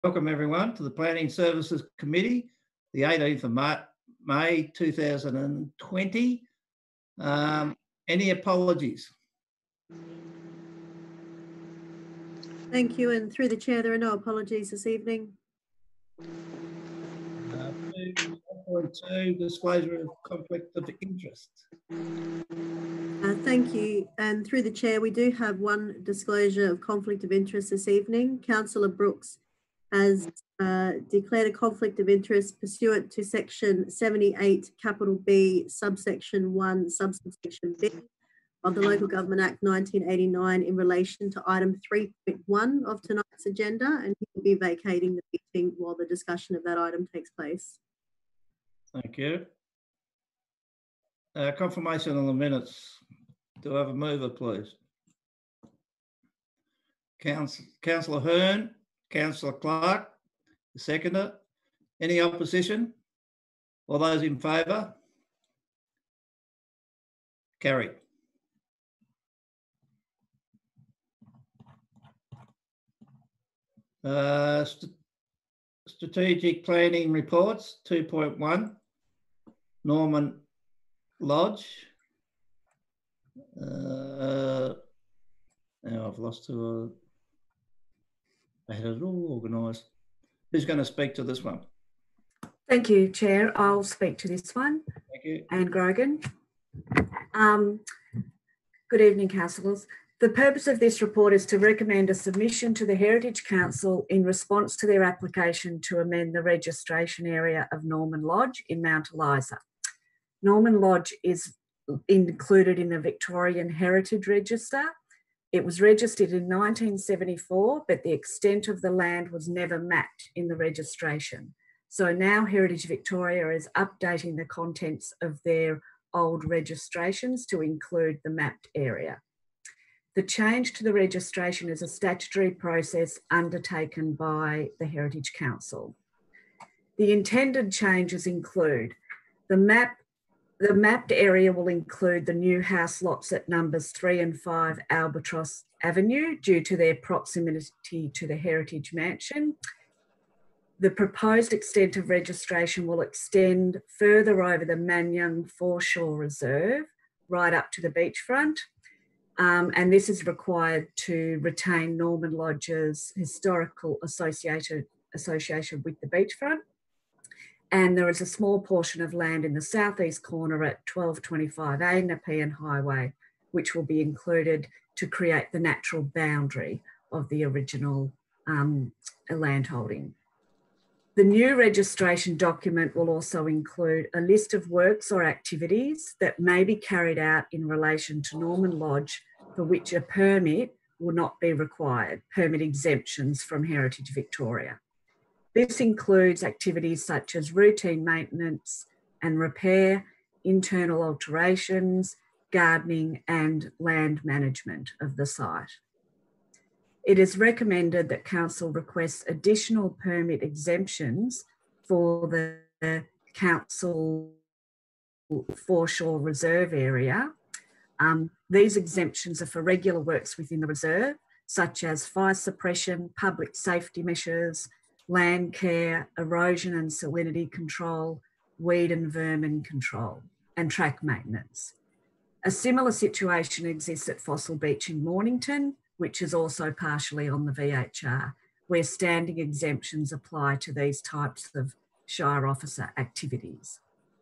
Welcome everyone to the Planning Services Committee, the 18th of May 2020. Any apologies? Thank you, and through the chair, there are no apologies this evening. 2.2, disclosure of conflict of interest. Thank you, and through the chair, we do have one disclosure of conflict of interest this evening. Councillor Brooks has declared a conflict of interest pursuant to section 78 capital B subsection 1 subsection B of the Local Government Act 1989 in relation to item 3.1 of tonight's agenda, and he will be vacating the meeting while the discussion of that item takes place. Thank you. Confirmation on the minutes. Do I have a mover, please? Councillor Hearn, Councillor Clark, the seconder. Any opposition? All those in favour? Carried. Strategic planning reports 2.1. Norman Lodge. Now I've lost who I had it all organised. Who's going to speak to this one? Thank you, Chair. I'll speak to this one. Thank you. Anne Grogan. Good evening, councillors. The purpose of this report is to recommend a submission to the Heritage Council in response to their application to amend the registration area of Norman Lodge in Mount Eliza. Norman Lodge is included in the Victorian Heritage Register. It was registered in 1974, but the extent of the land was never mapped in the registration. So now Heritage Victoria is updating the contents of their old registrations to include the mapped area. The change to the registration is a statutory process undertaken by the Heritage Council. The intended changes include the mapped area will include the new house lots at numbers 3 and 5 Albatross Avenue due to their proximity to the Heritage Mansion. The proposed extent of registration will extend further over the Manyang Foreshore Reserve right up to the beachfront. And this is required to retain Norman Lodge's historical association with the beachfront. And there is a small portion of land in the southeast corner at 1225A Nepean Highway, which will be included to create the natural boundary of the original landholding. The new registration document will also include a list of works or activities that may be carried out in relation to Norman Lodge for which a permit will not be required, permit exemptions from Heritage Victoria. This includes activities such as routine maintenance and repair, internal alterations, gardening and land management of the site. It is recommended that Council requests additional permit exemptions for the Council Foreshore Reserve area. These exemptions are for regular works within the reserve, such as fire suppression, public safety measures, land care, erosion and salinity control, weed and vermin control, and track maintenance. A similar situation exists at Fossil Beach in Mornington, which is also partially on the VHR, where standing exemptions apply to these types of Shire Officer activities.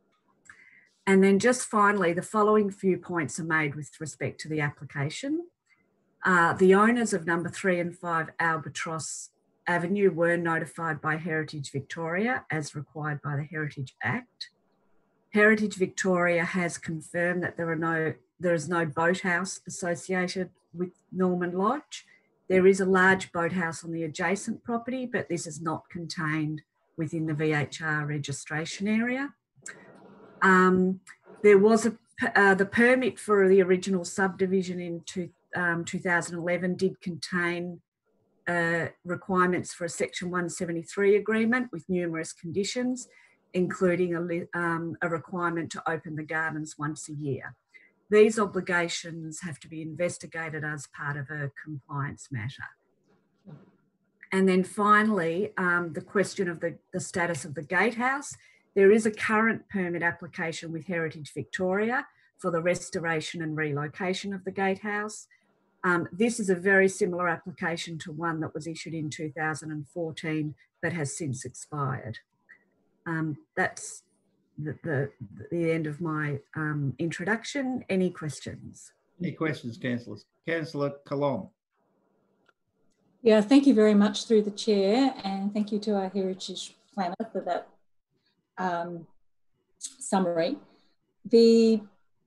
And then just finally, the following few points are made with respect to the application. The owners of number 3 and 5 Albatross Avenue were notified by Heritage Victoria as required by the Heritage Act. Heritage Victoria has confirmed that there is no boathouse associated with Norman Lodge. There is a large boathouse on the adjacent property, but this is not contained within the VHR registration area. There was the permit for the original subdivision in 2011 did contain requirements for a Section 173 agreement with numerous conditions, including a requirement to open the gardens once a year. These obligations have to be investigated as part of a compliance matter. And then finally, the question of the status of the gatehouse. There is a current permit application with Heritage Victoria for the restoration and relocation of the gatehouse. This is a very similar application to one that was issued in 2014 that has since expired. That's the end of my introduction. Any questions? Any questions, councillors? Councillor Colom. Yeah, thank you very much through the chair, and thank you to our heritage planner for that summary. The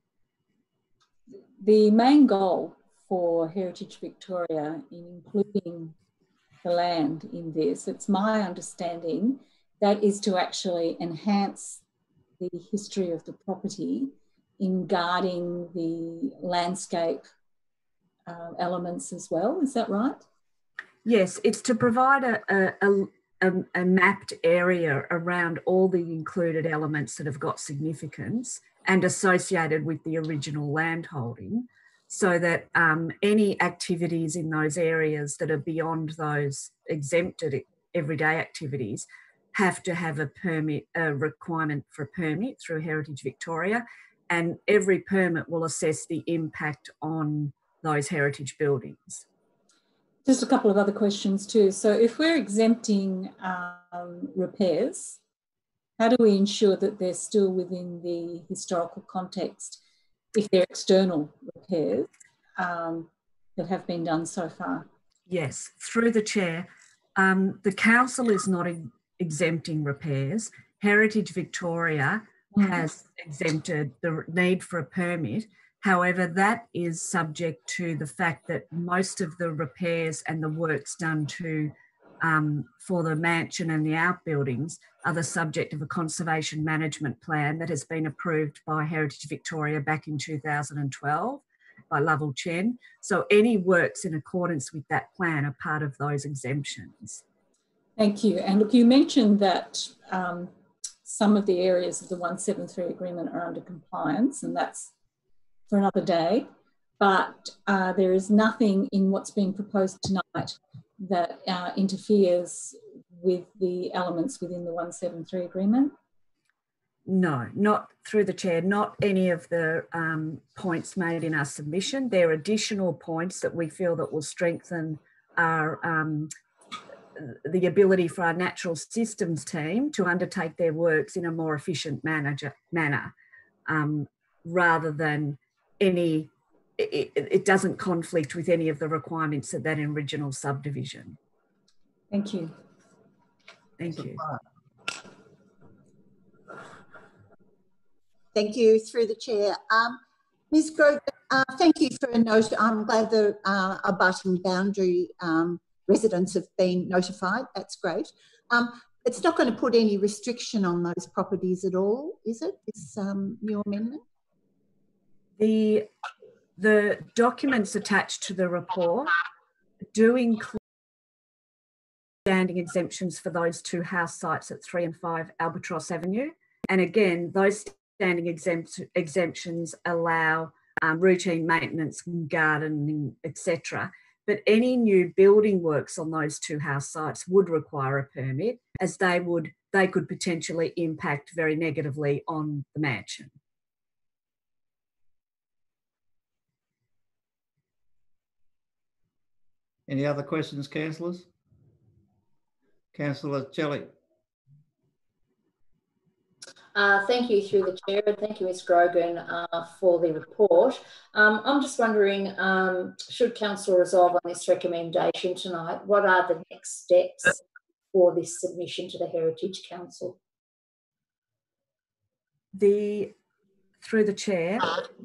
main goal for Heritage Victoria in including the land in this, it's my understanding, that is to actually enhance the history of the property in guarding the landscape elements as well. Is that right? Yes, it's to provide a mapped area around all the included elements that have got significance and associated with the original land holding, so that any activities in those areas that are beyond those exempted everyday activities have to have a requirement for a permit through Heritage Victoria, and every permit will assess the impact on those heritage buildings. Just a couple of other questions too. So if we're exempting repairs, how do we ensure that they're still within the historical context if they're external repairs that have been done so far? Yes, through the chair, the council is not exempting repairs. Heritage Victoria has exempted the need for a permit. However, that is subject to the fact that most of the repairs and the works done for the mansion and the outbuildings are the subject of a conservation management plan that has been approved by Heritage Victoria back in 2012 by Lovell Chen. So any works in accordance with that plan are part of those exemptions. Thank you. And look, you mentioned that some of the areas of the 173 agreement are under compliance, and that's for another day, but there is nothing in what's being proposed tonight that interferes with the elements within the 173 agreement? No, not through the chair, not any of the points made in our submission. There are additional points that we feel that will strengthen our the ability for our natural systems team to undertake their works in a more efficient manner rather than any, it doesn't conflict with any of the requirements of that original subdivision. Thank you. Thank you. Thank you, through the chair. Ms. Grogan, thank you for a note. I'm glad the abutting boundary residents have been notified. That's great. It's not going to put any restriction on those properties at all, is it, this new amendment? The documents attached to the report do include standing exemptions for those two house sites at 3 and 5 Albatross Avenue. And again, those standing exemptions allow routine maintenance, gardening, etc. But any new building works on those two house sites would require a permit, as they could potentially impact very negatively on the mansion. Any other questions, councillors? Councillor Shelley. Thank you, through the chair, and thank you, Ms. Grogan, for the report. I'm just wondering, should council resolve on this recommendation tonight, what are the next steps for this submission to the Heritage Council? Through the chair,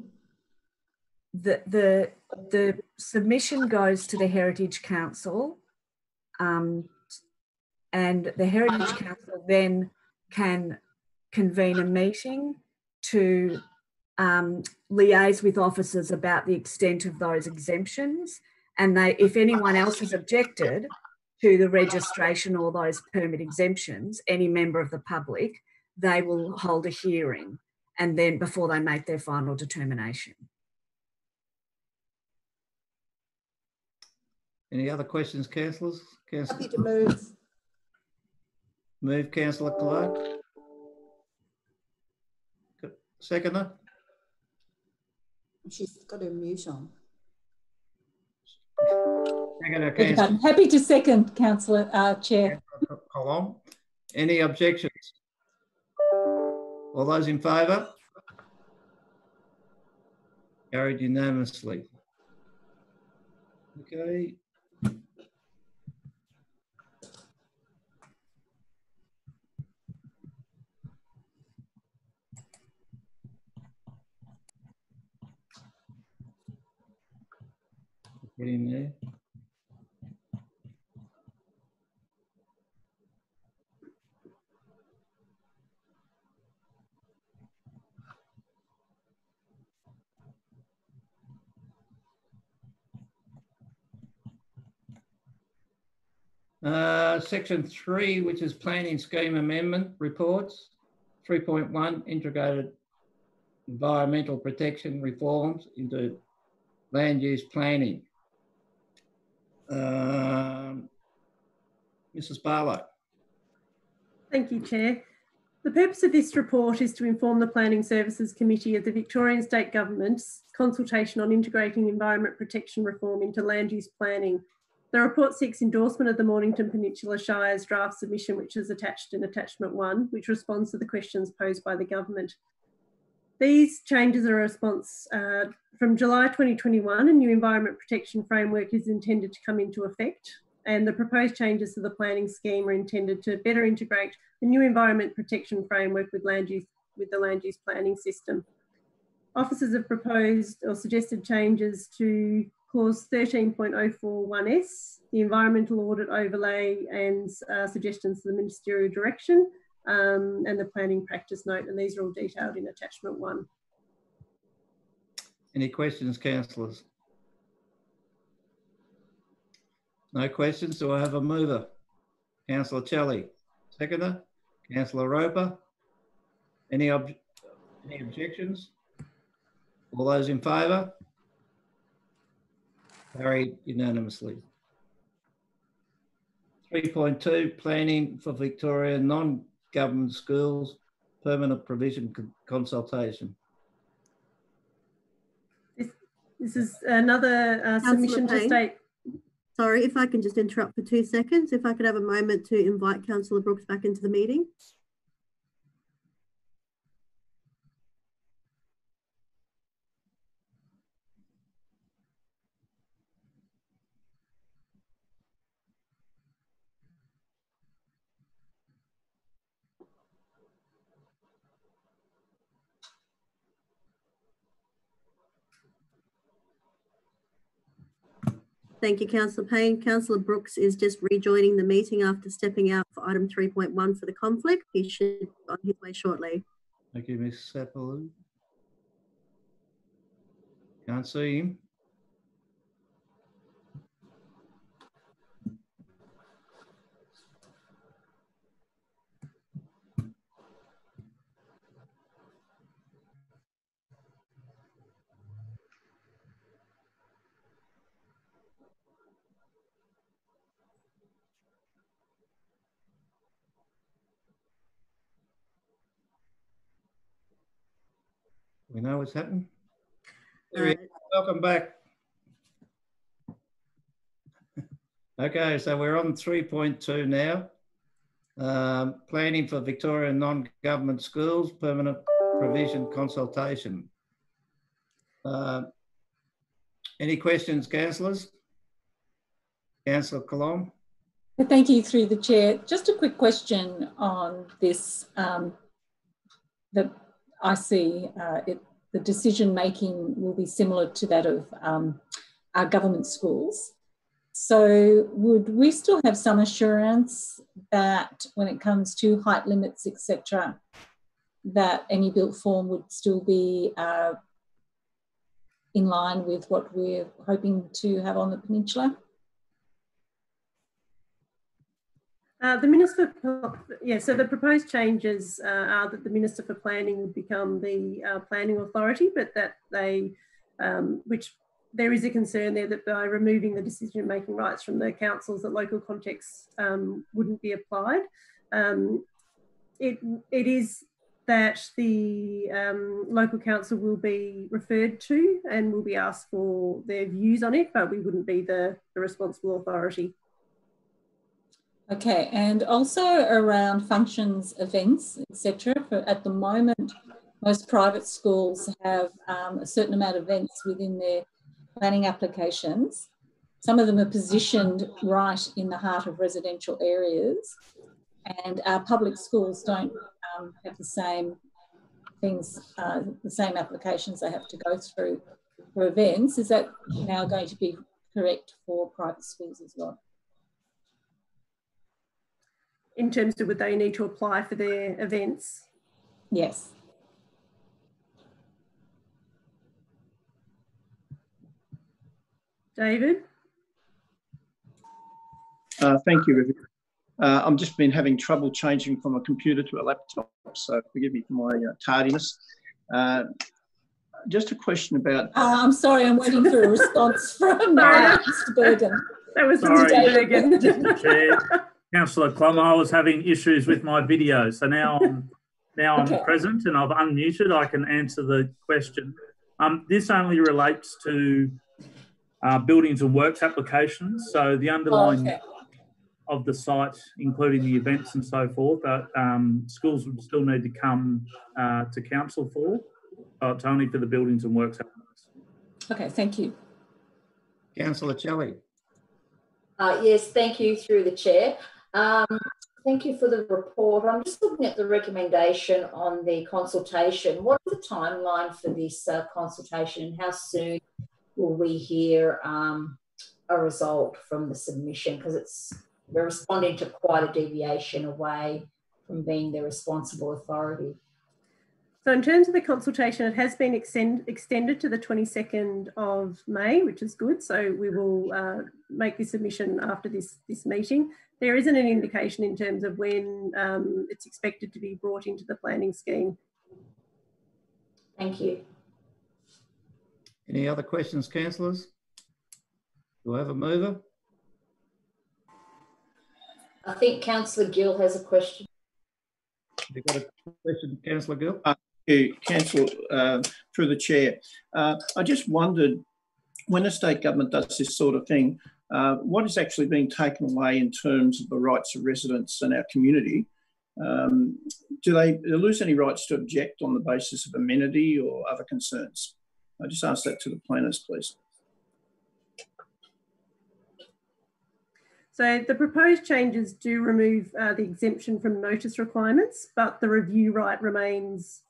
the submission goes to the Heritage Council, and the Heritage Council then can convene a meeting to liaise with officers about the extent of those exemptions, and if anyone else has objected to the registration or those permit exemptions, any member of the public, they will hold a hearing and then before they make their final determination. Any other questions, councillors? Happy to move. Move, councillor Clark. Seconder? She's got her mute on. Seconder, councillor Happy to second, Councillor Chair. Colom. Any objections? All those in favour? Carried unanimously. Okay. Get in there. Section 3, which is planning scheme amendment reports. 3.1, integrated environmental protection reforms into land use planning. Mrs. Barlow. Thank you, Chair. The purpose of this report is to inform the Planning Services Committee of the Victorian State Government's consultation on integrating environment protection reform into land use planning. The report seeks endorsement of the Mornington Peninsula Shire's draft submission, which is attached in Attachment 1, which responds to the questions posed by the government. These changes are a response from July 2021, a new environment protection framework is intended to come into effect, and the proposed changes to the planning scheme are intended to better integrate the new environment protection framework with the land use planning system. Officers have proposed or suggested changes to clause 13.041S, the environmental audit overlay, and suggestions to the ministerial direction, and the planning practice note, and these are all detailed in Attachment 1. Any questions, councillors? No questions. Do I have a mover? Councillor Kelly. Seconder? Councillor Roper. Any objections? All those in favour? Carried unanimously. 3.2, planning for Victoria non-government schools, permanent provision consultation. This is another submission to state. Sorry, if I can just interrupt for 2 seconds. If I could have a moment to invite Councillor Brooks back into the meeting. Thank you, Councillor Payne. Councillor Brooks is just rejoining the meeting after stepping out for item 3.1 for the conflict. He should be on his way shortly. Thank you, Ms. Sapaloo. Can't see him. We know what's happened. Welcome back. Okay, so we're on 3.2 now. Planning for Victorian non-government schools, permanent provision consultation. Any questions, councillors? Councillor Colom. Thank you, through the chair. Just a quick question on this. That I see the decision making will be similar to that of our government schools. So would we still have some assurance that when it comes to height limits, etc., that any built form would still be in line with what we're hoping to have on the peninsula? The Minister, so the proposed changes are that the Minister for Planning would become the planning authority, but that they, which there is a concern there that by removing the decision-making rights from the councils, that local contexts wouldn't be applied. It is that the local council will be referred to and will be asked for their views on it, but we wouldn't be the responsible authority. Okay, and also around functions, events, etc. At the moment, most private schools have a certain amount of events within their planning applications. Some of them are positioned right in the heart of residential areas, and our public schools don't have the same things, the same applications they have to go through for events. Is that now going to be correct for private schools as well? In terms of would they need to apply for their events? Yes. David? Thank you, Vivian. I've just been having trouble changing from a computer to a laptop, so forgive me for my tardiness. Just a question about... I'm sorry, I'm waiting for a response from Mr. Bergen. That was sorry, Mr. Bergen. Chair, Councillor Clommer, I was having issues with my video, so now I'm present and I've unmuted. I can answer the question. This only relates to buildings and works applications, so the underlying of the site, including the events and so forth, schools would still need to come to council for. It's only for the buildings and works applications. Okay, thank you. Councillor Kelly. Yes, thank you through the chair. Thank you for the report. I'm just looking at the recommendation on the consultation. What is the timeline for this consultation, and how soon will we hear a result from the submission? Because we're responding to quite a deviation away from being the responsible authority. So in terms of the consultation, it has been extended to the 22nd of May, which is good. So we will make the submission after this meeting. There isn't an indication in terms of when it's expected to be brought into the planning scheme. Thank you. Any other questions, councillors? Do I have a mover? I think Councillor Gill has a question. You got a question, Councillor Gill? Councillor, through the chair. I just wondered, when a state government does this sort of thing, what is actually being taken away in terms of the rights of residents in our community? Do they lose any rights to object on the basis of amenity or other concerns? I just ask that to the planners, please. So the proposed changes do remove the exemption from notice requirements, but the review right remains,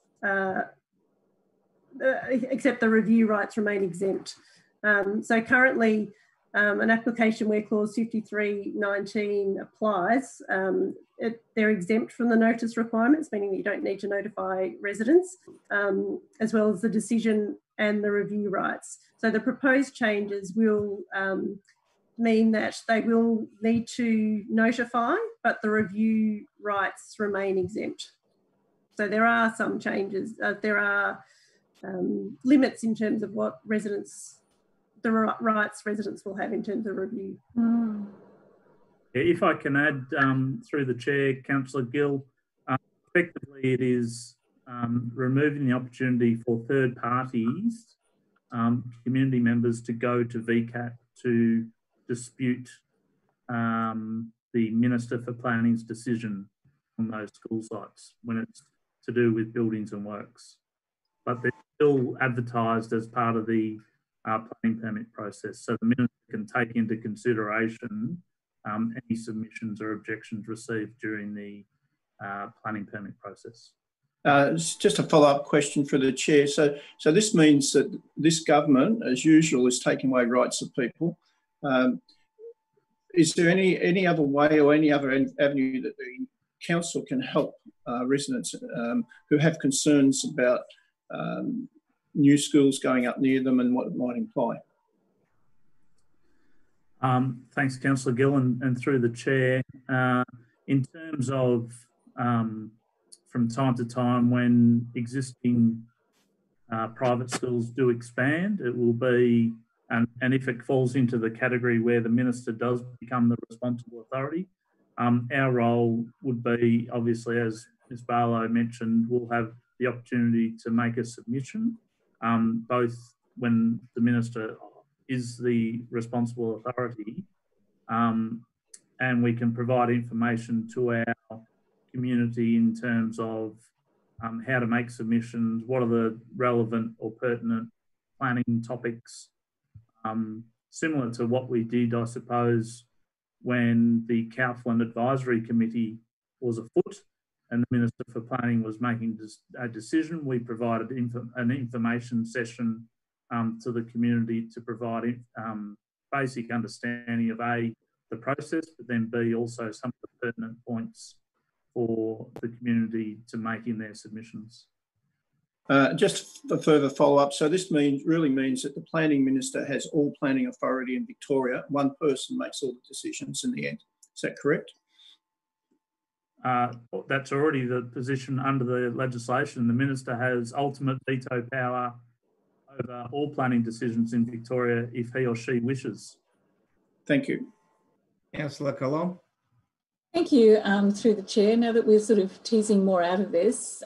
except the review rights remain exempt. So currently, an application where clause 5319 applies, they're exempt from the notice requirements, meaning that you don't need to notify residents, as well as the decision and the review rights. So the proposed changes will mean that they will need to notify, but the review rights remain exempt. So there are some changes. There are limits in terms of what residents, the rights residents will have in terms of review. If I can add through the chair, Councillor Gill, effectively it is removing the opportunity for third parties, community members, to go to VCAT to dispute the Minister for Planning's decision on those school sites when it's to do with buildings and works. But they're still advertised as part of the planning permit process, so the Minister can take into consideration any submissions or objections received during the planning permit process. Just a follow-up question for the chair. So this means that this government, as usual, is taking away rights of people. Is there any other way or any other avenue that the council can help residents who have concerns about new schools going up near them and what it might imply? Thanks, Councillor Gill, and through the chair. In terms of from time to time when existing private schools do expand, it will be and if it falls into the category where the minister does become the responsible authority, our role would be, obviously, as Ms Barlow mentioned, we'll have the opportunity to make a submission, both when the minister is the responsible authority, and we can provide information to our community in terms of how to make submissions, what are the relevant or pertinent planning topics, similar to what we did, I suppose, when the Kaufland Advisory Committee was afoot and the Minister for Planning was making a decision. We provided an information session to the community to provide basic understanding of A, the process, but then B, also some of the pertinent points for the community to make in their submissions. Just a further follow-up. So this really means that the Planning Minister has all planning authority in Victoria. One person makes all the decisions in the end. Is that correct? That's already the position under the legislation. The Minister has ultimate veto power over all planning decisions in Victoria if he or she wishes. Thank you. Councillor Colom. Thank you, through the chair. Now that we're sort of teasing more out of this,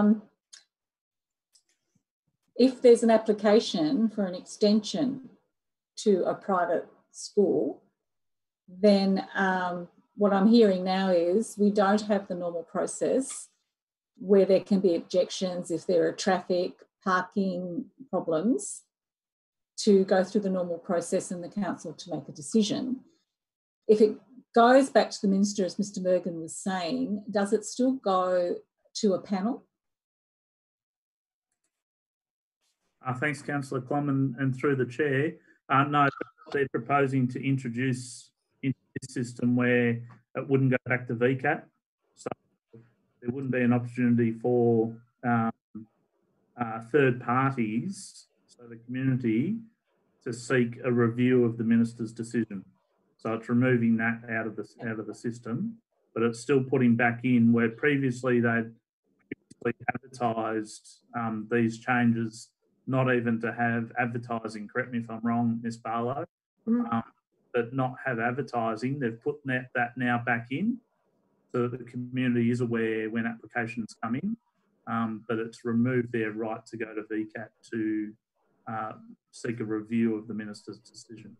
if there's an application for an extension to a private school, then what I'm hearing now is we don't have the normal process where there can be objections if there are traffic, parking problems, to go through the normal process and the council to make a decision. If it goes back to the minister, as Mr Mergen was saying, does it still go to a panel? Thanks, Councillor Clom, and through the chair. No, they're proposing to introduce into this system where it wouldn't go back to VCAT. So there wouldn't be an opportunity for third parties, so the community, to seek a review of the minister's decision. So it's removing that out of the system, but it's still putting back in where previously they'd advertised these changes, not even to have advertising, correct me if I'm wrong, Ms Barlow, but not have advertising. They've put that now back in so that the community is aware when applications come in, but it's removed their right to go to VCAT to seek a review of the minister's decision.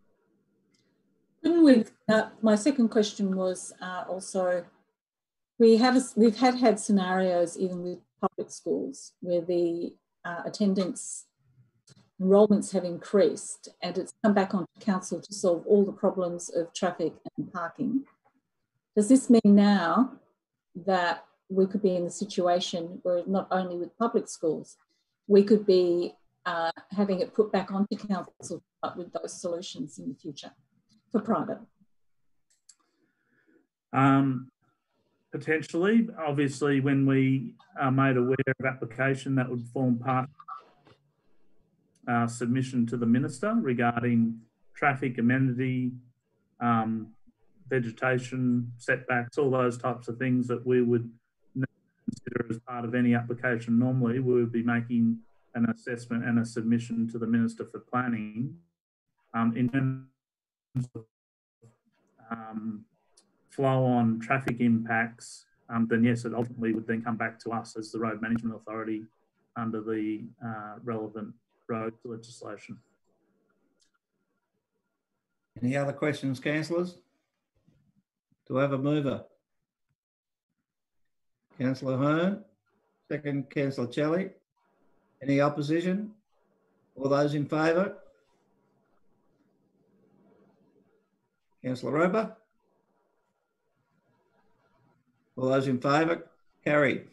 My second question was also, we've had scenarios even with public schools where the attendance enrolments have increased and it's come back onto council to solve all the problems of traffic and parking. Does this mean now that we could be in the situation where not only with public schools, we could be having it put back onto council with those solutions in the future for private? Potentially. Obviously, when we are made aware of application, that would form part submission to the minister regarding traffic, amenity, vegetation, setbacks, all those types of things that we would consider as part of any application. Normally, we would be making an assessment and a submission to the Minister for Planning. In terms of flow on traffic impacts, then yes, it ultimately would then come back to us as the Road Management Authority under the relevant road legislation. Any other questions, councillors? Do I have a mover? Councillor Hearn, second Councillor Kelly. Any opposition? All those in favour? Councillor Roper? All those in favour? Carried.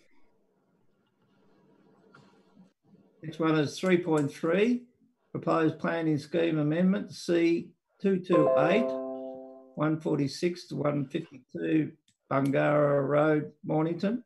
Next one is 3.3, proposed planning scheme amendment C228, 146 to 152 Bungara Road, Mornington.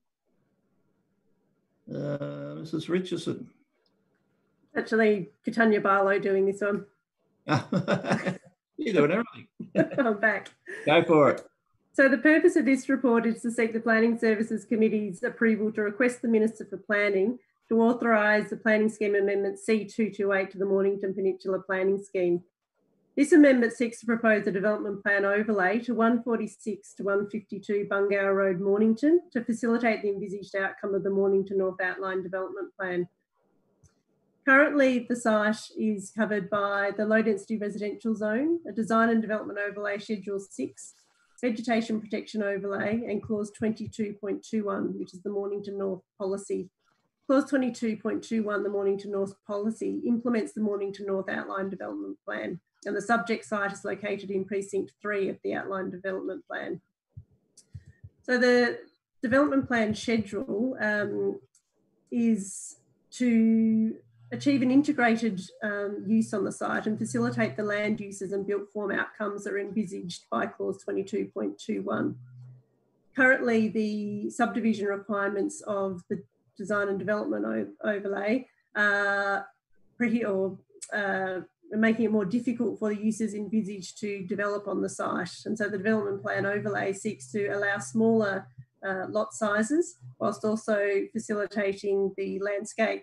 Mrs. Richardson. Actually, Katanya Barlow doing this one. You're doing everything. I'm back. Go for it. So the purpose of this report is to seek the Planning Services Committee's approval to request the Minister for Planning to authorise the planning scheme amendment C228 to the Mornington Peninsula Planning Scheme. This amendment seeks to propose a development plan overlay to 146 to 152 Bungower Road, Mornington, to facilitate the envisaged outcome of the Mornington North Outline Development Plan. Currently, the site is covered by the Low Density Residential Zone, a Design and Development Overlay Schedule 6, Vegetation Protection Overlay, and Clause 22.21, which is the Mornington North Policy. Clause 22.21, the Mornington North Policy, implements the Mornington North Outline Development Plan, and the subject site is located in Precinct 3 of the Outline Development Plan. So the development plan schedule is to achieve an integrated use on the site and facilitate the land uses and built form outcomes that are envisaged by Clause 22.21. Currently, the subdivision requirements of the Design and Development Overlay making it more difficult for the users envisaged to develop on the site. And so the development plan overlay seeks to allow smaller lot sizes, whilst also facilitating the landscape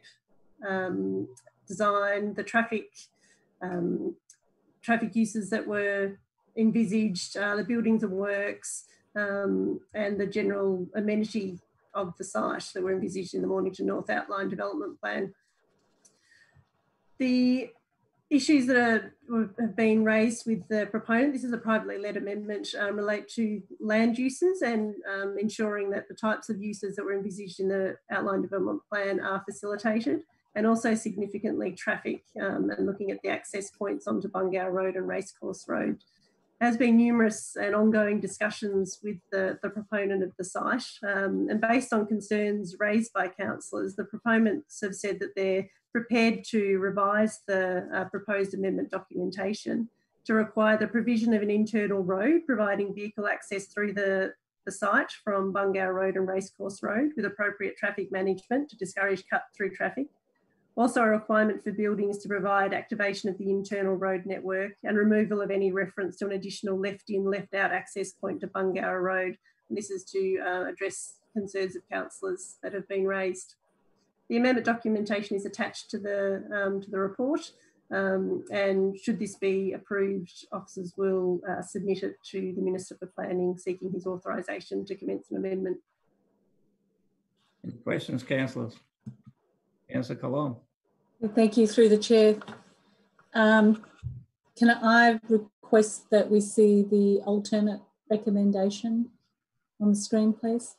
design, the traffic uses that were envisaged, the buildings and works, and the general amenity of the site that were envisaged in the Mornington North Outline Development Plan. The issues that have been raised with the proponent, this is a privately led amendment, relate to land uses and ensuring that the types of uses that were envisaged in the Outline Development Plan are facilitated, and also significantly traffic and looking at the access points onto Bungower Road and Racecourse Road. There has been numerous and ongoing discussions with the proponent of the site, and based on concerns raised by councillors, the proponents have said that they're prepared to revise the proposed amendment documentation to require the provision of an internal road providing vehicle access through the site from Bungower Road and Racecourse Road with appropriate traffic management to discourage cut-through traffic. Also a requirement for buildings to provide activation of the internal road network and removal of any reference to an additional left-in, left-out access point to Bungower Road. And this is to address concerns of councillors that have been raised. The amendment documentation is attached to the report, and should this be approved, officers will submit it to the Minister for Planning, seeking his authorisation to commence an amendment. Any questions, councillors? Councillor Colon. Thank you, through the chair. Can I request that we see the alternate recommendation on the screen, please?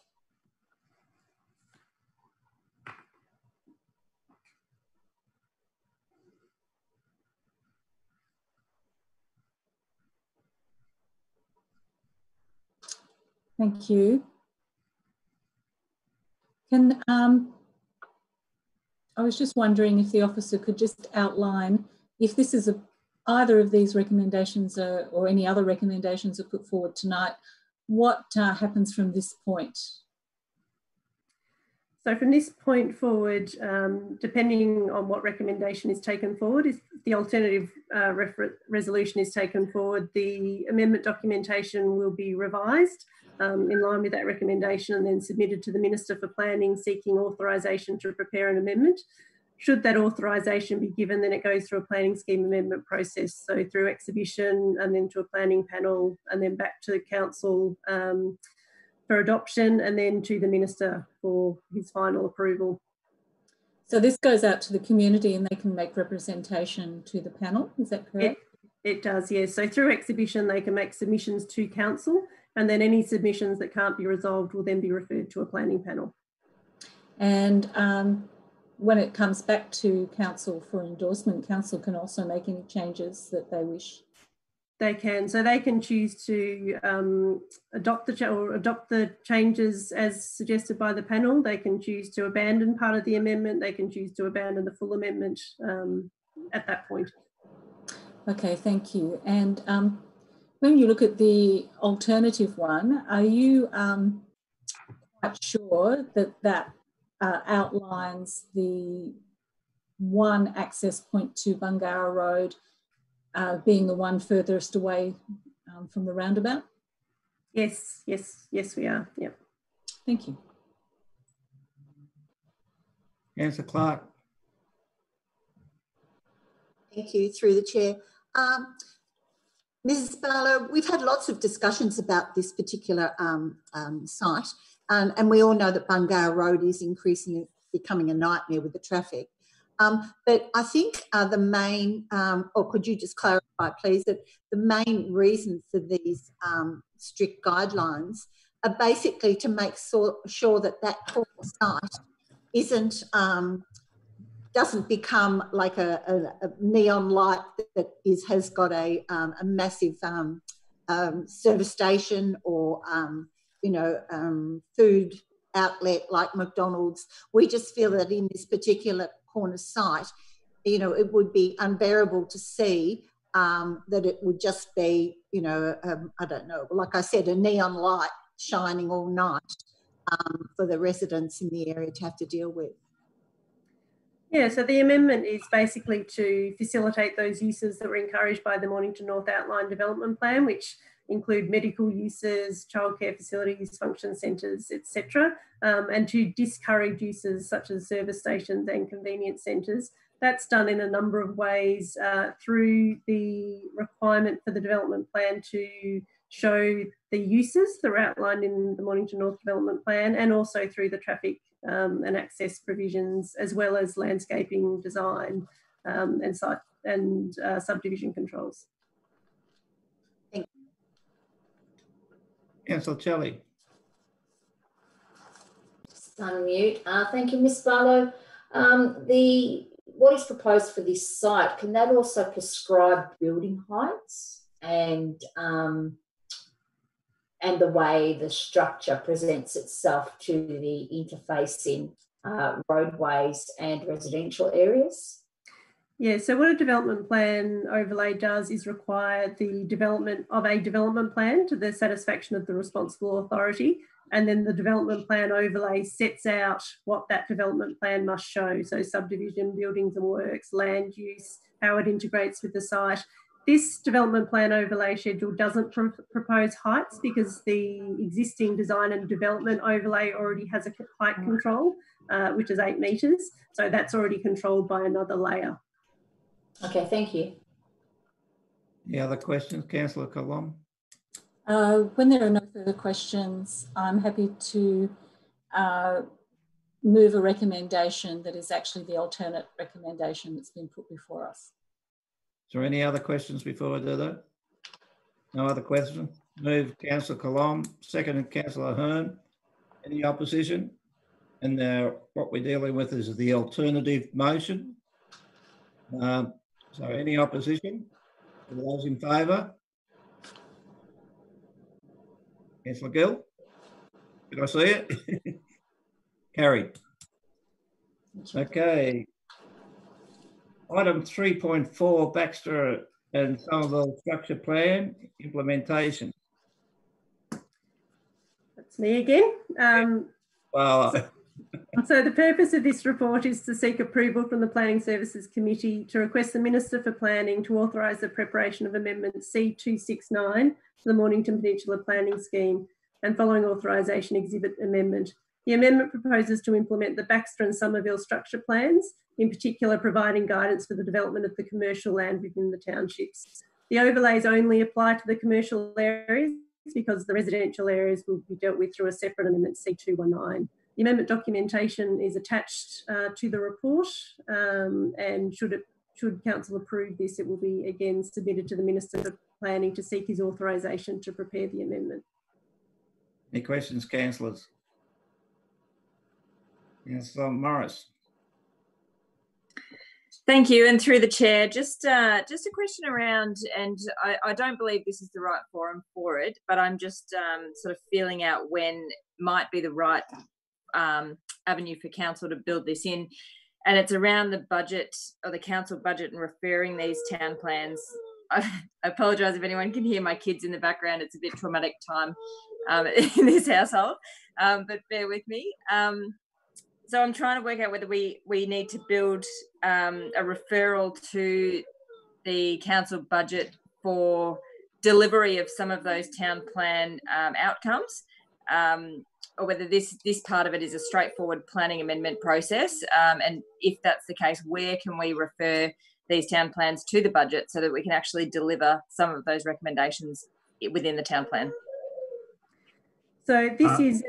Thank you. I was just wondering if the officer could just outline if this is either of these recommendations or any other recommendations are put forward tonight, what happens from this point? So from this point forward, depending on what recommendation is taken forward, if the alternative resolution is taken forward, the amendment documentation will be revised in line with that recommendation and then submitted to the Minister for Planning, seeking authorisation to prepare an amendment. Should that authorisation be given, then it goes through a planning scheme amendment process, so through exhibition and then to a planning panel and then back to the council for adoption and then to the Minister for his final approval. So this goes out to the community and they can make representation to the panel, is that correct? It does, yes. So through exhibition, they can make submissions to council, and then any submissions that can't be resolved will then be referred to a planning panel. And when it comes back to council for endorsement, council can also make any changes that they wish. They can. So they can choose to adopt the changes as suggested by the panel. They can choose to abandon part of the amendment. They can choose to abandon the full amendment at that point. Okay, thank you. And when you look at the alternative one, are you quite sure that that outlines the one access point to Bungower Road being the one furthest away from the roundabout? Yes, we are. Yep. Thank you. Councillor Clark. Thank you, through the chair. Mrs. Barlow, we've had lots of discussions about this particular site, and we all know that Bungarra Road is becoming a nightmare with the traffic. But I think the main, or could you just clarify, please, that the main reason for these strict guidelines are basically to make sure that that site isn't doesn't become like a neon light that has got a massive service station or food outlet like McDonald's. We just feel that in this particular corner site, it would be unbearable to see that it would just be, I don't know, like I said, a neon light shining all night for the residents in the area to have to deal with. Yeah, so the amendment is basically to facilitate those uses that were encouraged by the Mornington North Outline Development Plan, which include medical uses, childcare facilities, function centres, etc., and to discourage uses such as service stations and convenience centres. That's done in a number of ways through the requirement for the development plan to show the uses that are outlined in the Mornington North Development Plan, and also through the traffic and access provisions, as well as landscaping design and site and subdivision controls. Thank you. Councillor Kelly. Just unmute. Thank you, Ms. Barlow. What is proposed for this site, can that also prescribe building heights and the way the structure presents itself to the interfacing roadways and residential areas? Yeah, so what a development plan overlay does is require the development of a development plan to the satisfaction of the responsible authority, and then the development plan overlay sets out what that development plan must show. So subdivision, buildings and works, land use, how it integrates with the site. This development plan overlay schedule doesn't propose heights because the existing design and development overlay already has a height control, which is 8 metres. So that's already controlled by another layer. Okay, thank you. Any other questions, Councillor Colom? When there are no further questions, I'm happy to move a recommendation that is actually the alternate recommendation that's been put before us. Is there any other questions before I do that? No other questions? Move Councillor Colom, seconded Councillor Hearn. Any opposition? And what we're dealing with is the alternative motion. So any opposition? For those in favour? Councillor Gill? Did I see it? Carried. Okay. Item 3.4, Baxter and Somerville Structure Plan Implementation. That's me again. Well, so the purpose of this report is to seek approval from the Planning Services Committee to request the Minister for Planning to authorise the preparation of Amendment C269 to the Mornington Peninsula Planning Scheme, and following authorisation, exhibit amendment. The amendment proposes to implement the Baxter and Somerville structure plans, in particular providing guidance for the development of the commercial land within the townships. The overlays only apply to the commercial areas because the residential areas will be dealt with through a separate amendment, C219. The amendment documentation is attached to the report, and should Council approve this, it will be again submitted to the Minister for Planning to seek his authorisation to prepare the amendment. any questions, councillors? Councillor Morris. Thank you, and through the chair, just a question around, and I don't believe this is the right forum for it, but I'm just sort of feeling out when might be the right avenue for council to build this in, and it's around the budget or the council budget and referring these town plans. I apologise if anyone can hear my kids in the background. It's a bit traumatic time in this household, but bear with me. So I'm trying to work out whether we need to build a referral to the council budget for delivery of some of those town plan outcomes, or whether this part of it is a straightforward planning amendment process. And if that's the case, where can we refer these town plans to the budget so that we can actually deliver some of those recommendations within the town plan. So this is...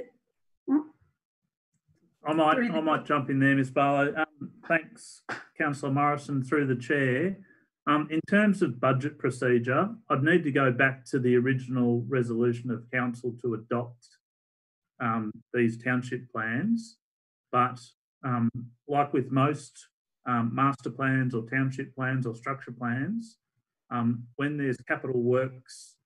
I might jump in there, Ms Barlow. Thanks, Councillor Morrison, through the chair. In terms of budget procedure, I'd need to go back to the original resolution of council to adopt these township plans. But like with most master plans or township plans or structure plans, when there's capital works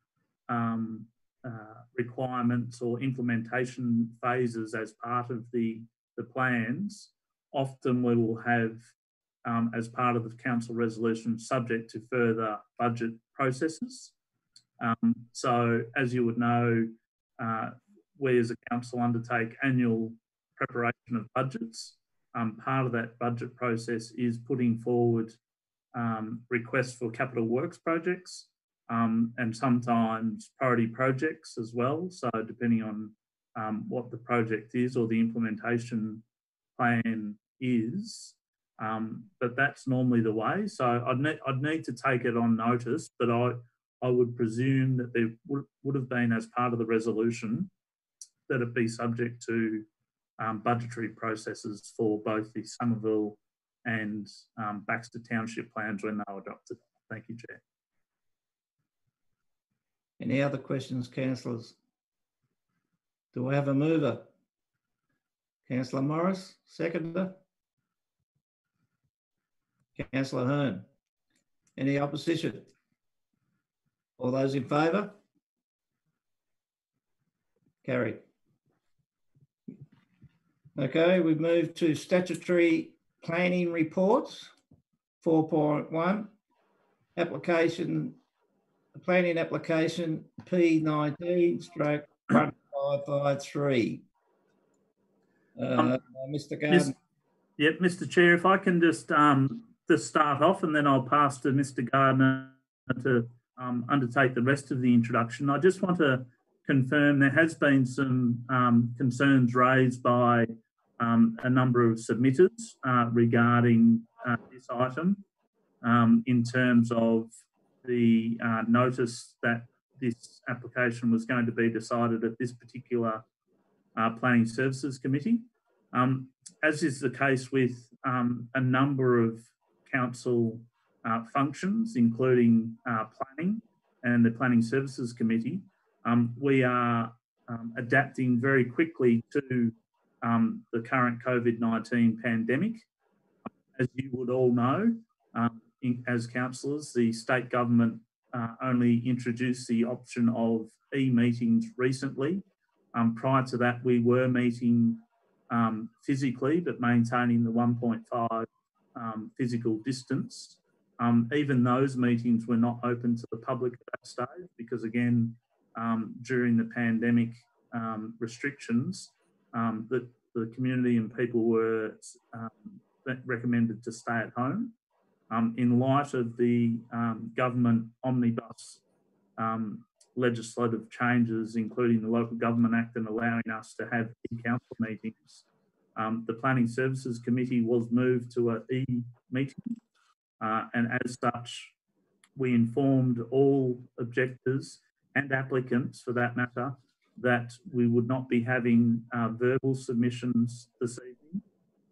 requirements or implementation phases as part of the plans, often we will have, as part of the council resolution, subject to further budget processes. So as you would know, we as a council undertake annual preparation of budgets. Part of that budget process is putting forward requests for capital works projects and sometimes priority projects as well. So depending on what the project is or the implementation plan is, but that's normally the way. So I'd need to take it on notice, but I would presume that there would have been, as part of the resolution, that it be subject to budgetary processes for both the Somerville and Baxter Township plans when they were adopted. Thank you, Chair. Any other questions, councillors? Do we have a mover? Councillor Morris, seconder. Councillor Hearn. Any opposition? All those in favour? Carried. Okay, we move to statutory planning reports. 4.1, planning application P19/1553. Mr. Gardner. Yep, Mr. Chair, if I can just start off and then I'll pass to Mr. Gardner to undertake the rest of the introduction. I just want to confirm there has been some concerns raised by a number of submitters regarding this item in terms of the notice that this application was going to be decided at this particular Planning Services Committee. As is the case with a number of council functions, including planning and the Planning Services Committee, we are adapting very quickly to the current COVID-19 pandemic. As you would all know, as councillors, the state government only introduced the option of e-meetings recently. Prior to that, we were meeting physically, but maintaining the 1.5 physical distance. Even those meetings were not open to the public at that stage because, again, during the pandemic restrictions, the community and people were recommended to stay at home. In light of the government omnibus legislative changes, including the Local Government Act and allowing us to have e-council meetings, the Planning Services Committee was moved to an e-meeting, and as such, we informed all objectors and applicants, for that matter, that we would not be having verbal submissions this evening.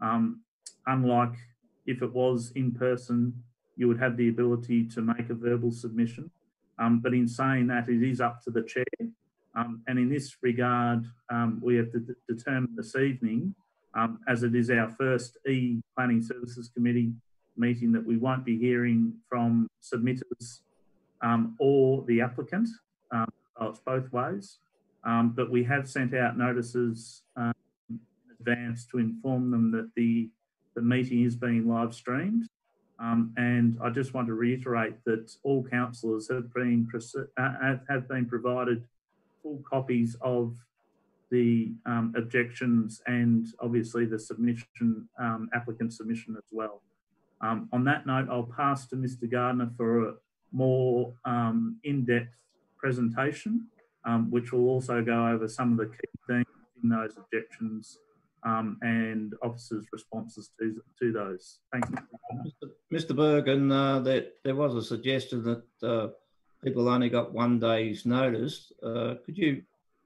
Unlike if it was in person, you would have the ability to make a verbal submission. But in saying that, it is up to the chair. And in this regard, we have to determine this evening, as it is our first Planning Services Committee meeting, that we won't be hearing from submitters or the applicant. It's both ways. But we have sent out notices in advance to inform them that the meeting is being live streamed. And I just want to reiterate that all councillors have been provided full copies of the objections and obviously the submission, applicant submission as well. On that note, I'll pass to Mr. Gardner for a more in-depth presentation, which will also go over some of the key themes in those objections and officers' responses to those. Thanks. Mr. Bergen, that there was a suggestion that people only got 1 day's notice. Could you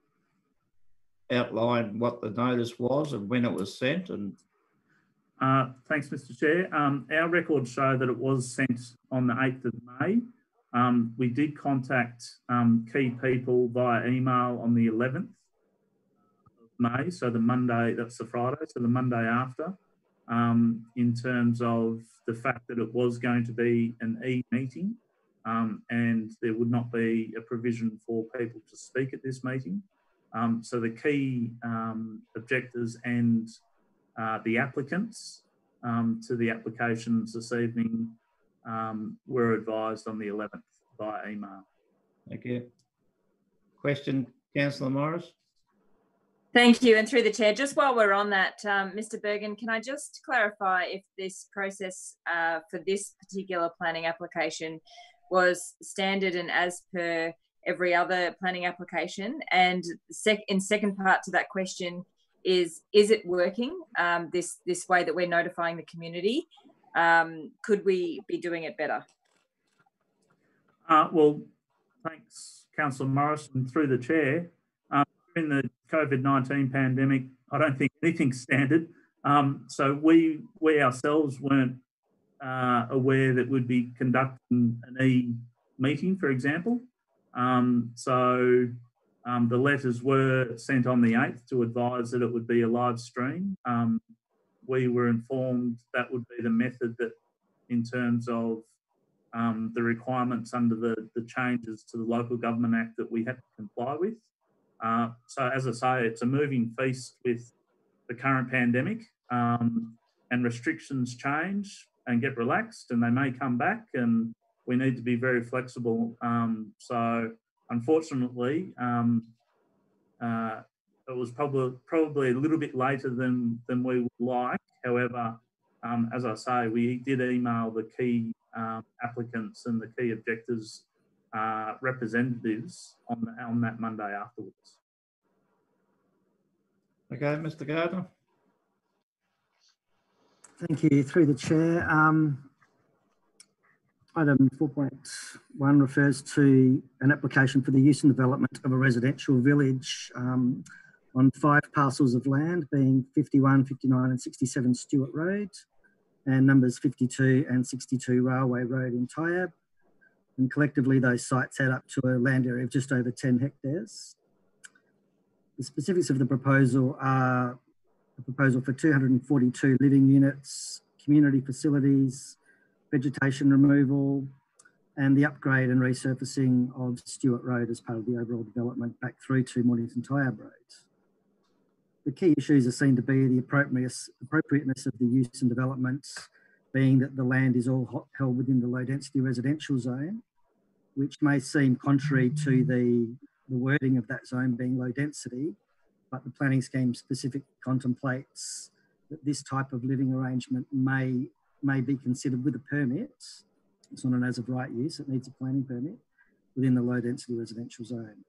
outline what the notice was and when it was sent? And thanks, Mr. Chair. Our records show that it was sent on the 8th of May. We did contact key people via email on the 11th of May, so the Monday, that's the Friday, so the Monday after, in terms of the fact that it was going to be an e-meeting and there would not be a provision for people to speak at this meeting. So the key objectors and the applicants to the applications this evening were advised on the 11th via email. thank you. Question, Councillor Morris? Thank you. And through the chair, just while we're on that, Mr. Bergen, can I just clarify if this process for this particular planning application was standard and as per every other planning application? And in second part to that question is it working, this way that we're notifying the community? Could we be doing it better? Well, thanks, Councillor Morris, and through the chair. In the COVID-19 pandemic, I don't think anything's standard. So we ourselves weren't aware that we'd be conducting an e-meeting, for example. So the letters were sent on the 8th to advise that it would be a live stream. We were informed that would be the method that, in terms of the requirements under the changes to the Local Government Act, that we had to comply with. So as I say, it's a moving feast with the current pandemic, and restrictions change and get relaxed, and they may come back, and we need to be very flexible. So unfortunately, it was probably a little bit later than we would like. However, as I say, we did email the key applicants and the key objectors representatives on that Monday afterwards. Okay, Mr. Gardner. Thank you. Through the chair, item 4.1 refers to an application for the use and development of a residential village on 5 parcels of land, being 51, 59 and 67 Stewart Road, and numbers 52 and 62 Railway Road in Tyab. And collectively, those sites add up to a land area of just over 10 hectares. The specifics of the proposal are a proposal for 242 living units, community facilities, vegetation removal, and the upgrade and resurfacing of Stewart Road as part of the overall development back through to Mornington Tyab Road. The key issues are seen to be the appropriateness of the use and development, being that the land is all held within the low density residential zone, which may seem contrary to the wording of that zone being low density, but the planning scheme specifically contemplates that this type of living arrangement may be considered with a permit. It's not an as of right use, it needs a planning permit within the low density residential zone.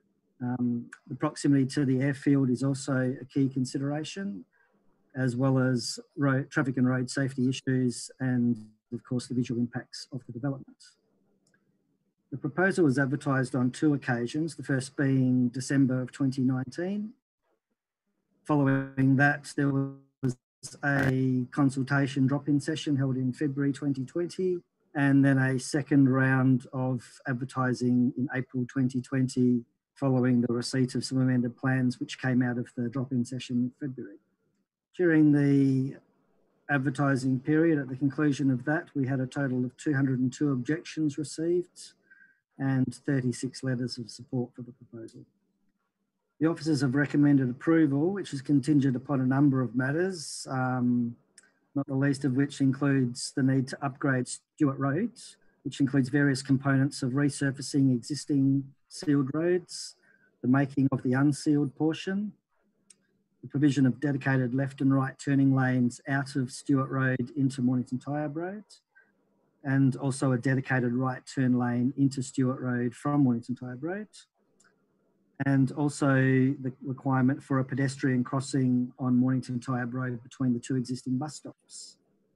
The proximity to the airfield is also a key consideration, as well as traffic and road safety issues and, of course, the visual impacts of the development. The proposal was advertised on 2 occasions, the first being December of 2019. Following that, there was a consultation drop-in session held in February 2020, and then a second round of advertising in April 2020, following the receipt of some amended plans which came out of the drop-in session in February. During the advertising period, at the conclusion of that, we had a total of 202 objections received and 36 letters of support for the proposal. The officers have recommended approval, which is contingent upon a number of matters, not the least of which includes the need to upgrade Stewart Road, which includes various components of resurfacing existing sealed roads, the making of the unsealed portion, the provision of dedicated left and right turning lanes out of Stewart Road into Mornington Tyab Road, and also a dedicated right turn lane into Stewart Road from Mornington Tyab Road, and also the requirement for a pedestrian crossing on Mornington Tyabb Road between the two existing bus stops.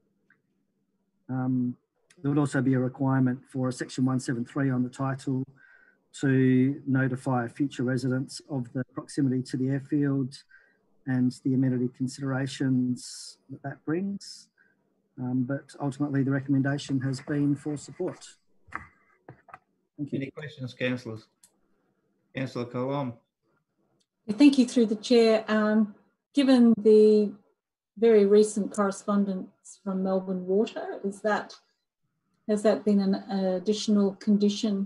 There would also be a requirement for a section 173 on the title to notify future residents of the proximity to the airfield and the amenity considerations that brings. But ultimately the recommendation has been for support. Thank you. Any questions, councillors? Councillor Colom. Thank you through the chair. Given the very recent correspondence from Melbourne Water, has that been an additional condition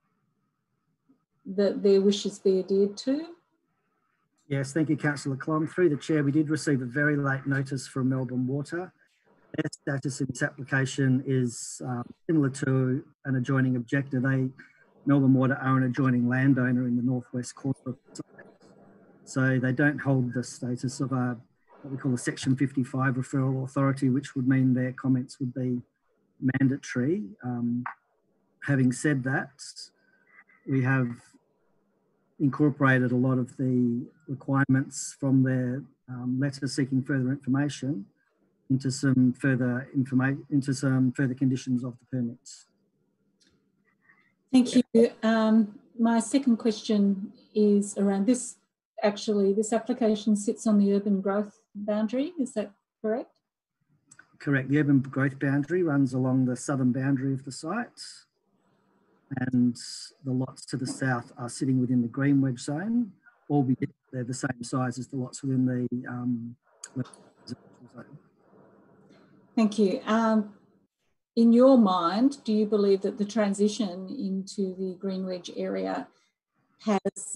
that their wishes be adhered to? Yes, thank you, Councillor Colom. Through the chair, we did receive a very late notice from Melbourne Water. Their status in this application is similar to an adjoining objector. Melbourne Water are an adjoining landowner in the northwest corner of the site. So they don't hold the status of what we call a Section 55 referral authority, which would mean their comments would be mandatory. Having said that, we have incorporated a lot of the requirements from their letter seeking further information into some further conditions of the permits. Thank you. My second question is around this. Actually, this application sits on the urban growth boundary. Is that correct? Correct. The urban growth boundary runs along the southern boundary of the site, and the lots to the south are sitting within the green wedge zone, albeit they're the same size as the lots within the zone. Thank you. In your mind, do you believe that the transition into the green wedge area has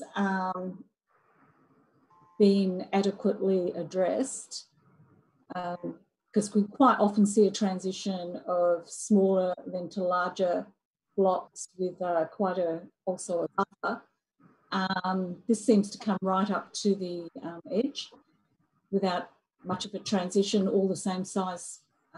been adequately addressed? Because we quite often see a transition of smaller then to larger blocks with also a buffer. This seems to come right up to the edge without much of a transition, all the same size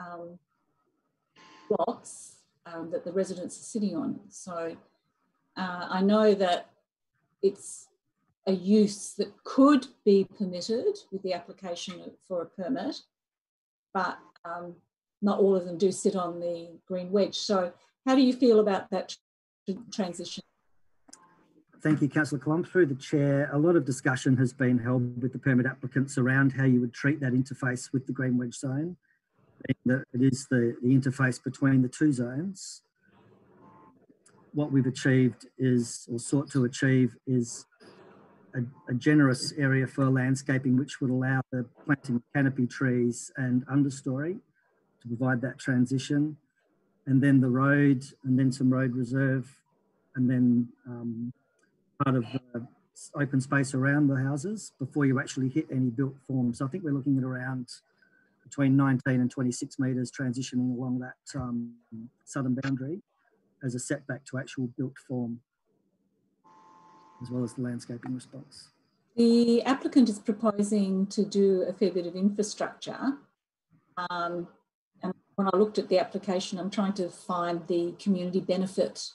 blocks that the residents are sitting on. So I know that it's a use that could be permitted with the application for a permit, but not all of them do sit on the green wedge. So how do you feel about that transition? Thank you, Councillor Colom. Through the chair, a lot of discussion has been held with the permit applicants around how you would treat that interface with the green wedge zone. It is the interface between the two zones. What we've achieved is, or sought to achieve, is a generous area for landscaping, which would allow the planting of canopy trees and understory to provide that transition. And then the road, and then some road reserve, and then part of the open space around the houses before you actually hit any built form. So I think we're looking at around between 19 and 26 metres transitioning along that southern boundary as a setback to actual built form, as well as the landscaping response. The applicant is proposing to do a fair bit of infrastructure. And when I looked at the application, I'm trying to find the community benefit.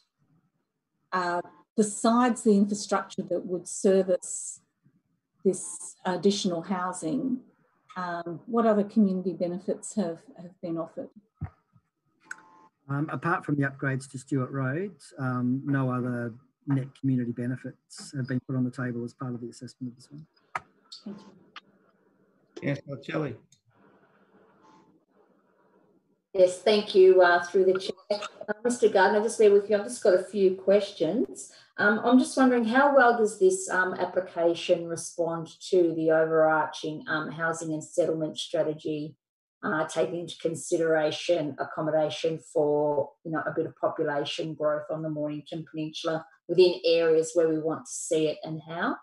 Besides the infrastructure that would service this additional housing, what other community benefits have been offered? Apart from the upgrades to Stewart Road, no other net community benefits have been put on the table as part of the assessment of this one. Thank you. Councillor Kelly. Yes, thank you through the chair. Mr. Gardner, just bear with you. I've just got a few questions. I'm just wondering, how well does this application respond to the overarching housing and settlement strategy, taking into consideration accommodation for a bit of population growth on the Mornington Peninsula within areas where we want to see it, and how?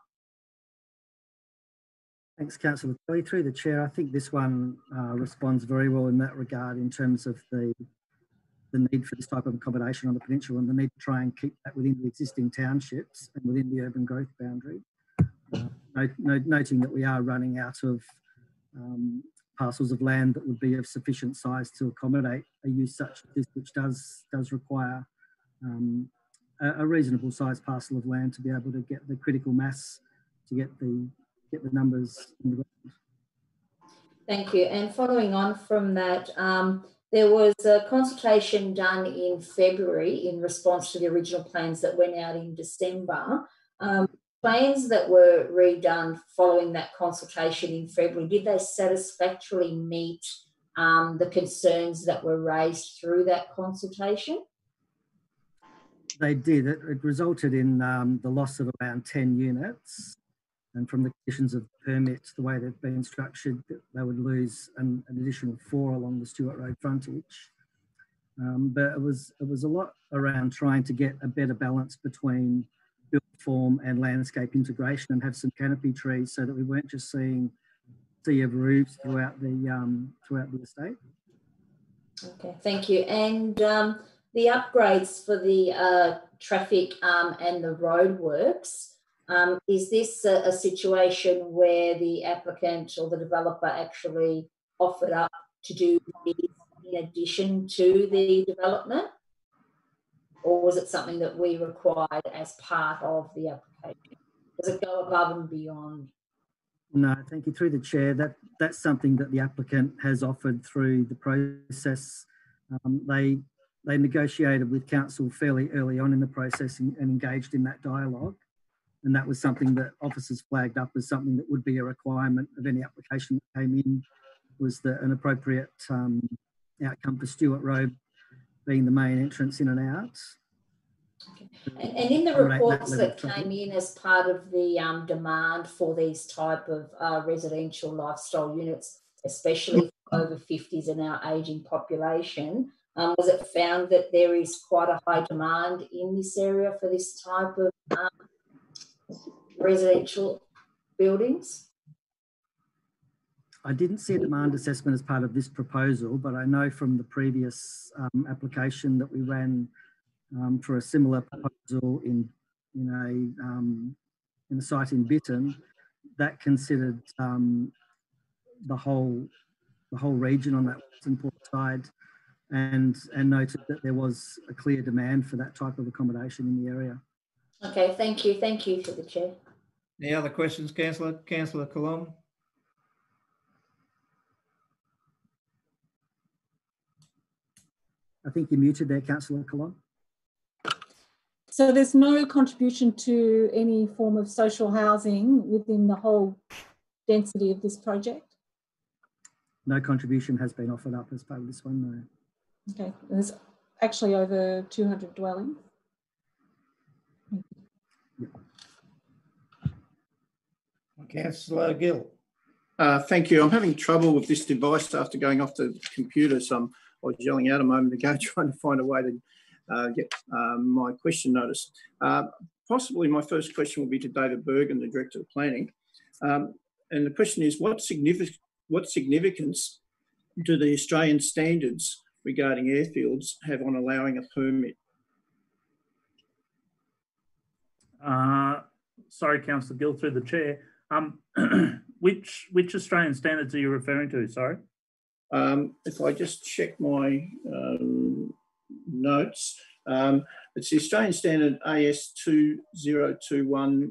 Thanks, Councillor Kelly. Through the chair, I think this one responds very well in that regard in terms of the need for this type of accommodation on the peninsula and the need to try and keep that within the existing townships and within the urban growth boundary. Noting that we are running out of parcels of land that would be of sufficient size to accommodate a use such as this, which does require a reasonable sized parcel of land to be able to get the critical mass to get the numbers in the ground. Thank you. And following on from that, there was a consultation done in February in response to the original plans that went out in December. Plans that were redone following that consultation in February, did they satisfactorily meet the concerns that were raised through that consultation? They did. It resulted in the loss of around 10 units. And from the conditions of permits, the way they've been structured, they would lose an additional 4 along the Stewart Road frontage. But it was a lot around trying to get a better balance between built form and landscape integration and have some canopy trees so that we weren't just seeing sea of roofs throughout the estate. Okay, thank you. And the upgrades for the traffic and the roadworks, is this a situation where the applicant or the developer actually offered up to do these in addition to the development? Or was it something that we required as part of the application? Does it go above and beyond? No, thank you. Through the chair, that's something that the applicant has offered through the process. They negotiated with council fairly early on in the process and engaged in that dialogue. And that was something that officers flagged up as something that would be a requirement of any application that came in, was that an appropriate outcome for Stewart Road being the main entrance in and out. Okay. And in the reports that came in as part of the demand for these type of residential lifestyle units, especially for over 50s and our ageing population, was it found that there is quite a high demand in this area for this type of residential buildings? I didn't see a demand assessment as part of this proposal, but I know from the previous application that we ran for a similar proposal in a site in Bitton, that considered the whole region on that Western Port side, and noted that there was a clear demand for that type of accommodation in the area. Okay, thank you. Thank you for the chair. Any other questions, Councillor? Councillor Colom? I think you're muted there, Councillor Colom. So there's no contribution to any form of social housing within the whole density of this project? No contribution has been offered up as part of this one, no. Okay, there's actually over 200 dwellings. Councillor Gill. Thank you. I'm having trouble with this device after going off the computer, so I was yelling out a moment ago trying to find a way to get my question notice. Possibly my first question will be to David Bergen, the Director of Planning. And the question is, what significance do the Australian standards regarding airfields have on allowing a permit? Sorry, Councillor Gill, through the chair. Which Australian standards are you referring to? Sorry. If I just check my notes, it's the Australian standard AS 2021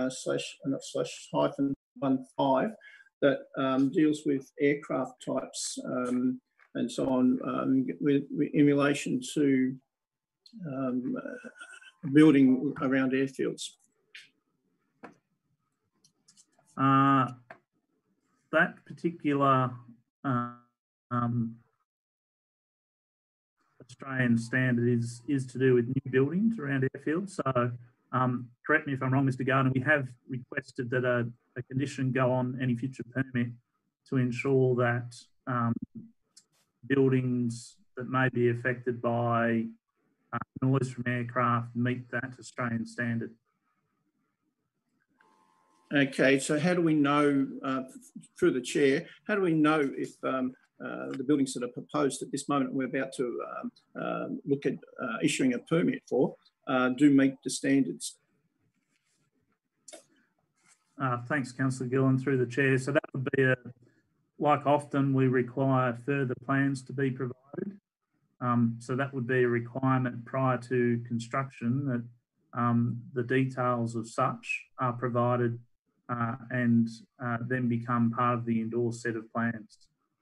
/15 that deals with aircraft types and so on in relation to building around airfields. That particular Australian standard is to do with new buildings around airfields. So correct me if I'm wrong, Mr. Gardner, we have requested that a condition go on any future permit to ensure that buildings that may be affected by noise from aircraft meet that Australian standard. Okay, so how do we know, through the chair, how do we know if the buildings that are proposed at this moment we're about to look at issuing a permit for do meet the standards? Thanks, Councillor Gillen, through the chair. So that would be like often we require further plans to be provided So that would be a requirement prior to construction that the details of such are provided and then become part of the endorsed set of plans.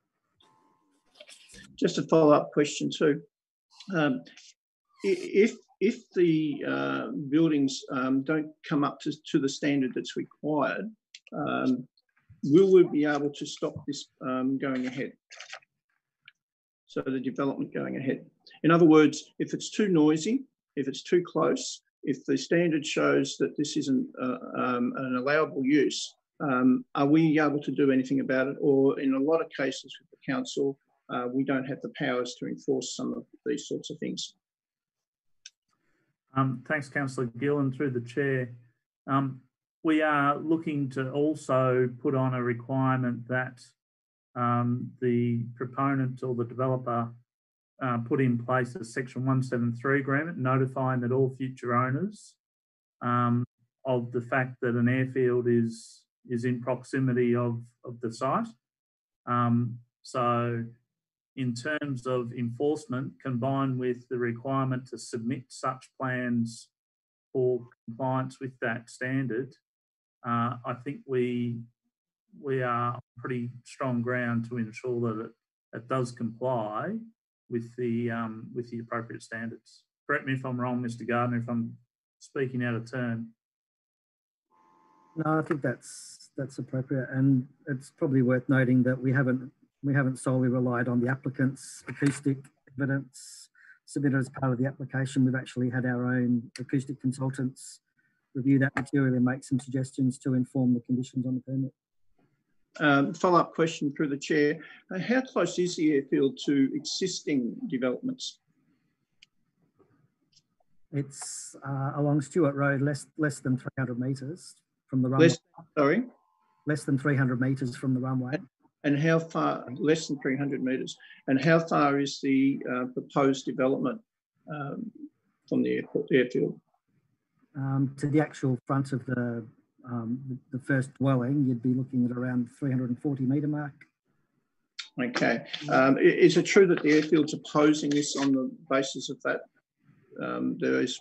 Just a follow-up question too. If the buildings don't come up to the standard that's required, will we be able to stop this going ahead? So the development going ahead. In other words, if it's too noisy, if it's too close, if the standard shows that this isn't an allowable use, are we able to do anything about it? Or in a lot of cases with the council, we don't have the powers to enforce some of these sorts of things. Thanks, Councillor Gill, and through the chair. We are looking to also put on a requirement that the proponent or the developer put in place a Section 173 agreement notifying that all future owners of the fact that an airfield is in proximity of the site. So in terms of enforcement, combined with the requirement to submit such plans for compliance with that standard, I think we are on pretty strong ground to ensure that it does comply with the appropriate standards. Correct me if I'm wrong, Mr. Gardner, if I'm speaking out of turn. No, I think that's appropriate, and it's probably worth noting that we haven't solely relied on the applicant's acoustic evidence submitted as part of the application. We've actually had our own acoustic consultants review that material and make some suggestions to inform the conditions on the permit. Follow-up question through the chair. How close is the airfield to existing developments? It's along Stewart Road, less than 300 metres from the runway. Less than 300 metres from the runway. And how far, less than 300 metres, and how far is the proposed development from the airfield? To the actual front of the first dwelling, you'd be looking at around 340 metre mark. Okay. Is it true that the airfield's opposing this on the basis of that there is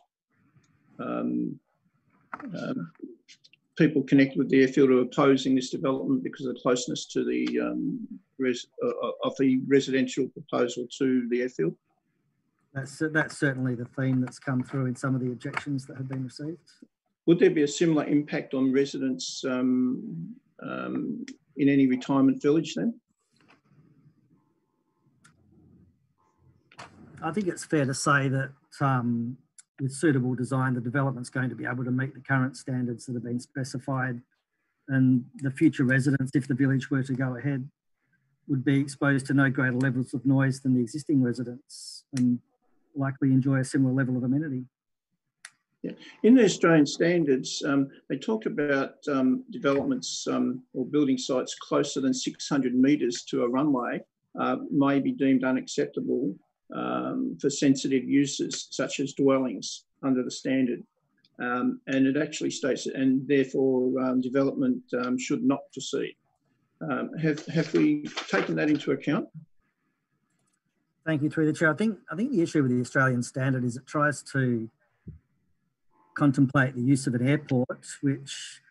people connected with the airfield who are opposing this development because of the closeness to the of the residential proposal to the airfield? That's certainly the theme that's come through in some of the objections that have been received. Would there be a similar impact on residents in any retirement village then? I think it's fair to say that with suitable design, the development's going to be able to meet the current standards that have been specified, and the future residents, if the village were to go ahead, would be exposed to no greater levels of noise than the existing residents and likely enjoy a similar level of amenity. Yeah. In the Australian standards, they talk about developments or building sites closer than 600 metres to a runway may be deemed unacceptable for sensitive uses such as dwellings under the standard. And it actually states that, and therefore development should not proceed. Have we taken that into account? Thank you, through the chair. I think the issue with the Australian standard is it tries to contemplate the use of an airport, which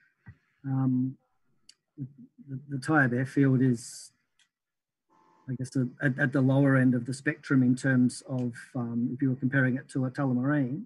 the Tyabb airfield is, I guess, at the lower end of the spectrum in terms of if you were comparing it to a Tullamarine.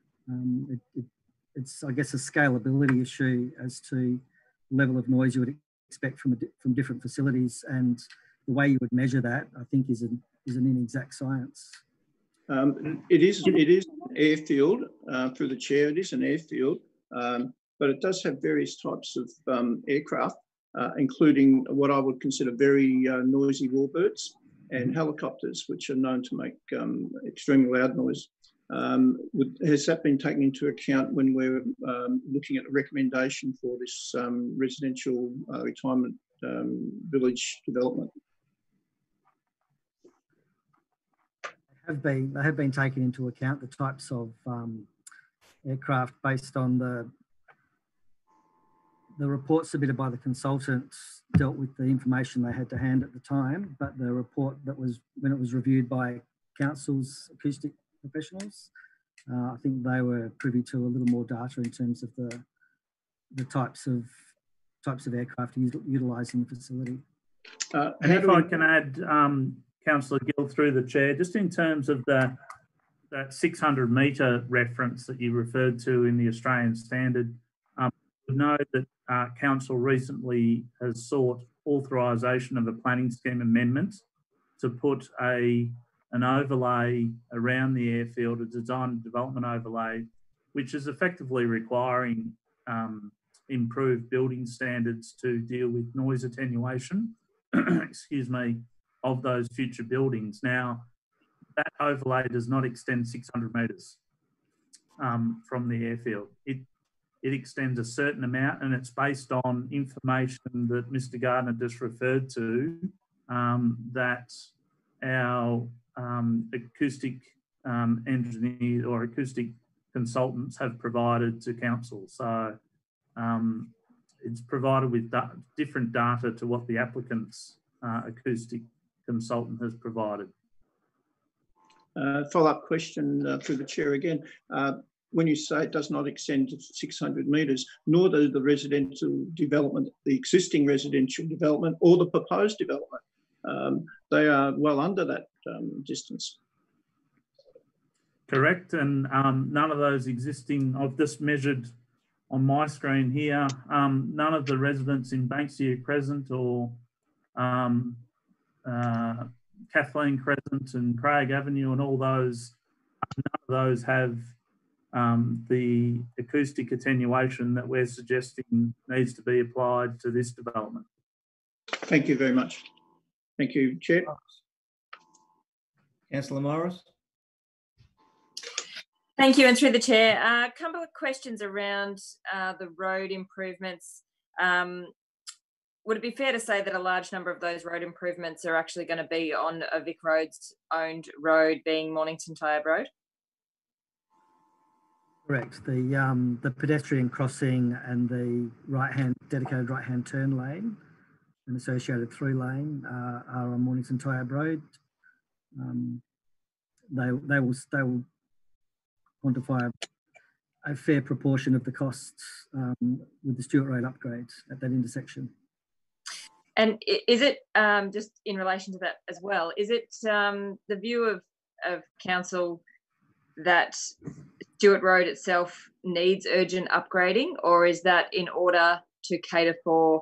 It's, I guess, a scalability issue as to the level of noise you would expect from different facilities, and the way you would measure that, I think, is an inexact science. It is an airfield, through the chair. It is an airfield, but it does have various types of aircraft, including what I would consider very noisy warbirds and helicopters, which are known to make extremely loud noise. Has that been taken into account when we're looking at a recommendation for this residential retirement village development? They have been taken into account, the types of aircraft based on the report submitted by the consultants dealt with the information they had to hand at the time, but the report that was, when it was reviewed by council's acoustic professionals. I think they were privy to a little more data in terms of the types of aircraft utilised in the facility. And if I can add, Councillor Gill, through the chair, just in terms of that 600 metre reference that you referred to in the Australian standard, we know that Council recently has sought authorisation of a planning scheme amendment to put an overlay around the airfield, a design and development overlay, which is effectively requiring improved building standards to deal with noise attenuation, excuse me, of those future buildings. Now, that overlay does not extend 600 metres from the airfield. It extends a certain amount, and it's based on information that Mr. Gardner just referred to, that our acoustic engineers or acoustic consultants have provided to council. So it's provided with different data to what the applicant's acoustic consultant has provided. Follow-up question through the chair again. When you say it does not extend to 600 metres, nor do the residential development, the existing residential development or the proposed development, they are well under that distance. Correct, and none of those existing, I've just measured on my screen here, none of the residents in Banksia Crescent or Kathleen Crescent and Craig Avenue and all those, none of those have the acoustic attenuation that we're suggesting needs to be applied to this development. Thank you very much. Thank you, Chair. Councillor Morris. Thank you, and through the chair, a couple of questions around the road improvements. Would it be fair to say that a large number of those road improvements are actually going to be on a Vic Roads owned road, being Mornington Tyabb Road? Correct. The pedestrian crossing and the dedicated right-hand turn lane and associated through lane are on Mornington Tyabb Road. They will quantify a fair proportion of the costs with the Stewart Road upgrades at that intersection. And is it, just in relation to that as well, is it the view of council that Stewart Road itself needs urgent upgrading, or is that in order to cater for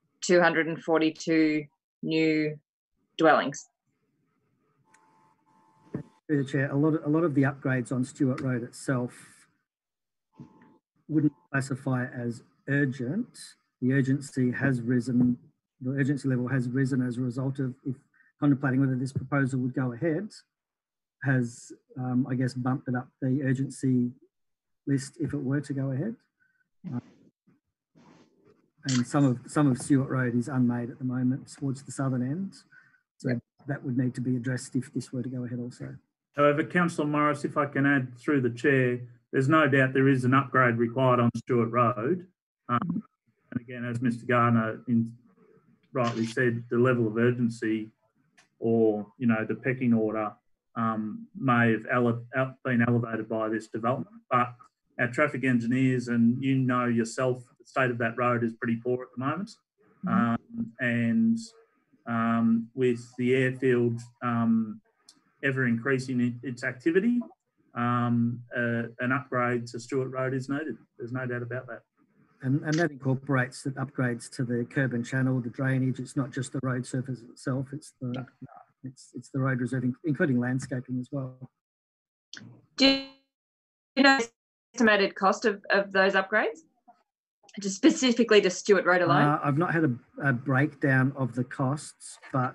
242 new dwellings? Through the chair, a lot of the upgrades on Stewart Road itself wouldn't classify as urgent. The urgency has risen. The urgency level has risen as a result of, if contemplating whether this proposal would go ahead, has I guess bumped it up the urgency list if it were to go ahead. And some of Stewart Road is unmade at the moment towards the southern end, so that would need to be addressed if this were to go ahead also. However, Councillor Morris, if I can add through the chair, there's no doubt there is an upgrade required on Stewart Road. And again, as Mr. Gardner rightly said, the level of urgency or, you know, the pecking order may have been elevated by this development. But our traffic engineers, and you know yourself, the state of that road is pretty poor at the moment. With the airfield ever increasing its activity, an upgrade to Stewart Road is needed. There's no doubt about that. And that incorporates the upgrades to the curb and channel, the drainage. It's not just the road surface itself, it's the road reserving, including landscaping as well. Do you know the estimated cost of those upgrades? Just specifically to Stewart Road alone? I've not had a breakdown of the costs, but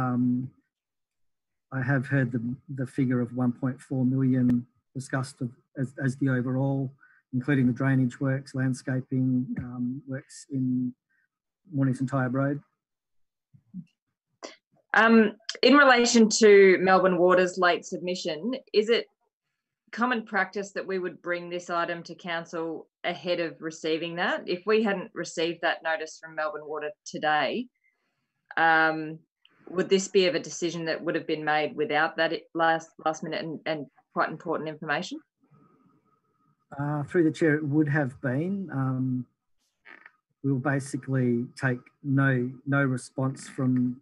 I have heard the figure of 1.4 million discussed as the overall, including the drainage works, landscaping works in Mornington Tyabb Road. In relation to Melbourne Water's late submission, is it common practice that we would bring this item to council ahead of receiving that? If we hadn't received that notice from Melbourne Water today, would this be of a decision that would have been made without that last minute and quite important information? Through the chair, it would have been. We'll basically take no response from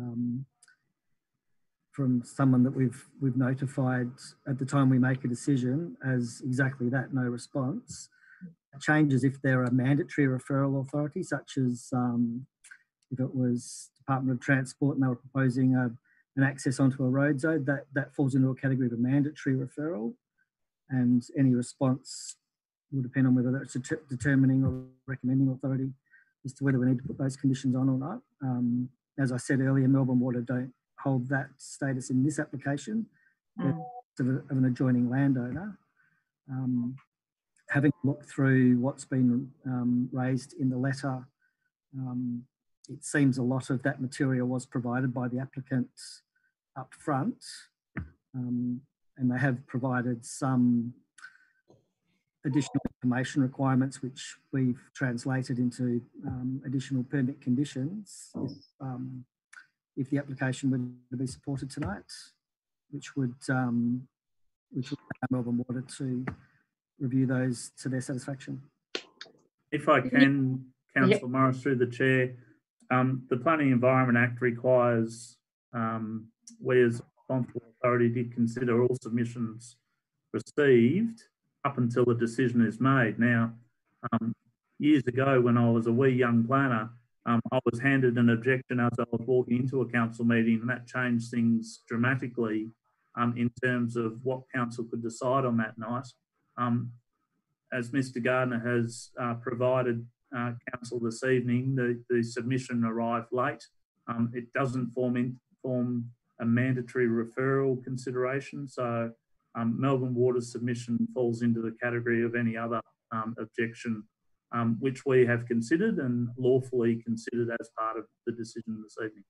someone that we've notified at the time we make a decision as exactly that, no response. It changes if they're a mandatory referral authority, such as if it was Department of Transport and they were proposing an access onto a road zone, that falls into a category of a mandatory referral, and any response will depend on whether that's a determining or recommending authority as to whether we need to put those conditions on or not. As I said earlier, Melbourne Water don't hold that status in this application of an adjoining landowner. Having looked through what's been raised in the letter, it seems a lot of that material was provided by the applicant up front, and they have provided some additional information requirements which we've translated into additional permit conditions if the application were to be supported tonight, which would allow Melbourne Water to review those to their satisfaction. If I can, Councillor Morris, through the chair, the Planning Environment Act requires we as a responsible authority to consider all submissions received up until a decision is made. Now, years ago when I was a wee young planner, I was handed an objection as I was walking into a council meeting, and that changed things dramatically in terms of what council could decide on that night. As Mr Gardner has provided council this evening, the submission arrived late. It doesn't form a mandatory referral consideration, so Melbourne Water's submission falls into the category of any other objection, which we have considered and lawfully considered as part of the decision this evening.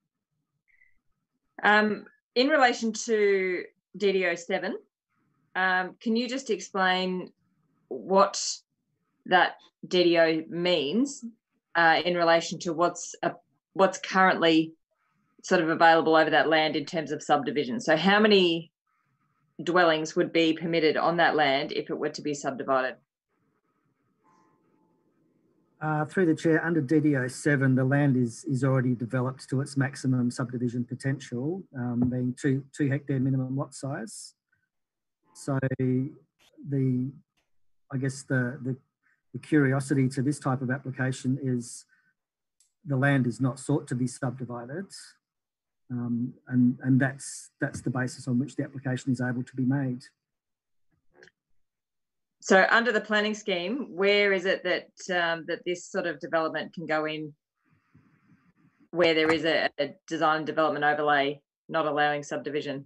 In relation to DDO 7, can you just explain what that DDO means in relation to what's currently sort of available over that land in terms of subdivision? So how many dwellings would be permitted on that land if it were to be subdivided? Through the chair, under DDO 7, the land is already developed to its maximum subdivision potential, being 2 hectare minimum lot size. So I guess the curiosity to this type of application is the land is not sought to be subdivided, and that's the basis on which the application is able to be made. So under the planning scheme, where is it that that this sort of development can go in where there is a design and development overlay not allowing subdivision?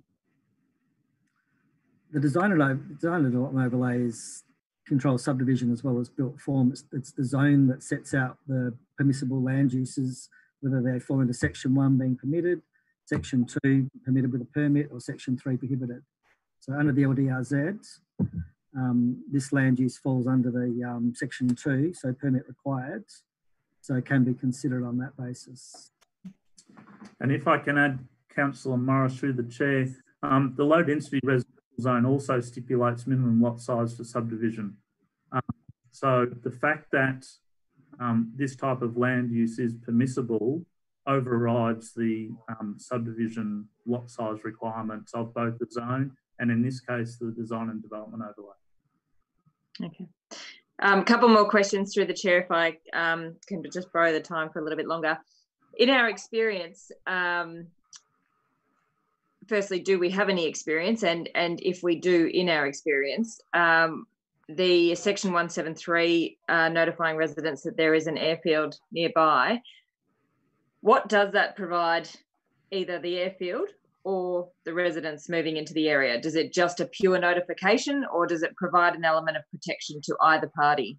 The design and development overlay controls subdivision as well as built form. It's the zone that sets out the permissible land uses, whether they fall into Section 1 being permitted, Section 2 permitted with a permit, or Section 3 prohibited. So under the LDRZ, this land use falls under the Section 2, so permit required, so it can be considered on that basis. And if I can add, Councillor Morris through the chair, the low density residential zone also stipulates minimum lot size for subdivision. So the fact that this type of land use is permissible overrides the subdivision lot size requirements of both the zone and, in this case, the design and development overlay. Okay. A couple more questions through the chair, if I can just borrow the time for a little bit longer. In our experience, firstly, do we have any experience? And if we do, in our experience, the Section 173 notifying residents that there is an airfield nearby, what does that provide either the airfield or the residents moving into the area? Does it just a pure notification, or does it provide an element of protection to either party?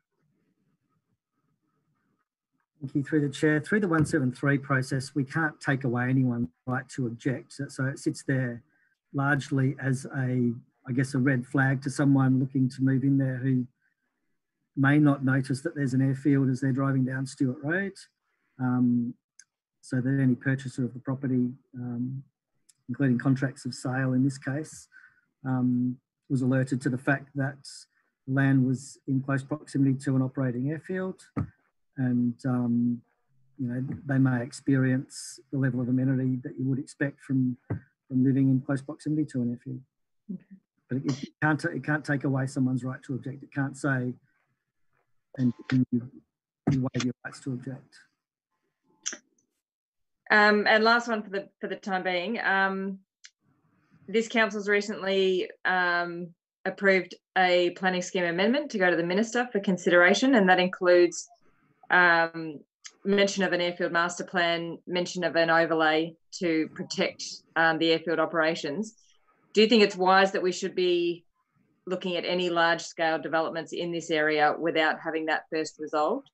Thank you. Through the chair, through the 173 process, we can't take away anyone's right to object. So it sits there largely as a red flag to someone looking to move in there who may not notice that there's an airfield as they're driving down Stewart Road. so that any purchaser of the property, including contracts of sale in this case, was alerted to the fact that the land was in close proximity to an operating airfield, and you know, they may experience the level of amenity that you would expect from living in close proximity to an airfield. Okay. But it can't take away someone's right to object. It can't say, and you waive your rights to object. And last one for the time being. This council's recently approved a planning scheme amendment to go to the minister for consideration, and that includes mention of an airfield master plan, mention of an overlay to protect the airfield operations. Do you think it's wise that we should be looking at any large-scale developments in this area without having that first resolved?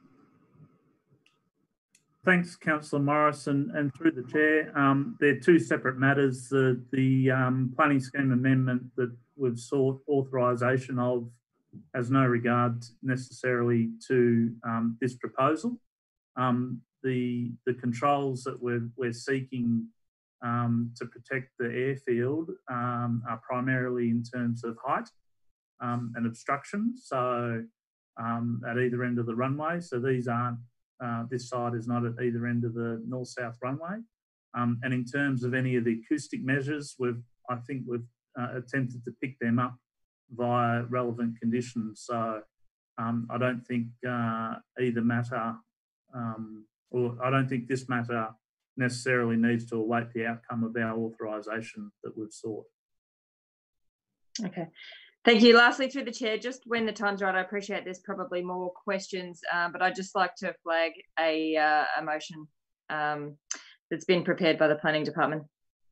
Thanks, Councillor Morris, and through the chair, they're two separate matters. The planning scheme amendment that we've sought authorisation of has no regard necessarily to this proposal. The controls that we're seeking to protect the airfield are primarily in terms of height and obstruction. So at either end of the runway. So these aren't. This site is not at either end of the north-south runway. And in terms of any of the acoustic measures, I think we've attempted to pick them up via relevant conditions. So I don't think either matter, or I don't think this matter necessarily needs to await the outcome of our authorisation that we've sought. Okay. Thank you. Lastly, through the chair, just when the time's right, I appreciate there's probably more questions, but I'd just like to flag a motion that's been prepared by the planning department.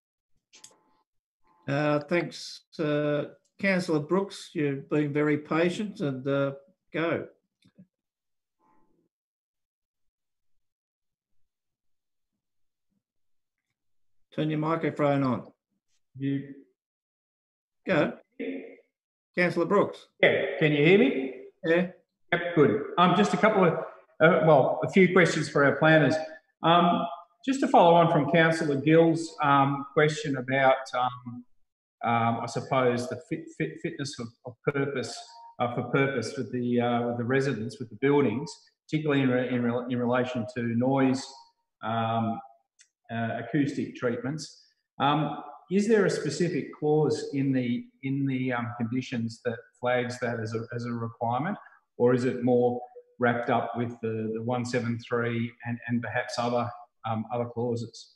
Thanks, Councillor Brooks. You've been very patient, and go. Turn your microphone on. You go. Councillor Brooks. Yeah, can you hear me? Yeah. Yep, good. Just a couple of, a few questions for our planners. Just to follow on from Councillor Gill's question about, I suppose, the fitness of purpose for purpose with the residents, with the buildings, particularly in relation to noise, acoustic treatments. Is there a specific clause in the conditions that flags that as a requirement, or is it more wrapped up with the 173 and perhaps other clauses?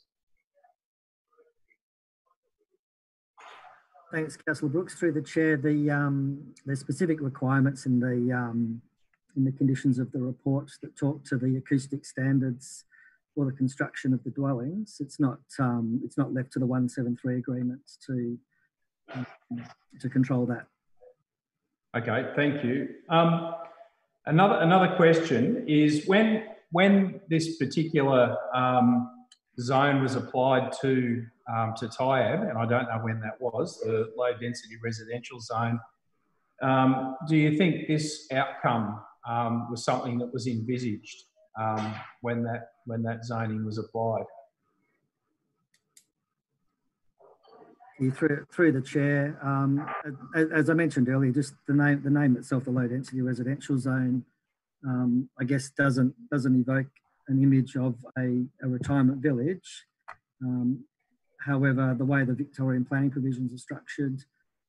Thanks, Councillor Brooks. Through the chair, the specific requirements in the conditions of the reports that talk to the acoustic standards for the construction of the dwellings. It's not left to the 173 agreements to control that. Okay, thank you. Another question is when this particular zone was applied to TIAB, and I don't know when that was, the low density residential zone. Do you think this outcome was something that was envisaged when that zoning was applied? Through the chair, as I mentioned earlier, just the name itself, the low density residential zone, I guess doesn't evoke an image of a retirement village. However, the way the Victorian planning provisions are structured,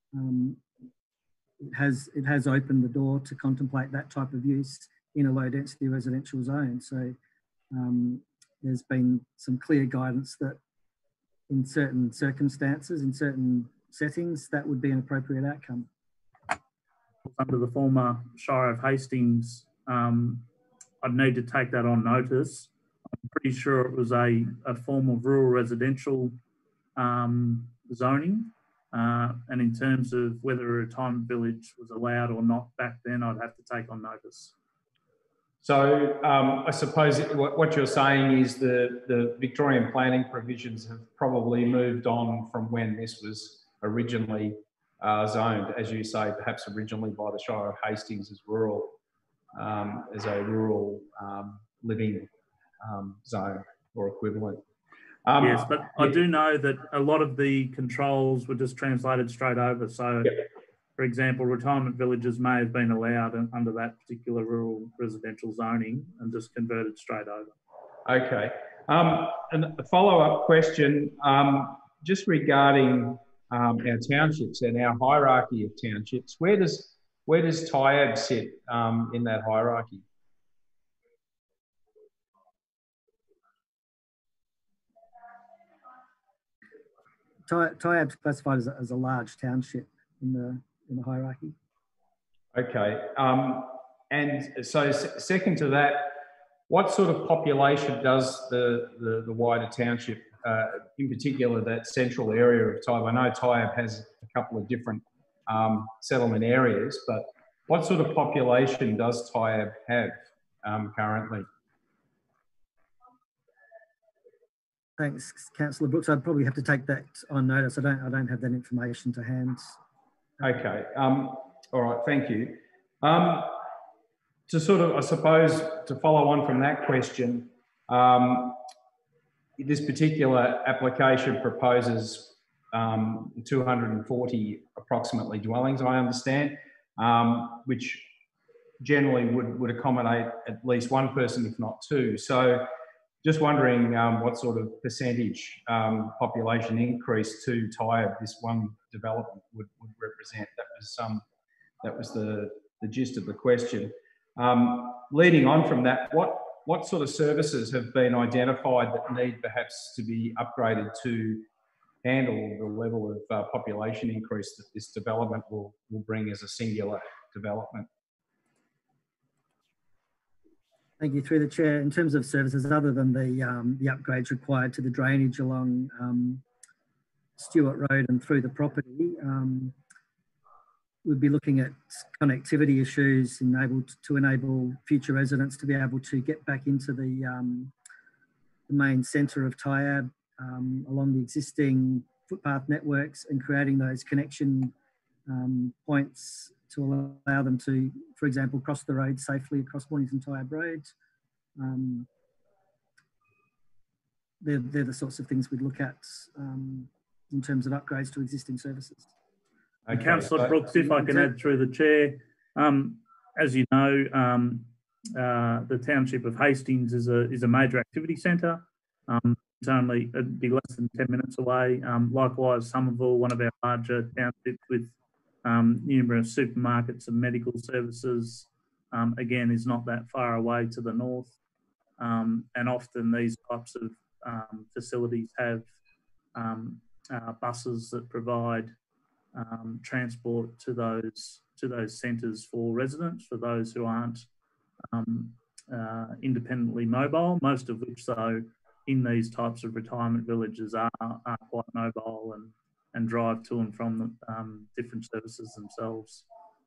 it has opened the door to contemplate that type of use in a low density residential zone. So there's been some clear guidance that in certain circumstances, in certain settings, that would be an appropriate outcome. Under the former Shire of Hastings, I'd need to take that on notice. I'm pretty sure it was a form of rural residential zoning. And in terms of whether a retirement village was allowed or not back then, I'd have to take on notice. So I suppose what you're saying is the Victorian planning provisions have probably moved on from when this was originally zoned, as you say, perhaps originally by the Shire of Hastings as rural, as a rural living zone, or equivalent. Yes, but I do know that a lot of the controls were just translated straight over. So, for example, retirement villages may have been allowed under that particular rural residential zoning and just converted straight over. Okay. And a follow-up question, just regarding our townships and our hierarchy of townships. Where does Tyab sit in that hierarchy? Tyab's classified as a large township in the hierarchy. Okay, and so second to that, what sort of population does the wider township, in particular that central area of Tyab? I know Tyab has a couple of different settlement areas, but what sort of population does Tyab have currently? Thanks, Councillor Brooks. I'd probably have to take that on notice. I don't have that information to hand. Okay. All right. Thank you. To sort of, I suppose, to follow on from that question, this particular application proposes 240 approximately dwellings, I understand, which generally would accommodate at least one person, if not two. So just wondering what sort of percentage population increase to Tyab this one development would represent. That was the gist of the question. Leading on from that, what sort of services have been identified that need perhaps to be upgraded to handle the level of population increase that this development will bring as a singular development? Thank you. Through the chair, in terms of services, other than the upgrades required to the drainage along Stewart Road and through the property, we'd be looking at connectivity issues to enable future residents to be able to get back into the main centre of Tyab along the existing footpath networks and creating those connection points to allow them to, for example, cross the road safely across Mornington Tyab Road. They're the sorts of things we'd look at in terms of upgrades to existing services. Okay. Councillor Brooks, if I can add through the chair, as you know, the township of Hastings is a major activity centre. It's only, it'd be less than 10 minutes away. Likewise, Somerville, one of our larger townships with numerous supermarkets and medical services, again, is not that far away to the north. And often these types of facilities have buses that provide transport to those centres for residents, for those who aren't independently mobile, most of which, though, in these types of retirement villages are quite mobile and drive to and from different services themselves.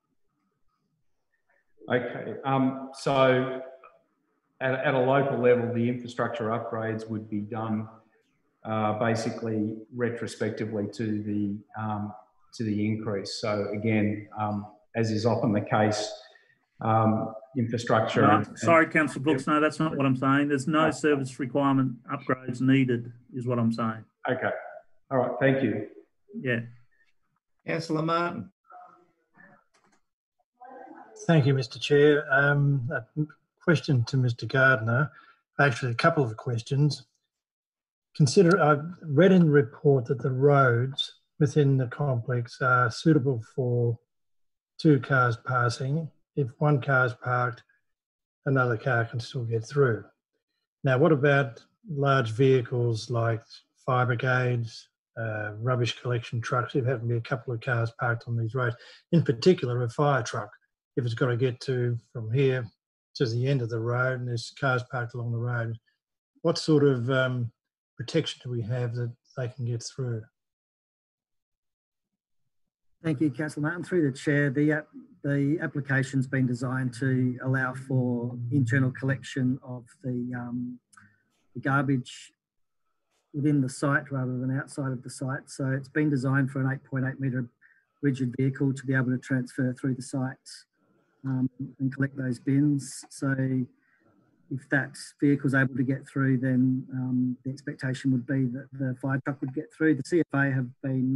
Okay, so at a local level, the infrastructure upgrades would be done basically retrospectively to the increase. So again, as is often the case, infrastructure. No, sorry, Councillor Brooks, no, that's not what I'm saying. There's no service requirement upgrades needed, is what I'm saying. Okay, all right, thank you. Yeah. Councillor Martin. Thank you, Mr. Chair. A question to Mr. Gardner, actually a couple of questions. I've read in the report that the roads within the complex are suitable for 2 cars passing. If 1 car is parked, another car can still get through. Now, what about large vehicles like fire brigades, rubbish collection trucks? There have to be a couple of cars parked on these roads. In particular, a fire truck, if it's got to get from here to the end of the road and there's cars parked along the road, what sort of protection do we have that they can get through? Thank you, Councillor Martin. Through the chair, the application's been designed to allow for internal collection of the garbage within the site rather than outside of the site. So it's been designed for an 8.8 metre rigid vehicle to be able to transfer through the site and collect those bins. So if that vehicle's able to get through, then the expectation would be that the fire truck would get through. The CFA have been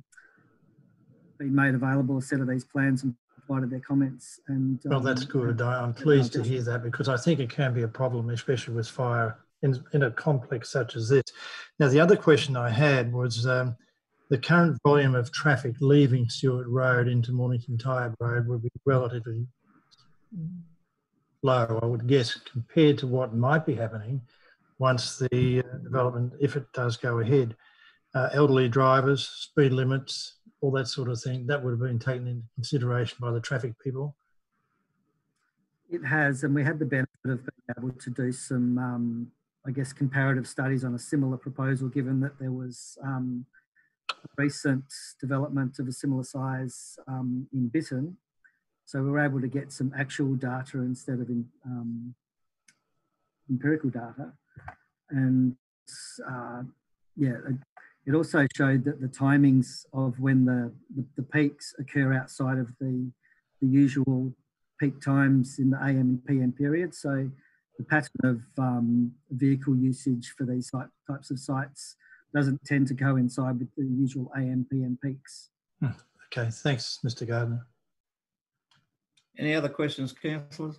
made available a set of these plans and provided their comments. And well, that's good. I'm pleased to hear that, because I think it can be a problem, especially with fire in a complex such as this. Now, the other question I had was the current volume of traffic leaving Stewart Road into Mornington Tyabb Road would be relatively low, I would guess, compared to what might be happening once the development, if it does go ahead. Elderly drivers, speed limits, all that sort of thing, that would have been taken into consideration by the traffic people. It has, and we had the benefit of being able to do some, I guess, comparative studies on a similar proposal, given that there was a recent development of a similar size in Bitton. So we were able to get some actual data instead of empirical data. And yeah, it also showed that the timings of when the peaks occur outside of the usual peak times in the AM and PM period. So the pattern of vehicle usage for these types of sites doesn't tend to coincide with the usual AM, PM peaks. Okay, thanks, Mr. Gardner. Any other questions, councillors?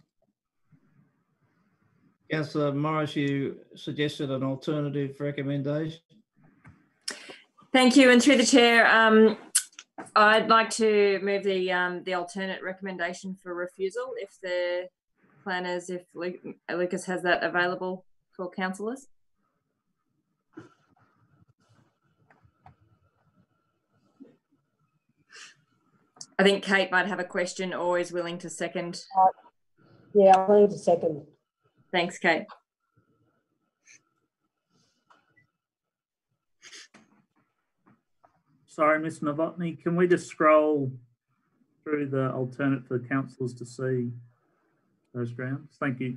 Councillor Morris, you suggested an alternative recommendation. Thank you, and through the chair, I'd like to move the alternate recommendation for refusal if the planners, if Lucas has that available for councillors. I think Kate might have a question or is willing to second. Yeah, I'm willing to second. Thanks, Kate. Sorry, Ms Novotny, can we just scroll through the alternate for the councillors to see those grounds? Thank you.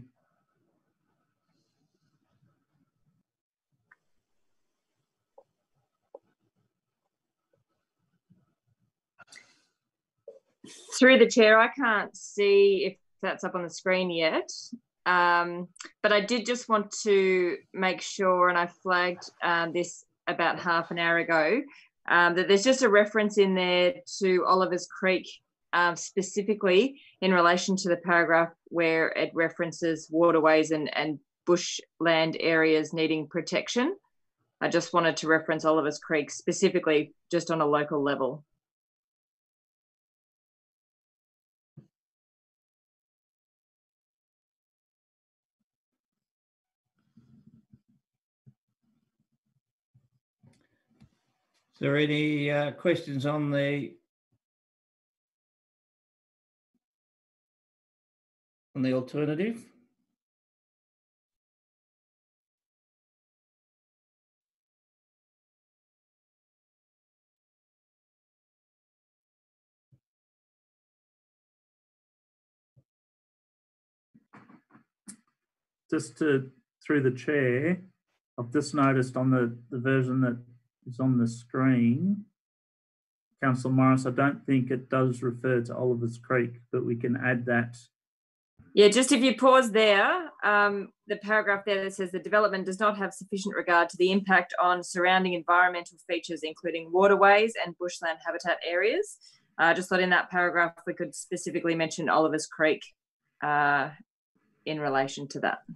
Through the chair, I can't see if that's up on the screen yet, but I did just want to make sure, and I flagged this about half an hour ago, that there's just a reference in there to Oliver's Creek, specifically in relation to the paragraph where it references waterways and bushland areas needing protection. I just wanted to reference Oliver's Creek specifically just on a local level. Is there any questions on the alternative? Just through the chair, I've just noticed on the version that is on the screen, Councillor Morris, I don't think it does refer to Oliver's Creek, but we can add that. Yeah, just if you pause there, the paragraph there that says the development does not have sufficient regard to the impact on surrounding environmental features, including waterways and bushland habitat areas. I just thought in that paragraph we could specifically mention Oliver's Creek in relation to that.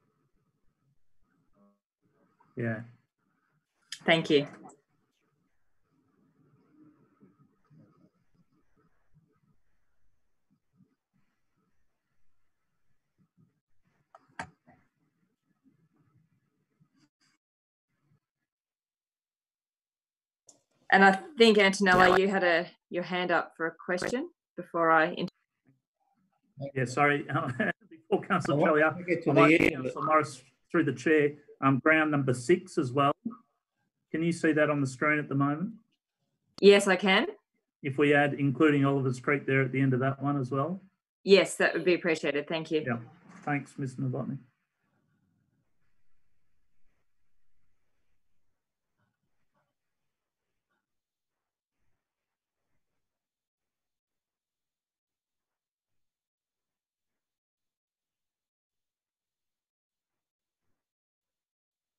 Yeah. Thank you. And I think, Antonella, you had your hand up for a question before I... Yeah, sorry. Before Councillor Chelley, Councillor Morris through the chair, ground number 6 as well. Can you see that on the screen at the moment? Yes, I can. If we add including Oliver's Creek there at the end of that one as well? Yes, that would be appreciated. Thank you. Yeah. Thanks, Ms Novotny.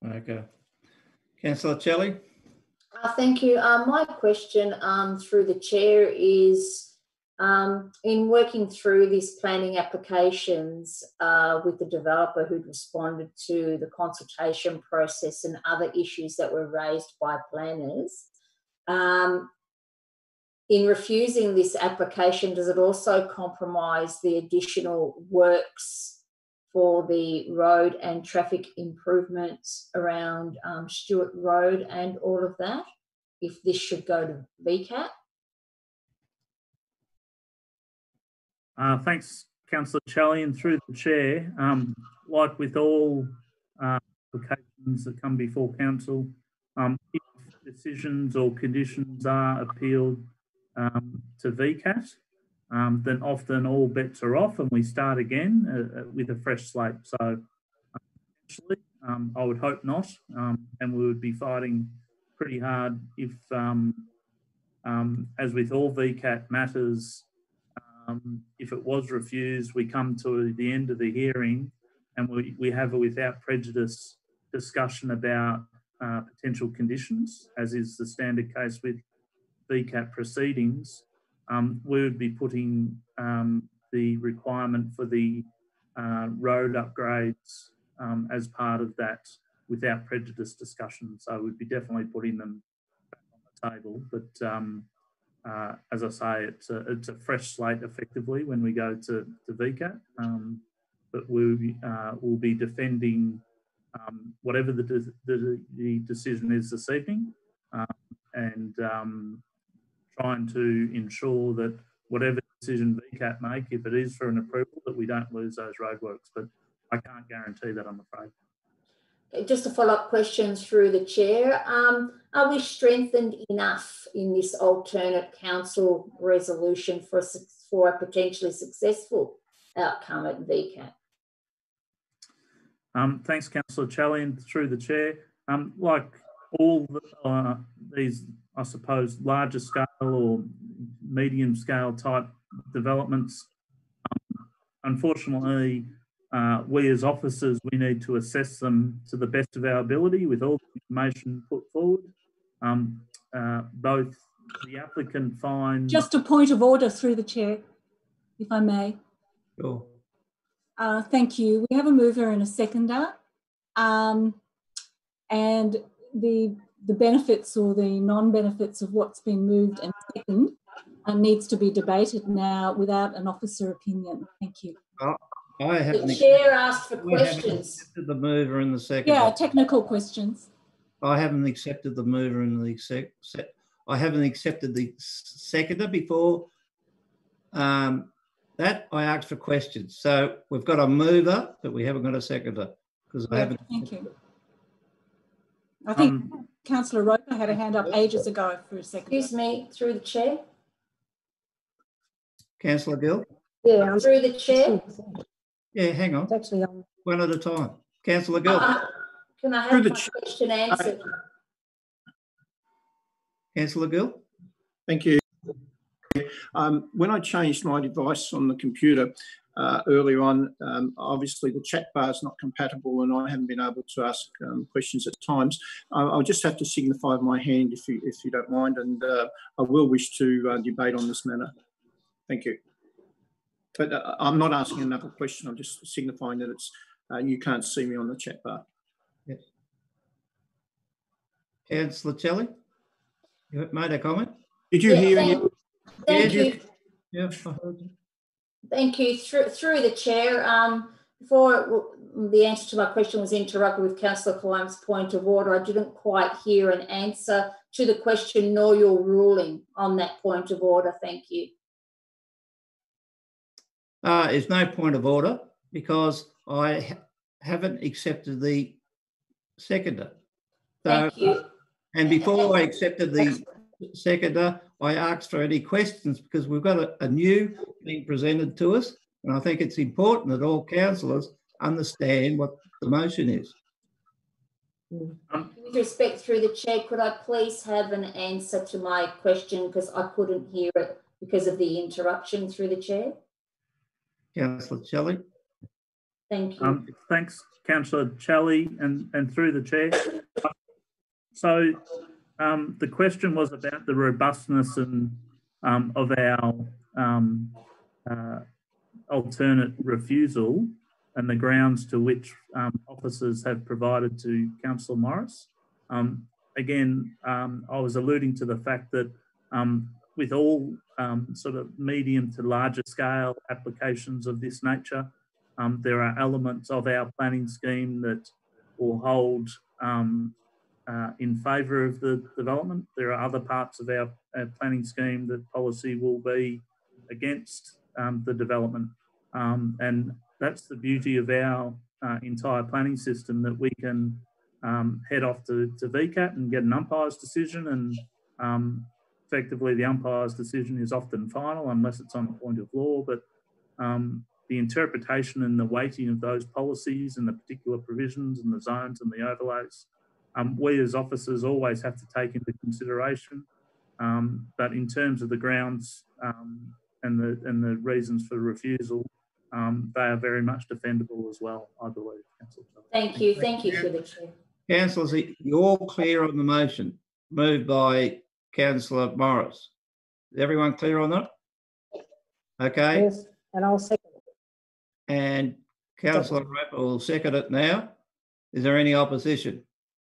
Okay. Councillor Shelley? Thank you. My question through the chair is, in working through these planning applications with the developer who'd responded to the consultation process and other issues that were raised by planners, in refusing this application, does it also compromise the additional works for the road and traffic improvements around Stewart Road and all of that, if this should go to VCAT? Thanks, Councillor Shelley, and through the chair, like with all applications that come before council, if decisions or conditions are appealed to VCAT, then often all bets are off and we start again with a fresh slate. So actually, I would hope not, and we would be fighting pretty hard if, as with all VCAT matters, if it was refused, we come to the end of the hearing and we have a without prejudice discussion about potential conditions, as is the standard case with VCAT proceedings. We would be putting the requirement for the road upgrades as part of that without prejudice discussion. So we'd be definitely putting them back on the table. But as I say, it's a fresh slate effectively when we go to VCAT. But we'll be defending whatever the decision is this evening, and trying to ensure that whatever decision VCAT make, if it is for an approval, that we don't lose those roadworks. But I can't guarantee that, I'm afraid. Just a follow-up question through the chair. Are we strengthened enough in this alternate council resolution for a potentially successful outcome at VCAT? Thanks, Councillor Shelley, and through the chair. Like all these, I suppose, larger scale or medium scale type developments, unfortunately, we as officers, we need to assess them to the best of our ability with all the information put forward. Both the applicant finds... Just a point of order through the chair, if I may. Sure. Thank you. We have a mover and a seconder, and the benefits or the non-benefits of what's been moved and seconded needs to be debated now without an officer opinion. Thank you. The chair asked for questions. Accepted the mover and the seconder. Yeah, technical questions. I haven't accepted the mover and the I haven't accepted the seconder before. That I asked for questions. So we've got a mover, but we haven't got a seconder because I haven't. Thank you. I think Councillor Roper had a hand up ages ago for a second. Excuse me, through the chair. Councillor Gill? Yeah, through the chair. Yeah, hang on. It's actually on. One at a time. Councillor Gill. Can I have my question answered? Councillor Gill? Thank you. When I changed my device on the computer earlier on, obviously the chat bar is not compatible and I haven't been able to ask questions at times. I'll just have to signify my hand if you don't mind, and I will wish to debate on this matter. Thank you. But I'm not asking another question. I'm just signifying that it's you can't see me on the chat bar. Yes. Councillor Shelley, you made a comment. Did you hear any? Thank you. Yeah, I heard you. Thank you. Through the chair, before the answer to my question was interrupted with Councillor Colom's point of order, I didn't quite hear an answer to the question nor your ruling on that point of order. Thank you. There's no point of order because I haven't accepted the seconder. So, thank you. And before I accepted the seconder, I asked for any questions because we've got a new thing presented to us, and I think it's important that all councillors understand what the motion is. With respect through the chair, could I please have an answer to my question because I couldn't hear it because of the interruption through the chair? Councillor Shelley. Thank you. Thanks, Councillor Challey, and through the chair. So the question was about the robustness and of our alternate refusal and the grounds to which officers have provided to Councillor Morris. Again, I was alluding to the fact that with all sort of medium to larger scale applications of this nature, there are elements of our planning scheme that will hold in favour of the development. There are other parts of our planning scheme that policy will be against the development. And that's the beauty of our entire planning system, that we can head off to VCAT and get an umpire's decision, and effectively the umpire's decision is often final unless it's on a point of law, but the interpretation and the weighting of those policies and the particular provisions and the zones and the overlays, we as officers always have to take into consideration. But in terms of the grounds and the reasons for refusal, they are very much defendable as well, I believe. Thank you. Thank you for the chair. Councillors, you're all clear on the motion moved by Councillor Morris. Is everyone clear on that? Okay. Yes, and I'll second it. And Councillor Roper will second it now. Is there any opposition?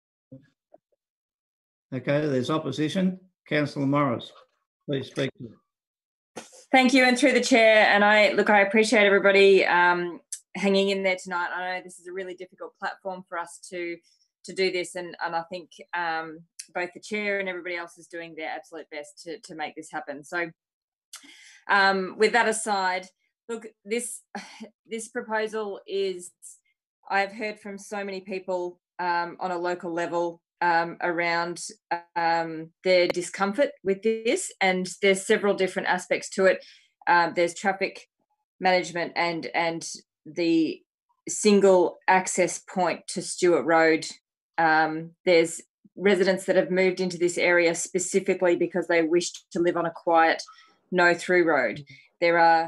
Okay, there's opposition. Councillor Morris, please speak to it. Thank you, and through the chair, and I appreciate everybody hanging in there tonight. I know this is a really difficult platform for us to do this, and I think both the chair and everybody else is doing their absolute best to make this happen. So with that aside, look, this proposal is, I've heard from so many people on a local level around their discomfort with this, and there's several different aspects to it. There's traffic management and the single access point to Stewart Road. There's residents that have moved into this area specifically because they wish to live on a quiet, no-through road. There are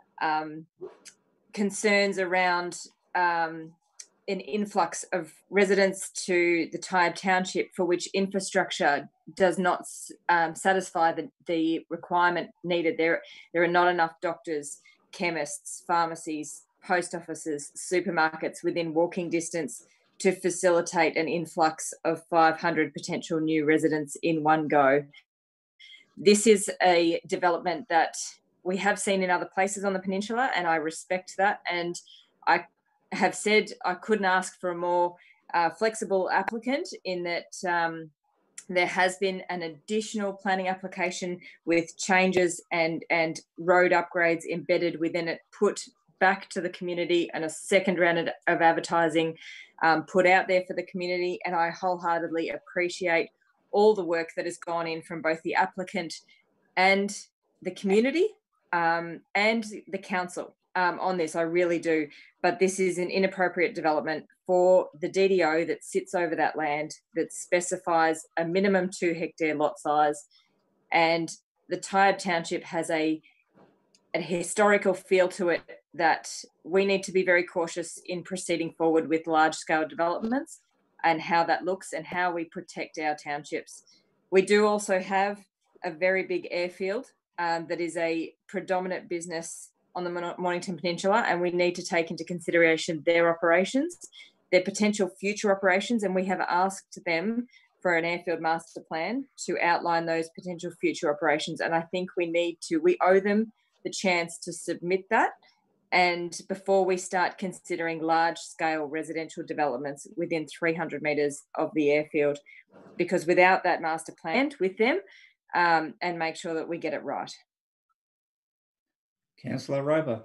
concerns around an influx of residents to the Tyabb Township for which infrastructure does not satisfy the requirement needed. There are not enough doctors, chemists, pharmacies, post offices, supermarkets within walking distance to facilitate an influx of 500 potential new residents in one go. This is a development that we have seen in other places on the peninsula, and I respect that. And I have said I couldn't ask for a more flexible applicant, in that there has been an additional planning application with changes and road upgrades embedded within it, put back to the community, and a second round of advertising put out there for the community. And I wholeheartedly appreciate all the work that has gone in from both the applicant and the community and the council on this. I really do. But this is an inappropriate development for the DDO that sits over that land, that specifies a minimum 2 hectare lot size. And the Tyabb Township has a historical feel to it that we need to be very cautious in proceeding forward with large scale developments, and how that looks and how we protect our townships. We do also have a very big airfield that is a predominant business on the Mornington Peninsula, and we need to take into consideration their operations, their potential future operations, and we have asked them for an airfield master plan to outline those potential future operations. And I think we owe them the chance to submit that, and before we start considering large scale residential developments within 300 metres of the airfield, because without that master plan with them, and make sure that we get it right. Councillor Roper.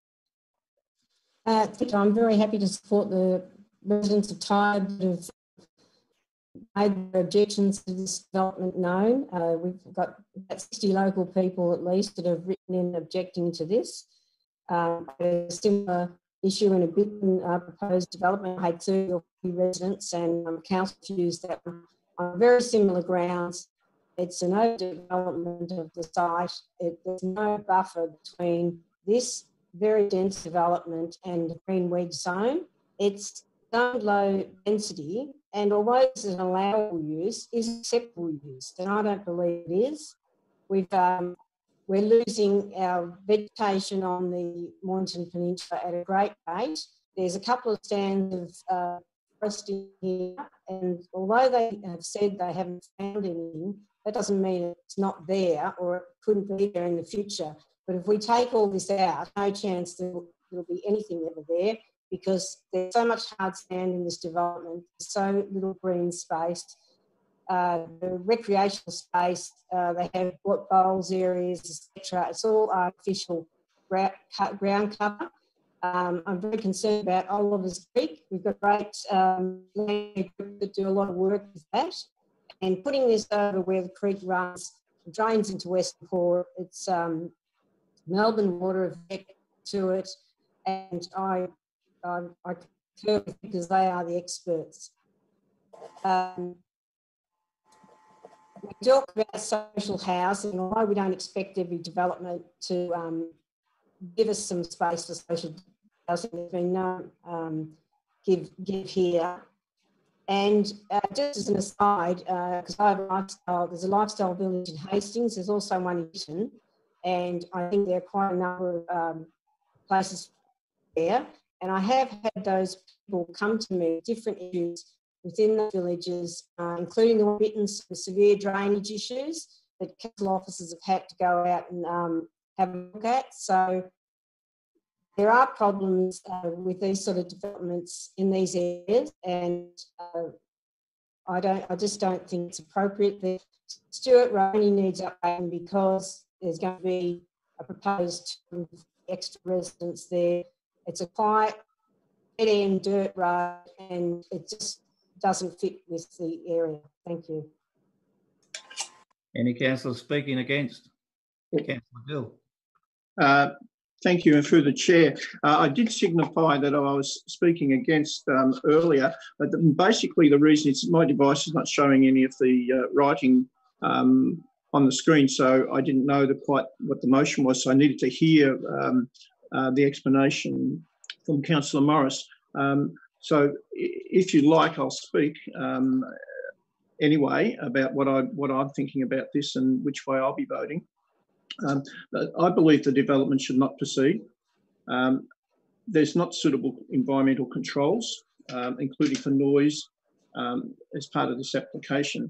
I'm very happy to support the residents of Tyabb that have made their objections to this development known. We've got about 60 local people at least that have written in objecting to this. A similar issue in a Bitten proposed development had 2 or 3 residents, and council used that on very similar grounds. It's an overdevelopment of the site. There's no buffer between this very dense development and green wedge zone. It's so low density, and although it's an allowable use, is acceptable use, and I don't believe it is. We're losing our vegetation on the Mornington Peninsula at a great rate. There's a couple of stands of forest in here, and although they have said they haven't found anything, that doesn't mean it's not there or it couldn't be there in the future. But if we take all this out, no chance there'll be anything ever there, because there's so much hard sand in this development, so little green space. The recreational space, they have bowls areas, etc. It's all artificial ground cover. I'm very concerned about Oliver's Creek. We've got great land group that do a lot of work with that. And putting this over where the creek runs, drains into Western Port, it's Melbourne Water effect to it, and I concur with because they are the experts. We talk about social housing, although we don't expect every development to give us some space for social housing. There's been no give here. And just as an aside, because I have a lifestyle, there's a lifestyle village in Hastings, there's also one in Eaton, and I think there are quite a number of places there. And I have had those people come to me with different issues within the villages, including the one written some severe drainage issues that council officers have had to go out and have a look at. So there are problems with these sort of developments in these areas, and I just don't think it's appropriate that Stuart Road only needs updating because there's going to be a proposed extra residence there. It's a quiet, dead-end dirt road, and it just doesn't fit with the area. Thank you. Any councillors speaking against? Councillor Gill. Thank you, and through the chair, I did signify that I was speaking against earlier, but basically the reason is my device is not showing any of the writing on the screen, so I didn't know quite what the motion was, so I needed to hear the explanation from Councillor Morris. So if you like, I'll speak anyway about what I'm thinking about this and which way I'll be voting. I believe the development should not proceed. There's not suitable environmental controls, including for noise, as part of this application.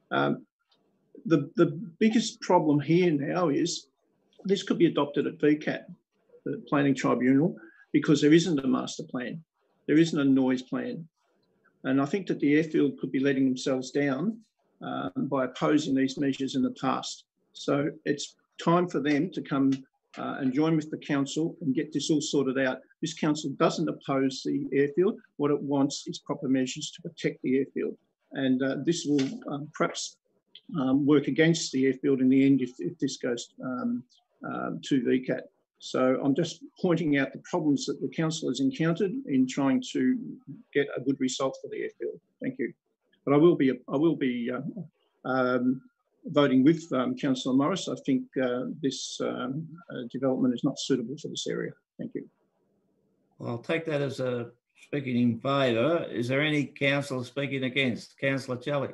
The biggest problem here now is this could be adopted at VCAT, the Planning Tribunal, because there isn't a master plan. There isn't a noise plan. And I think that the airfield could be letting themselves down by opposing these measures in the past. So it's time for them to come and join with the council and get this all sorted out. This council doesn't oppose the airfield. What it wants is proper measures to protect the airfield. And this will perhaps work against the airfield in the end if this goes to VCAT. So I'm just pointing out the problems that the council has encountered in trying to get a good result for the airfield. Thank you. But I will be voting with Councillor Morris. I think this development is not suitable for this area. Thank you. Well, I'll take that as a speaking in favour. Is there any councillor speaking against? Councillor Chelley.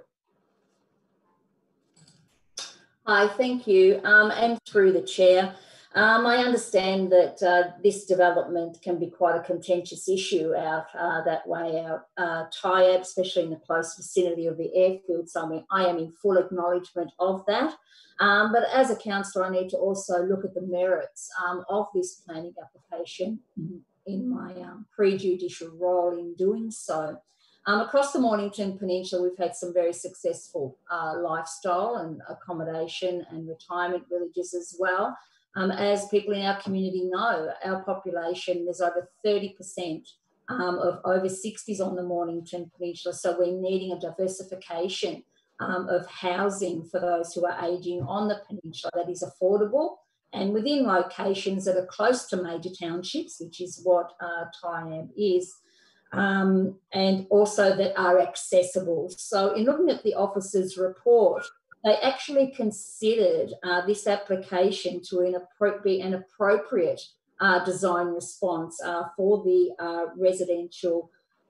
Hi, thank you. And through the chair, I understand that this development can be quite a contentious issue out that way out Tyab, especially in the close vicinity of the airfield somewhere. I am in full acknowledgement of that. But as a councillor, I need to also look at the merits of this planning application in my prejudicial role in doing so. Across the Mornington Peninsula, we've had some very successful lifestyle and accommodation and retirement villages as well. As people in our community know, our population, there's over 30% of over 60s on the Mornington Peninsula, so we're needing a diversification of housing for those who are ageing on the peninsula that is affordable and within locations that are close to major townships, which is what Tyab is. And also that are accessible. So in looking at the officer's report, they actually considered this application to be an appropriate design response for the residential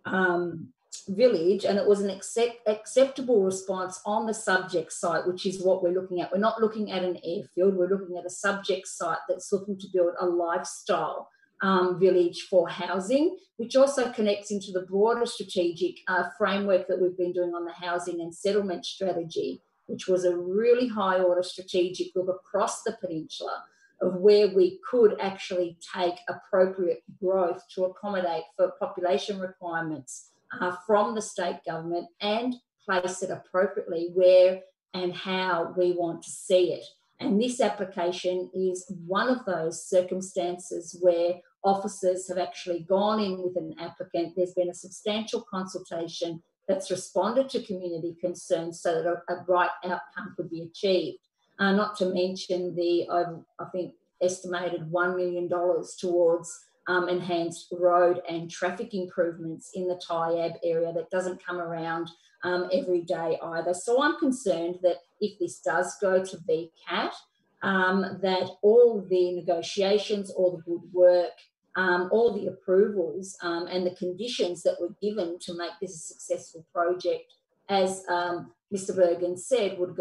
village, and it was an acceptable response on the subject site, which is what we're looking at. We're not looking at an airfield, we're looking at a subject site that's looking to build a lifestyle village for housing, which also connects into the broader strategic framework that we've been doing on the housing and settlement strategy, which was a really high order strategic look across the peninsula of where we could actually take appropriate growth to accommodate for population requirements from the state government and place it appropriately where and how we want to see it. And this application is one of those circumstances where officers have actually gone in with an applicant. There's been a substantial consultation that's responded to community concerns so that a right outcome could be achieved. Not to mention the, I think, estimated $1 million towards enhanced road and traffic improvements in the Tyab area that doesn't come around every day either. So I'm concerned that if this does go to VCAT, that all the negotiations, all the good work, all the approvals and the conditions that were given to make this a successful project, as Mr. Bergen said, would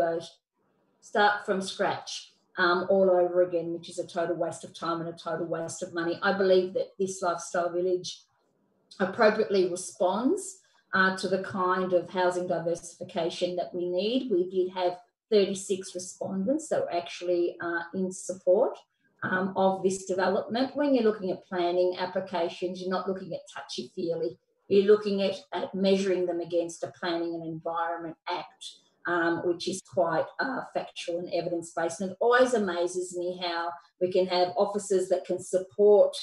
start from scratch all over again, which is a total waste of time and a total waste of money. I believe that this lifestyle village appropriately responds to the kind of housing diversification that we need. We did have 36 respondents that were actually in support of this development. When you're looking at planning applications, you're not looking at touchy-feely. You're looking at measuring them against a Planning and Environment Act, which is quite factual and evidence-based. And it always amazes me how we can have officers that can support,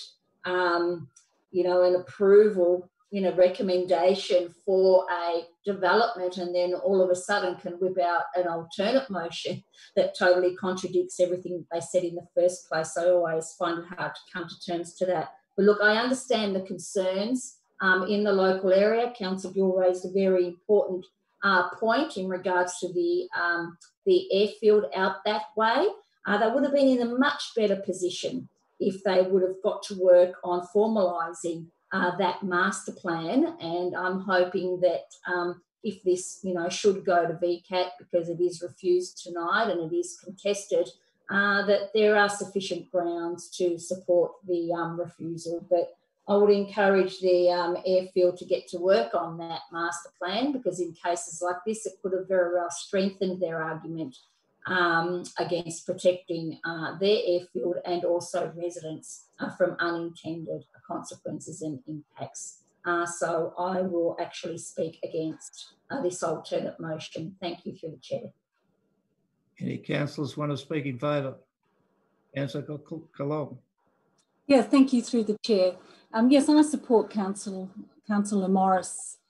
you know, an approval, you know, recommendation for a development, and then all of a sudden can whip out an alternate motion that totally contradicts everything they said in the first place. I always find it hard to come to terms to that. But look, I understand the concerns in the local area. Councillor Gill raised a very important point in regards to the airfield out that way. They would have been in a much better position if they would have got to work on formalising that master plan. And I'm hoping that if this, you know, should go to VCAT because it is refused tonight and it is contested, that there are sufficient grounds to support the refusal. But I would encourage the airfield to get to work on that master plan, because in cases like this, it could have very well strengthened their argument against protecting their airfield and also residents from unintended consequences and impacts. So I will actually speak against this alternate motion. Thank you through the chair. Any councillors want to speak in favour? Councillor Colom. Yeah, thank you through the chair. Yes, I support Councillor Morris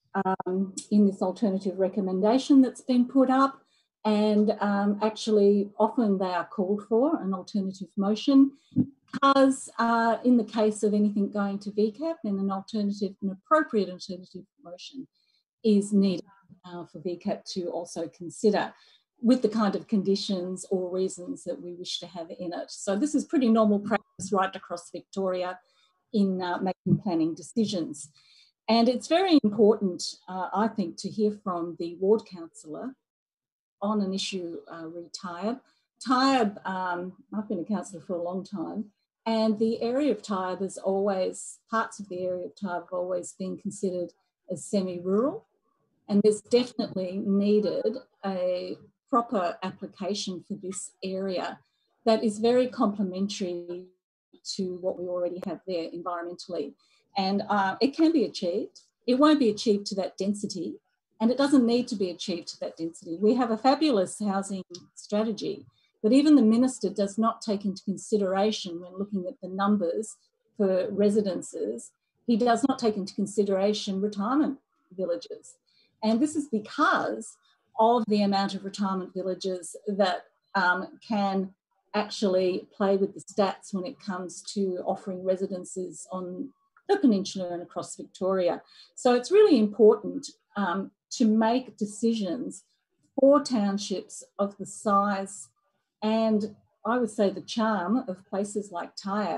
in this alternative recommendation that's been put up, and actually often they are called for an alternative motion, because in the case of anything going to VCAT, then an appropriate alternative motion is needed for VCAT to also consider, with the kind of conditions or reasons that we wish to have in it. So this is pretty normal practice right across Victoria in making planning decisions. And it's very important, I think, to hear from the ward councillor on an issue re Tyab. Tyab, I've been a councillor for a long time, and the area of Tyab has always, parts of the area of Tyab have always been considered as semi-rural, and there's definitely needed a proper application for this area that is very complementary to what we already have there environmentally. And it can be achieved. It won't be achieved to that density, and it doesn't need to be achieved to that density. We have a fabulous housing strategy, but even the minister does not take into consideration, when looking at the numbers for residences, he does not take into consideration retirement villages. And this is because of the amount of retirement villages that can actually play with the stats when it comes to offering residences on the peninsula and across Victoria. So it's really important to make decisions for townships of the size and, I would say, the charm of places like Tyab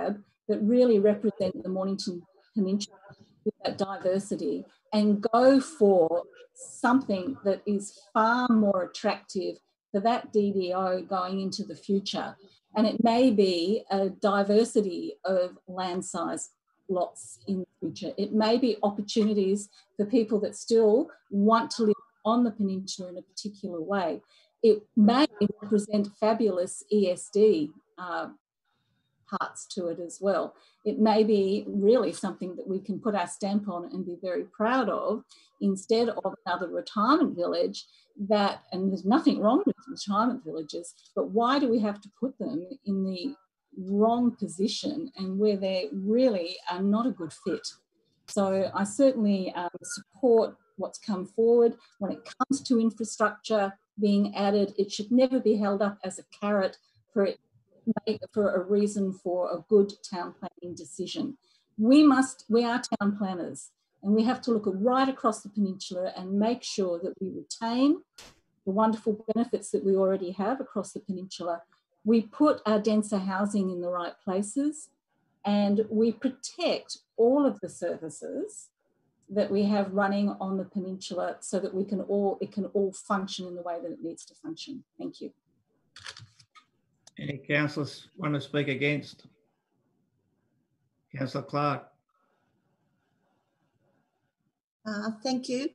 that really represent the Mornington Peninsula with that diversity, and go for something that is far more attractive for that DDO going into the future. And it may be a diversity of land size lots in the future. It may be opportunities for people that still want to live on the peninsula in a particular way. It may represent fabulous ESD parts to it as well. It may be really something that we can put our stamp on and be very proud of, instead of another retirement village that, and there's nothing wrong with retirement villages, but why do we have to put them in the wrong position and where they really are not a good fit? So I certainly support what's come forward. When it comes to infrastructure being added, it should never be held up as a carrot for a reason for a good town planning decision. We are town planners, and we have to look right across the peninsula and make sure that we retain the wonderful benefits that we already have across the peninsula. We put our denser housing in the right places, and we protect all of the services that we have running on the peninsula so that it can all function in the way that it needs to function. Thank you. Any councillors want to speak against? Councillor Clark. Thank you.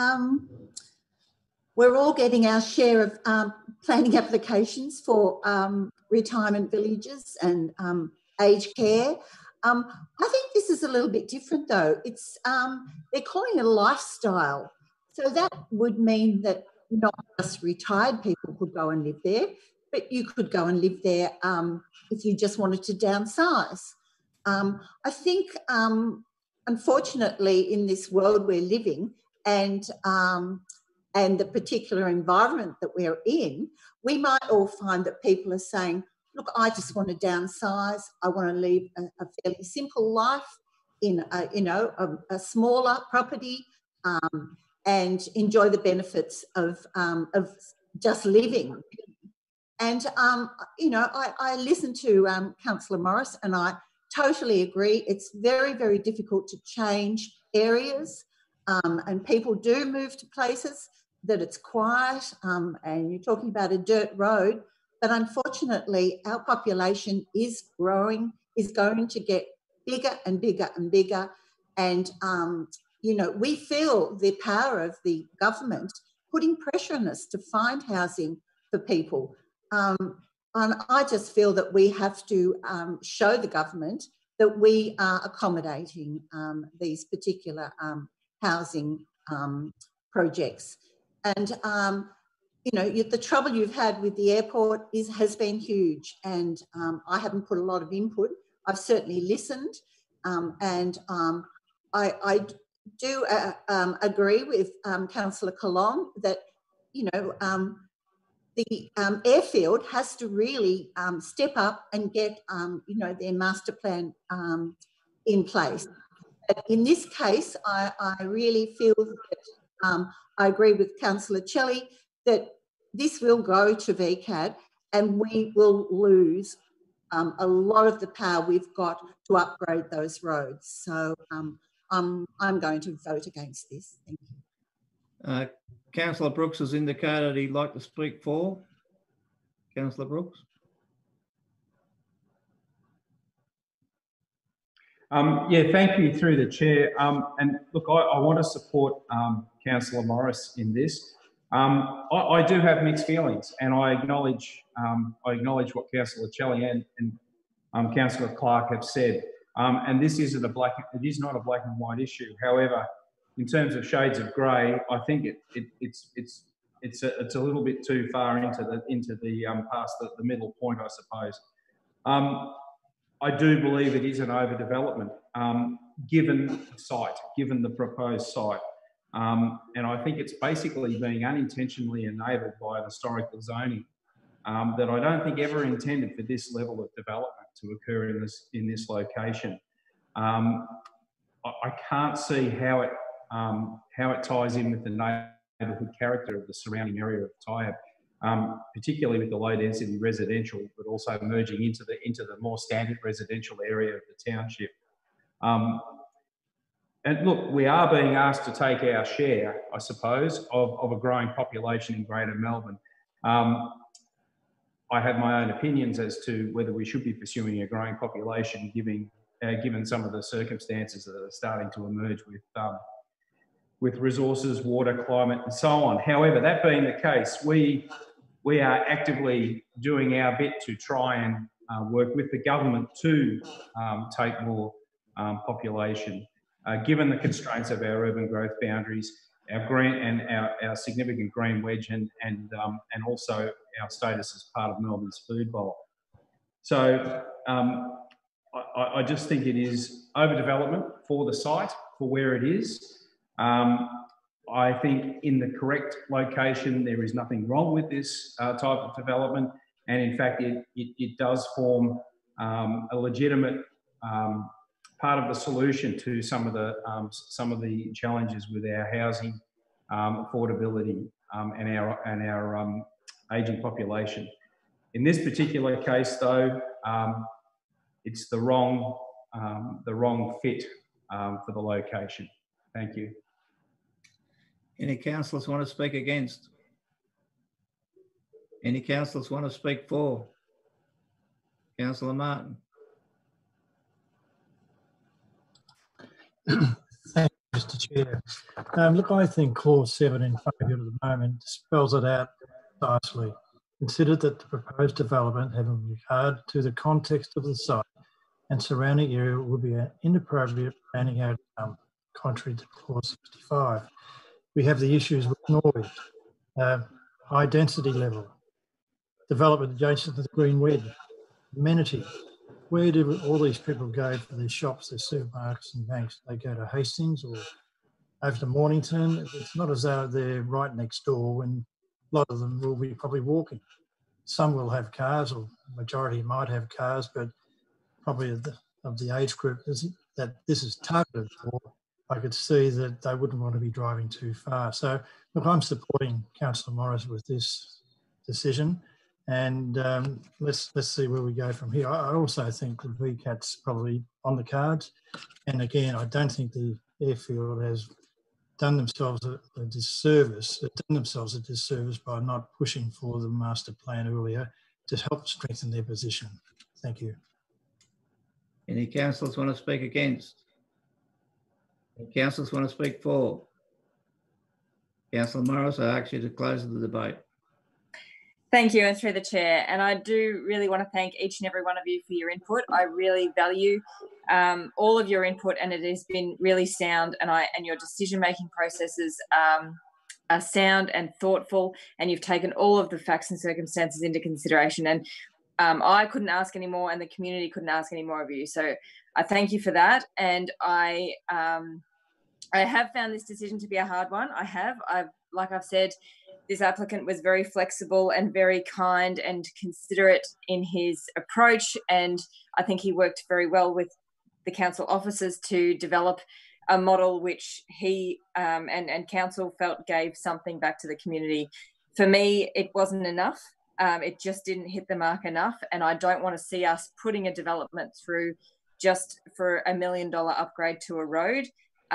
We're all getting our share of planning applications for retirement villages and aged care. I think this is a little bit different though. It's they're calling it a lifestyle. So that would mean that not just retired people could go and live there, but you could go and live there if you just wanted to downsize. I think, unfortunately, in this world we're living and the particular environment that we're in, we might all find that people are saying, look, I just want to downsize. I want to live a fairly simple life in a smaller property and enjoy the benefits of just living. And, I listened to Councillor Morris, and I totally agree. It's very, very difficult to change areas, and people do move to places that it's quiet, and you're talking about a dirt road, but unfortunately our population is growing, is going to get bigger and bigger and bigger, and, we feel the power of the government putting pressure on us to find housing for people. And I just feel that we have to show the government that we are accommodating these particular housing projects. And, the trouble you've had with the airport has been huge, and I haven't put a lot of input. I've certainly listened, and I do agree with Councillor Colong that, the airfield has to really step up and get, their master plan in place. But in this case, I really feel that I agree with Councillor Celli that this will go to VCAT and we will lose a lot of the power we've got to upgrade those roads. So I'm going to vote against this. Thank you. Councillor Brooks has indicated he'd like to speak for. Councillor Brooks. Thank you through the chair. And look, I want to support Councillor Morris in this. I do have mixed feelings, and I acknowledge what Councillor Celli and Councillor Clark have said. And this it is not a black and white issue. However, in terms of shades of grey, I think it's a little bit too far into the past the middle point, I suppose. I do believe it is an overdevelopment, given the proposed site. And I think it's basically being unintentionally enabled by historical zoning that I don't think ever intended for this level of development to occur in this location. I can't see how it ties in with the neighbourhood character of the surrounding area of Tyab. particularly with the low density residential, but also merging into the more standard residential area of the township. And look, we are being asked to take our share, I suppose, of a growing population in Greater Melbourne. I have my own opinions as to whether we should be pursuing a growing population, given some of the circumstances that are starting to emerge with resources, water, climate, and so on. However, that being the case, we are actively doing our bit to try and work with the government to take more population. Given the constraints of our urban growth boundaries, our significant green wedge, and also our status as part of Melbourne's food bowl. So I just think it is overdevelopment for the site, for where it is. I think in the correct location, there is nothing wrong with this type of development. And in fact, it does form a legitimate part of the solution to some of the challenges with our housing affordability and our ageing population. In this particular case, though, it's the wrong fit for the location. Thank you. Any councillors want to speak against? Any councillors want to speak for? Councillor Martin. Thank you, Mr. Chair. Look, I think clause 7 in front of you at the moment spells it out precisely. Consider that the proposed development, having regard to the context of the site and surrounding area, will be an inappropriate planning outcome, contrary to clause 65. We have the issues with noise, high density level, development adjacent to the green wedge, amenity. Where do all these people go for their shops, their supermarkets and banks? They go to Hastings or over to Mornington. It's not as though they're right next door when a lot of them will be probably walking. Some will have cars, or majority might have cars, but probably of the age group that this is targeted for, I could see that they wouldn't want to be driving too far. So, look, I'm supporting Councillor Morris with this decision. And let's see where we go from here. I also think the VCAT's probably on the cards. And again, I don't think the airfield has done themselves a disservice. They've done themselves a disservice by not pushing for the master plan earlier to help strengthen their position. Thank you. Any councillors want to speak against? Any councillors want to speak for? Councillor Morris, I ask you to close the debate. Thank you, and through the chair. And I do really want to thank each and every one of you for your input. I really value all of your input, and it has been really sound. And your decision-making processes are sound and thoughtful, and you've taken all of the facts and circumstances into consideration. And I couldn't ask any more, and the community couldn't ask any more of you. So I thank you for that. And I have found this decision to be a hard one. Like I've said, this applicant was very flexible and very kind and considerate in his approach, and I think he worked very well with the council officers to develop a model which he and council felt gave something back to the community. For me, it wasn't enough. It just didn't hit the mark enough, and I don't want to see us putting a development through just for $1 million upgrade to a road.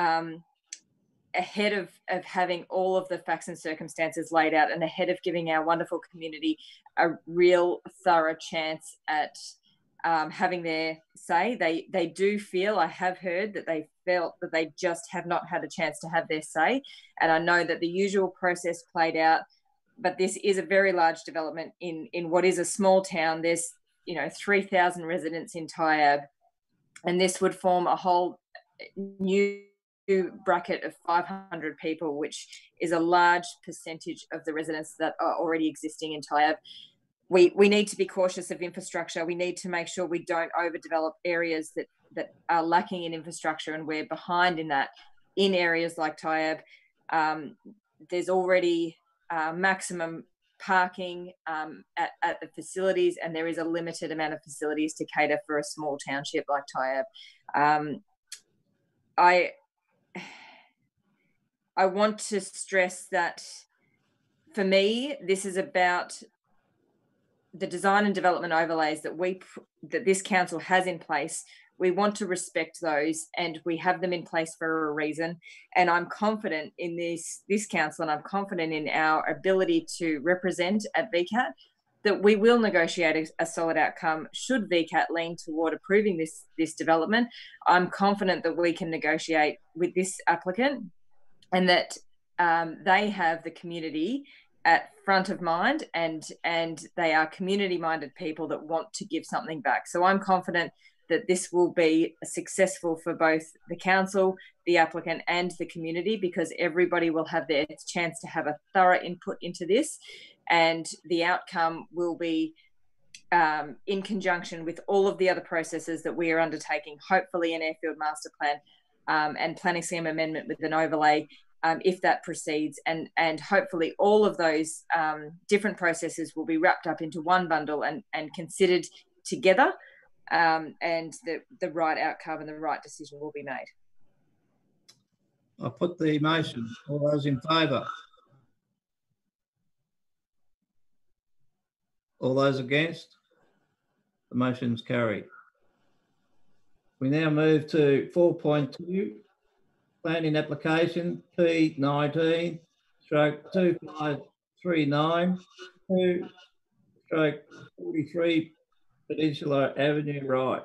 Ahead of having all of the facts and circumstances laid out, and ahead of giving our wonderful community a real thorough chance at having their say. They do feel, I have heard that they felt that they just have not had a chance to have their say. And I know that the usual process played out, but this is a very large development in what is a small town. There's 3,000 residents in Tyab, and this would form a whole new bracket of 500 people, which is a large percentage of the residents that are already existing in Tyab. We need to be cautious of infrastructure. We need to make sure we don't overdevelop areas that are lacking in infrastructure, and we're behind in that. In areas like Tyab, there's already maximum parking at the facilities, and there is a limited amount of facilities to cater for a small township like Tyab. I want to stress that for me, this is about the design and development overlays that this council has in place. We want to respect those, and we have them in place for a reason. And I'm confident in this council, and I'm confident in our ability to represent at VCAT that we will negotiate a solid outcome should VCAT lean toward approving this development. I'm confident that we can negotiate with this applicant, and that they have the community at front of mind, and they are community-minded people that want to give something back. So I'm confident that this will be successful for both the council, the applicant, and the community, because everybody will have their chance to have a thorough input into this, and the outcome will be in conjunction with all of the other processes that we are undertaking, hopefully an airfield master plan and planning scheme amendment with an overlay, if that proceeds, and hopefully all of those different processes will be wrapped up into one bundle and considered together, and the right outcome and the right decision will be made. I put the motion. All those in favour? All those against? The motion's carried. We now move to 4.2, planning application P19/2539/2/43 Peninsula Avenue Right.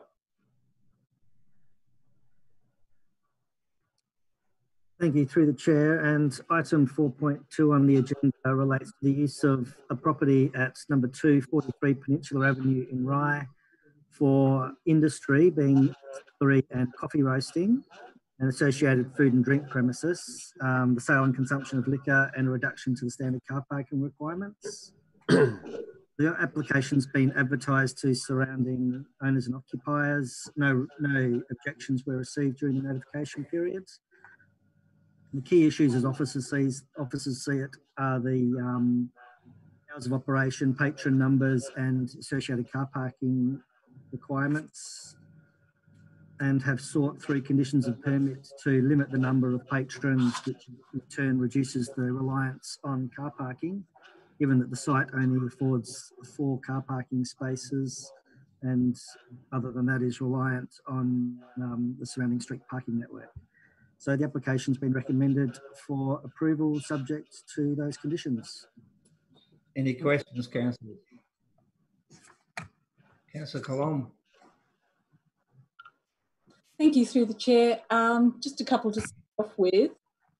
Thank you, through the chair. And item 4.2 on the agenda relates to the use of a property at number 243 Peninsula Avenue in Rye for industry, being distillery and coffee roasting, and associated food and drink premises, the sale and consumption of liquor, and a reduction to the standard car parking requirements. The application's been advertised to surrounding owners and occupiers. No objections were received during the notification period. The key issues as officers see it are the hours of operation, patron numbers, and associated car parking requirements, and have sought through conditions of permit to limit the number of patrons, which in turn reduces the reliance on car parking, given that the site only affords 4 car parking spaces, and other than that is reliant on the surrounding street parking network. So the application's been recommended for approval subject to those conditions. Any questions, councillor? Councillor Colomb. Thank you, through the chair. Just a couple to start off with.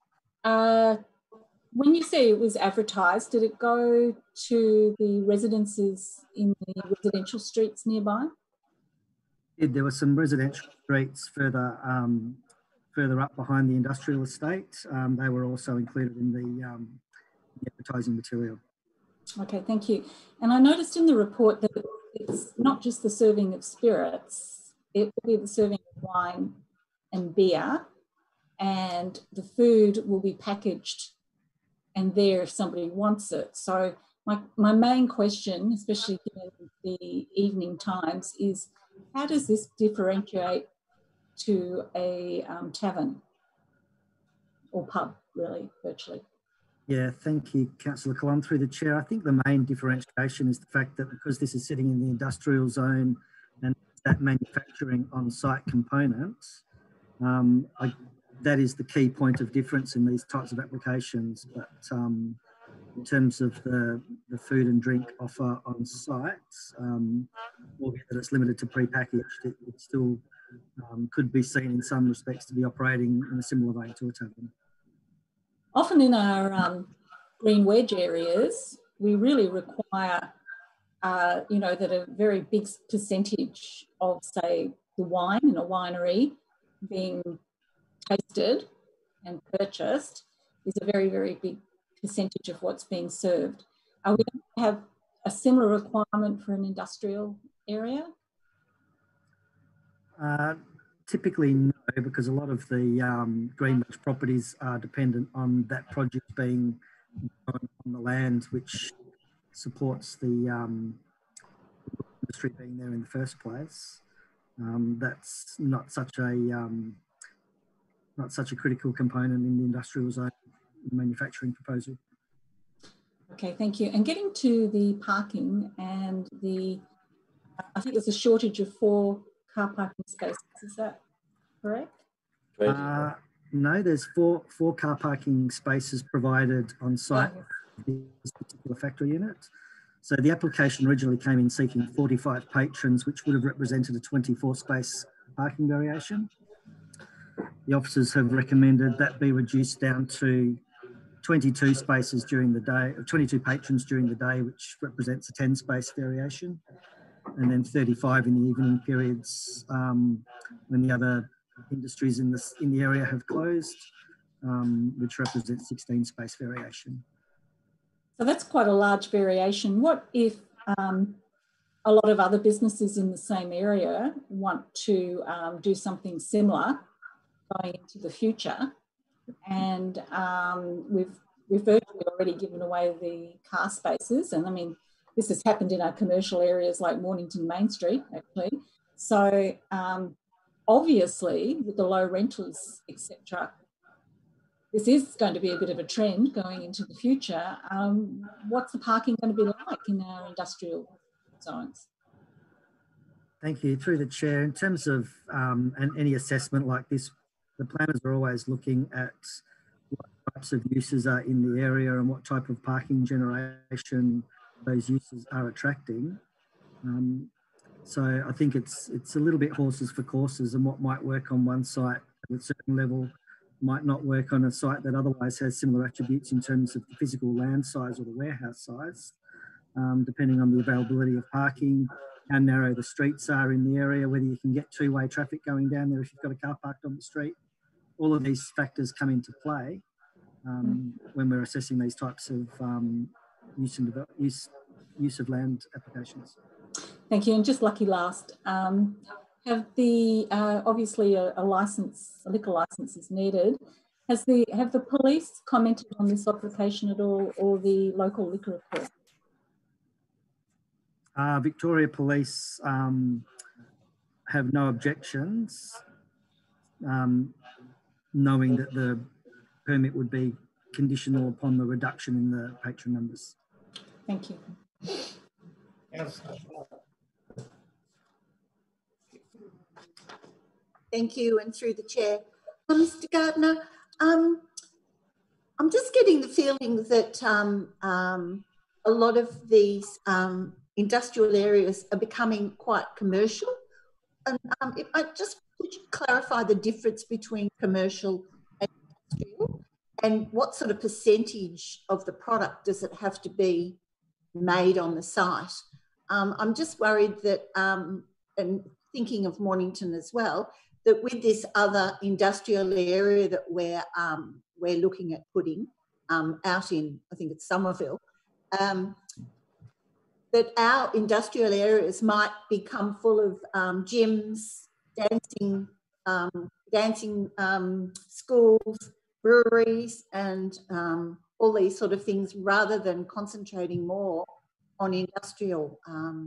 When you say it was advertised, did it go to the residences in the residential streets nearby? There were some residential streets further up behind the industrial estate. They were also included in the advertising material. Okay, thank you. And I noticed in the report that it's not just the serving of spirits, it will be the serving of wine and beer, and the food will be packaged and there if somebody wants it. So my main question, especially given the evening times, is how does this differentiate to a tavern or pub, really, virtually? Yeah, thank you, Councillor Colomb. Through the chair, I think the main differentiation is the fact that because this is sitting in the industrial zone and that manufacturing on-site components, that is the key point of difference in these types of applications. But in terms of the food and drink offer on site, albeit that it's limited to pre-packaged, it still could be seen in some respects to be operating in a similar way to a tavern. Often in our green wedge areas, we really require, that a very big percentage of, say, the wine in a winery being tasted and purchased is a very, very big percentage of what's being served. Are we going to have a similar requirement for an industrial area? Typically no, because a lot of the green wedge properties are dependent on that produce being on the land, which supports the industry being there in the first place. That's not such a critical component in the industrial zone manufacturing proposal. Okay, thank you. And getting to the parking and the, I think there's a shortage of 4 car parking spaces. Is that correct? No, there's four car parking spaces provided on site for this particular factory unit. So the application originally came in seeking 45 patrons, which would have represented a 24 space parking variation. The officers have recommended that be reduced down to 22 spaces during the day, 22 patrons during the day, which represents a 10 space variation, and then 35 in the evening periods when the other industries in the area have closed, which represents 16 space variation. So that's quite a large variation. What if a lot of other businesses in the same area want to do something similar going into the future? And we've virtually already given away the car spaces. And I mean, this has happened in our commercial areas like Mornington Main Street, actually. So obviously, with the low rentals, etc., this is going to be a bit of a trend going into the future. What's the parking going to be like in our industrial zones? Thank you. Through the chair, in terms of any assessment like this, the planners are always looking at what types of uses are in the area and what type of parking generation those uses are attracting. So I think it's a little bit horses for courses, and what might work on one site at a certain level might not work on a site that otherwise has similar attributes in terms of the physical land size or the warehouse size, depending on the availability of parking, how narrow the streets are in the area, whether you can get two-way traffic going down there if you've got a car parked on the street. All of these factors come into play when we're assessing these types of use of land applications. Thank you. And just lucky last, have the obviously a liquor license is needed. Have the police commented on this application at all, or the local liquor report? Victoria Police have no objections, knowing that the permit would be conditional upon the reduction in the patron numbers. Thank you. Thank you, and through the chair. Mr. Gardner, I'm just getting the feeling that a lot of these industrial areas are becoming quite commercial. And if I just could you clarify the difference between commercial and industrial, and what sort of percentage of the product does it have to be made on the site? I'm just worried that, and thinking of Mornington as well, that with this other industrial area that we're looking at putting out in, I think it's Somerville, that our industrial areas might become full of gyms, dancing schools, breweries, and all these sort of things, rather than concentrating more on industrial,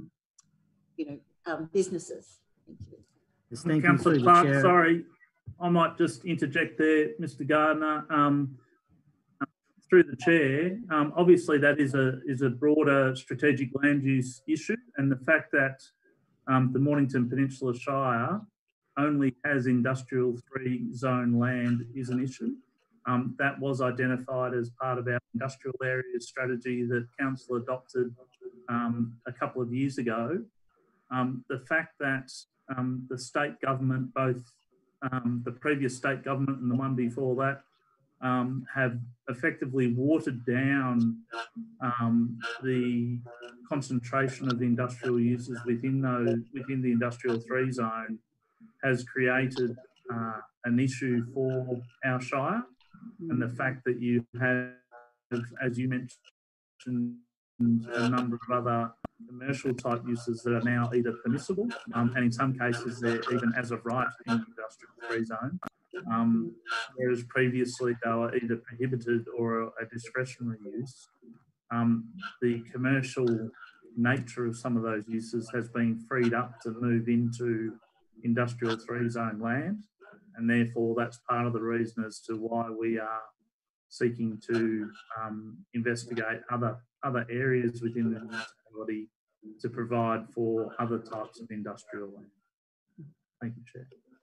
businesses. Thank you. Yes, thank Councillor you, Clark, Chair. sorry, I might just interject there, Mr. Gardner. Through the chair, obviously that is a broader strategic land use issue, and the fact that the Mornington Peninsula Shire only has industrial 3 zone land is an issue. That was identified as part of our industrial areas strategy that Council adopted a couple of years ago. The fact that the state government, both the previous state government and the one before that, have effectively watered down the concentration of industrial uses within the industrial 3 zone, has created an issue for our shire. And the fact that you have, as you mentioned, a number of other commercial type uses that are now either permissible, and in some cases they're even as of right in the industrial 3 zone, whereas previously they were either prohibited or a discretionary use. The commercial nature of some of those uses has been freed up to move into industrial 3 zone land, and therefore that's part of the reason as to why we are seeking to investigate other other areas within the municipality to provide for other types of industrial land. Thank you,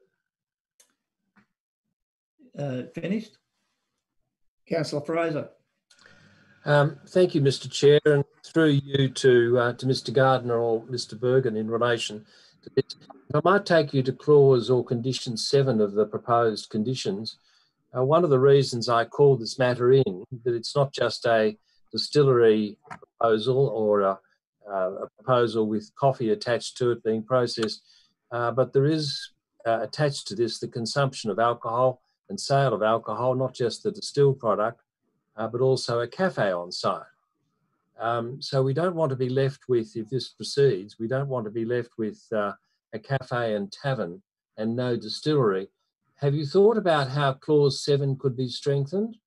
Chair. Finished? Councillor Fraser. Thank you, Mr. Chair, and through you to Mr. Gardner or Mr. Bergen in relation to this. I might take you to clause or condition 7 of the proposed conditions. One of the reasons I called this matter in, that it's not just a distillery proposal or a proposal with coffee attached to it being processed, but there is attached to this the consumption of alcohol and sale of alcohol, not just the distilled product, but also a cafe on site. So we don't want to be left with, if this proceeds, we don't want to be left with a cafe and tavern and no distillery. Have you thought about how clause 7 could be strengthened?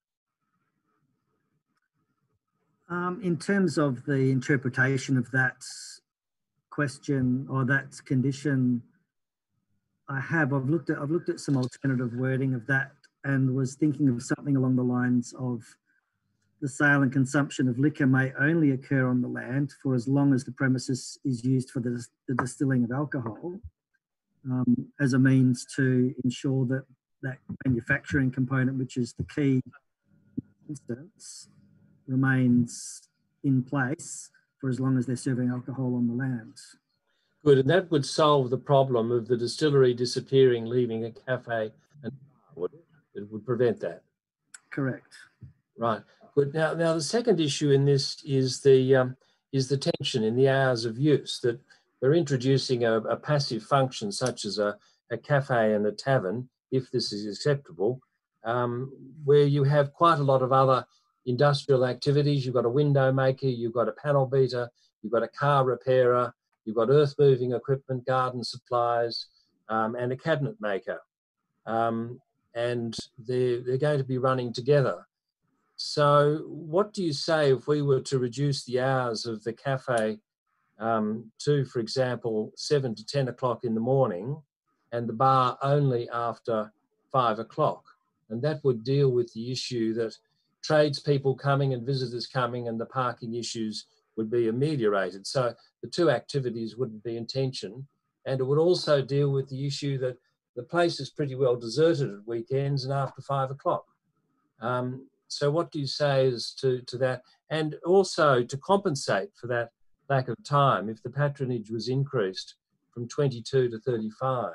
In terms of the interpretation of that question or that condition, I've looked at some alternative wording of that and was thinking of something along the lines of the sale and consumption of liquor may only occur on the land for as long as the premises is used for the distilling of alcohol, as a means to ensure that that manufacturing component, which is the key instance, remains in place for as long as they're serving alcohol on the land. Good, and that would solve the problem of the distillery disappearing, leaving a cafe, and it would prevent that. Correct. Right. Good. Now the second issue in this is the tension in the hours of use, that we're introducing a passive function such as a cafe and a tavern, if this is acceptable, where you have quite a lot of other industrial activities. You've got a window maker, you've got a panel beater, you've got a car repairer, you've got earth moving equipment, garden supplies, and a cabinet maker. And they're going to be running together. So what do you say if we were to reduce the hours of the cafe to, for example, 7 to 10 o'clock in the morning, and the bar only after 5 o'clock? And that would deal with the issue that tradespeople coming and visitors coming and the parking issues would be ameliorated. So the two activities wouldn't be in tension. And it would also deal with the issue that the place is pretty well deserted at weekends and after 5 o'clock. So what do you say as to that? And also to compensate for that lack of time, if the patronage was increased from 22 to 35?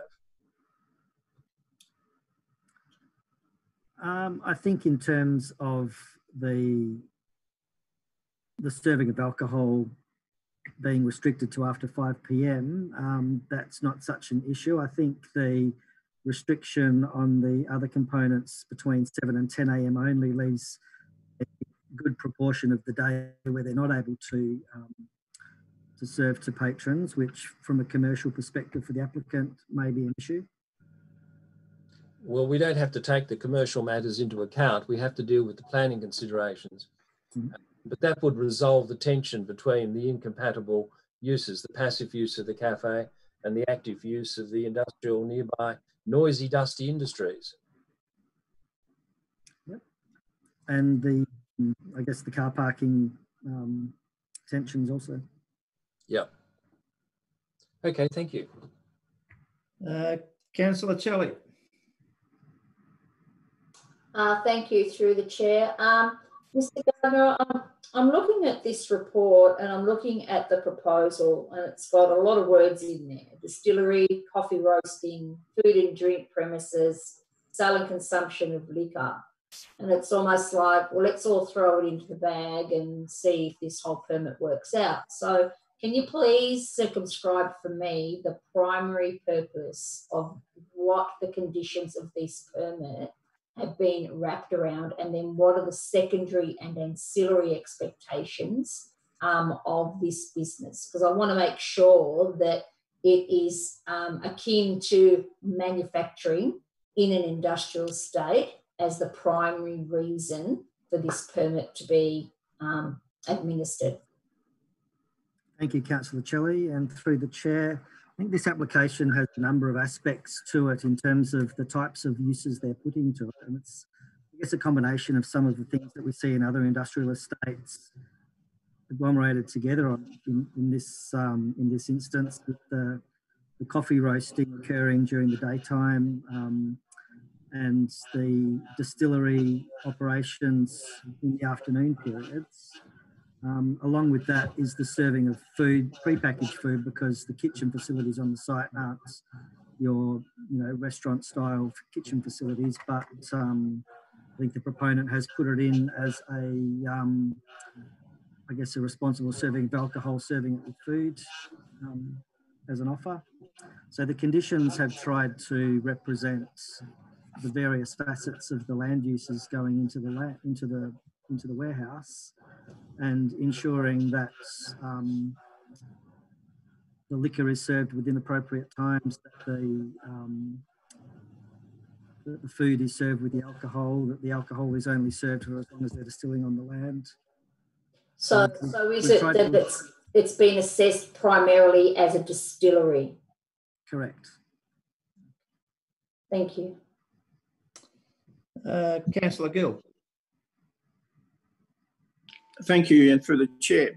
I think in terms of the serving of alcohol being restricted to after 5 p.m, that's not such an issue. I think the restriction on the other components between 7 and 10 a.m. only leaves a good proportion of the day where they're not able to serve to patrons, which from a commercial perspective for the applicant may be an issue. Well, we don't have to take the commercial matters into account. We have to deal with the planning considerations. But that would resolve the tension between the incompatible uses, the passive use of the cafe and the active use of the industrial nearby noisy, dusty industries. Yep. And I guess the car parking tensions also. Yep. Okay, thank you. Councillor Kelly. Thank you, through the chair. Mr. Gardner, I'm looking at this report and I'm looking at the proposal, and it's got a lot of words in there: distillery, coffee roasting, food and drink premises, sale and consumption of liquor. And it's almost like, well, let's all throw it into the bag and see if this whole permit works out. So can you please circumscribe for me the primary purpose of what the conditions of this permit have been wrapped around, and then what are the secondary and ancillary expectations of this business? Because I want to make sure that it is akin to manufacturing in an industrial state as the primary reason for this permit to be administered. Thank you, Councillor Kelly, and through the chair, I think this application has a number of aspects to it in terms of the types of uses they're putting to it. And it's, I guess, a combination of some of the things that we see in other industrial estates. agglomerated together in this instance, with the coffee roasting occurring during the daytime, and the distillery operations in the afternoon periods. Along with that is the serving of food, prepackaged food, because the kitchen facilities on the site aren't your restaurant style kitchen facilities, but I think the proponent has put it in as I guess a responsible serving of alcohol, serving it with food as an offer. So the conditions have tried to represent the various facets of the land uses going into the warehouse, and ensuring that the liquor is served within appropriate times, that the food is served with the alcohol, that the alcohol is only served for as long as they're distilling on the land. So is it that it's been assessed primarily as a distillery? Correct. Thank you. Councillor Gill. Thank you, and through the chair.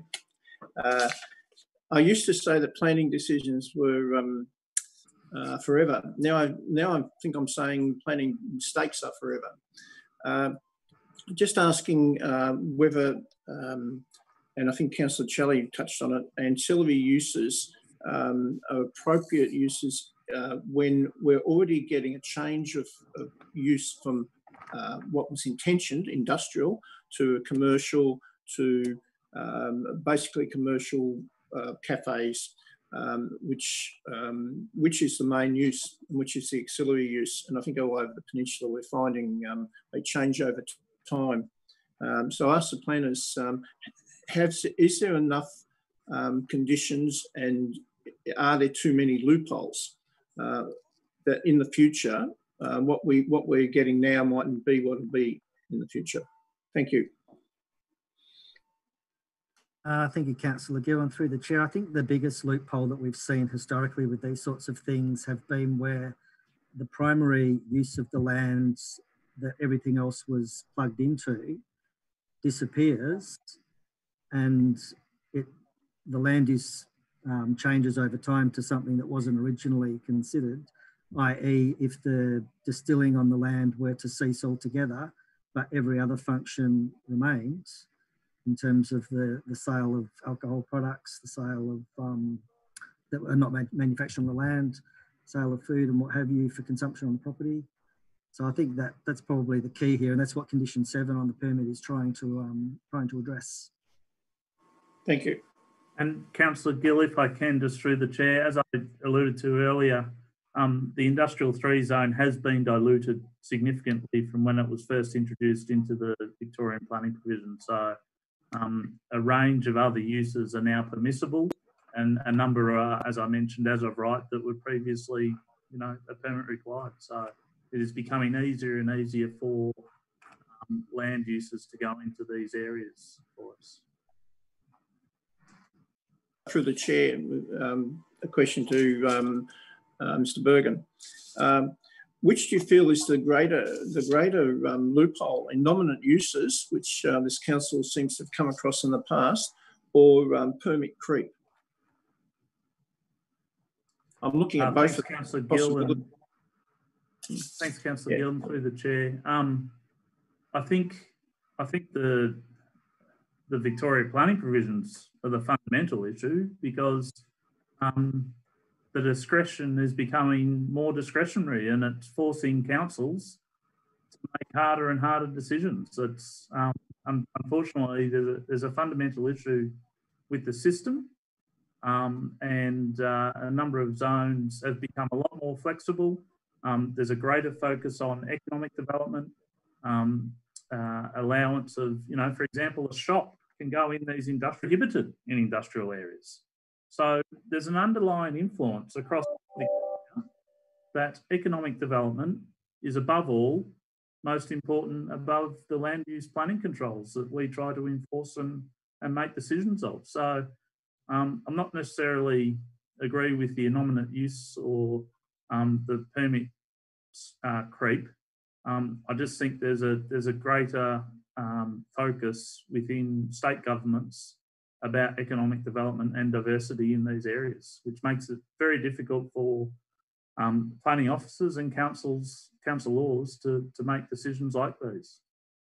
I used to say that planning decisions were forever. Now I think I'm saying planning mistakes are forever. Just asking whether, and I think Councillor Chelley touched on it, ancillary uses are appropriate uses when we're already getting a change of use from what was intentioned, industrial, to commercial, to basically commercial cafes, which is the main use, which is the auxiliary use. And I think all over the peninsula we're finding a change over time. So I ask the planners, is there enough conditions, and are there too many loopholes that in the future what we're getting now mightn't be what it'll be in the future? Thank you. Thank you, Councillor Gill, and through the chair. I think the biggest loophole that we've seen historically with these sorts of things have been where the primary use of the land that everything else was plugged into disappears, and the land use changes over time to something that wasn't originally considered, i.e. if the distilling on the land were to cease altogether, but every other function remains, in terms of the sale of alcohol products, the sale of that are not manufactured on the land, sale of food and what have you for consumption on the property. So I think that's probably the key here, and that's what Condition 7 on the permit is trying to address. Thank you. And Councillor Gill, if I can, just through the chair, as I alluded to earlier, the industrial 3 zone has been diluted significantly from when it was first introduced into the Victorian planning provision. So a range of other uses are now permissible, and a number are, as I mentioned, as of right, that were previously, a permit required. So it is becoming easier and easier for land uses to go into these areas for us. Through the chair, a question to Mr. Bergen. Which do you feel is the greater loophole in nominant uses, which this council seems to have come across in the past, or permit creep? I'm looking at both. Thanks, Councillor Gill. Thanks, Councillor Gill, through the chair. I think the Victoria planning provisions are the fundamental issue, because the discretion is becoming more discretionary, and it's forcing councils to make harder and harder decisions. It's unfortunately there's a fundamental issue with the system, and a number of zones have become a lot more flexible. There's a greater focus on economic development, allowance of, for example, a shop can go in these prohibited in industrial areas. So there's an underlying influence across that economic development is above all, most important, above the land use planning controls that we try to enforce and make decisions of. So I'm not necessarily agree with the nominant use or the permit creep. I just think there's a greater focus within state governments about economic development and diversity in these areas, which makes it very difficult for planning officers and councillors to make decisions like these.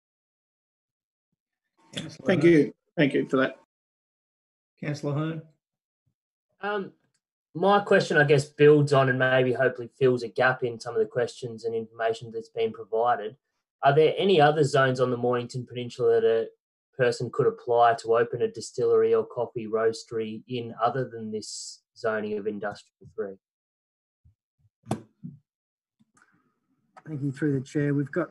Thank you. Thank you for that. Councillor Hearn. My question, I guess, builds on and maybe hopefully fills a gap in some of the questions and information that's been provided. Are there any other zones on the Mornington Peninsula that a person could apply to open a distillery or coffee roastery in other than this zoning of Industrial 3? Thank you. Through the chair, we've got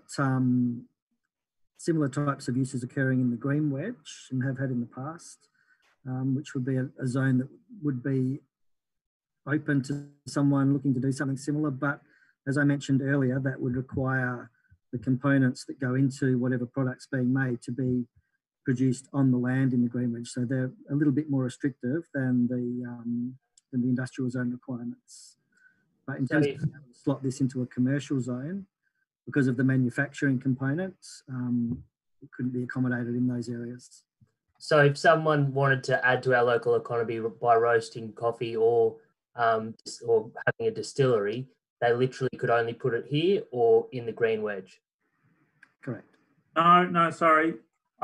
similar types of uses occurring in the Green Wedge and have had in the past, which would be a zone that would be open to someone looking to do something similar. But as I mentioned earlier, that would require the components that go into whatever product's being made to be produced on the land in the Green Wedge. So they're a little bit more restrictive than the industrial zone requirements. But in terms of slot this into a commercial zone, because of the manufacturing components, it couldn't be accommodated in those areas. So if someone wanted to add to our local economy by roasting coffee or having a distillery, they literally could only put it here or in the Green Wedge? Correct. No, sorry.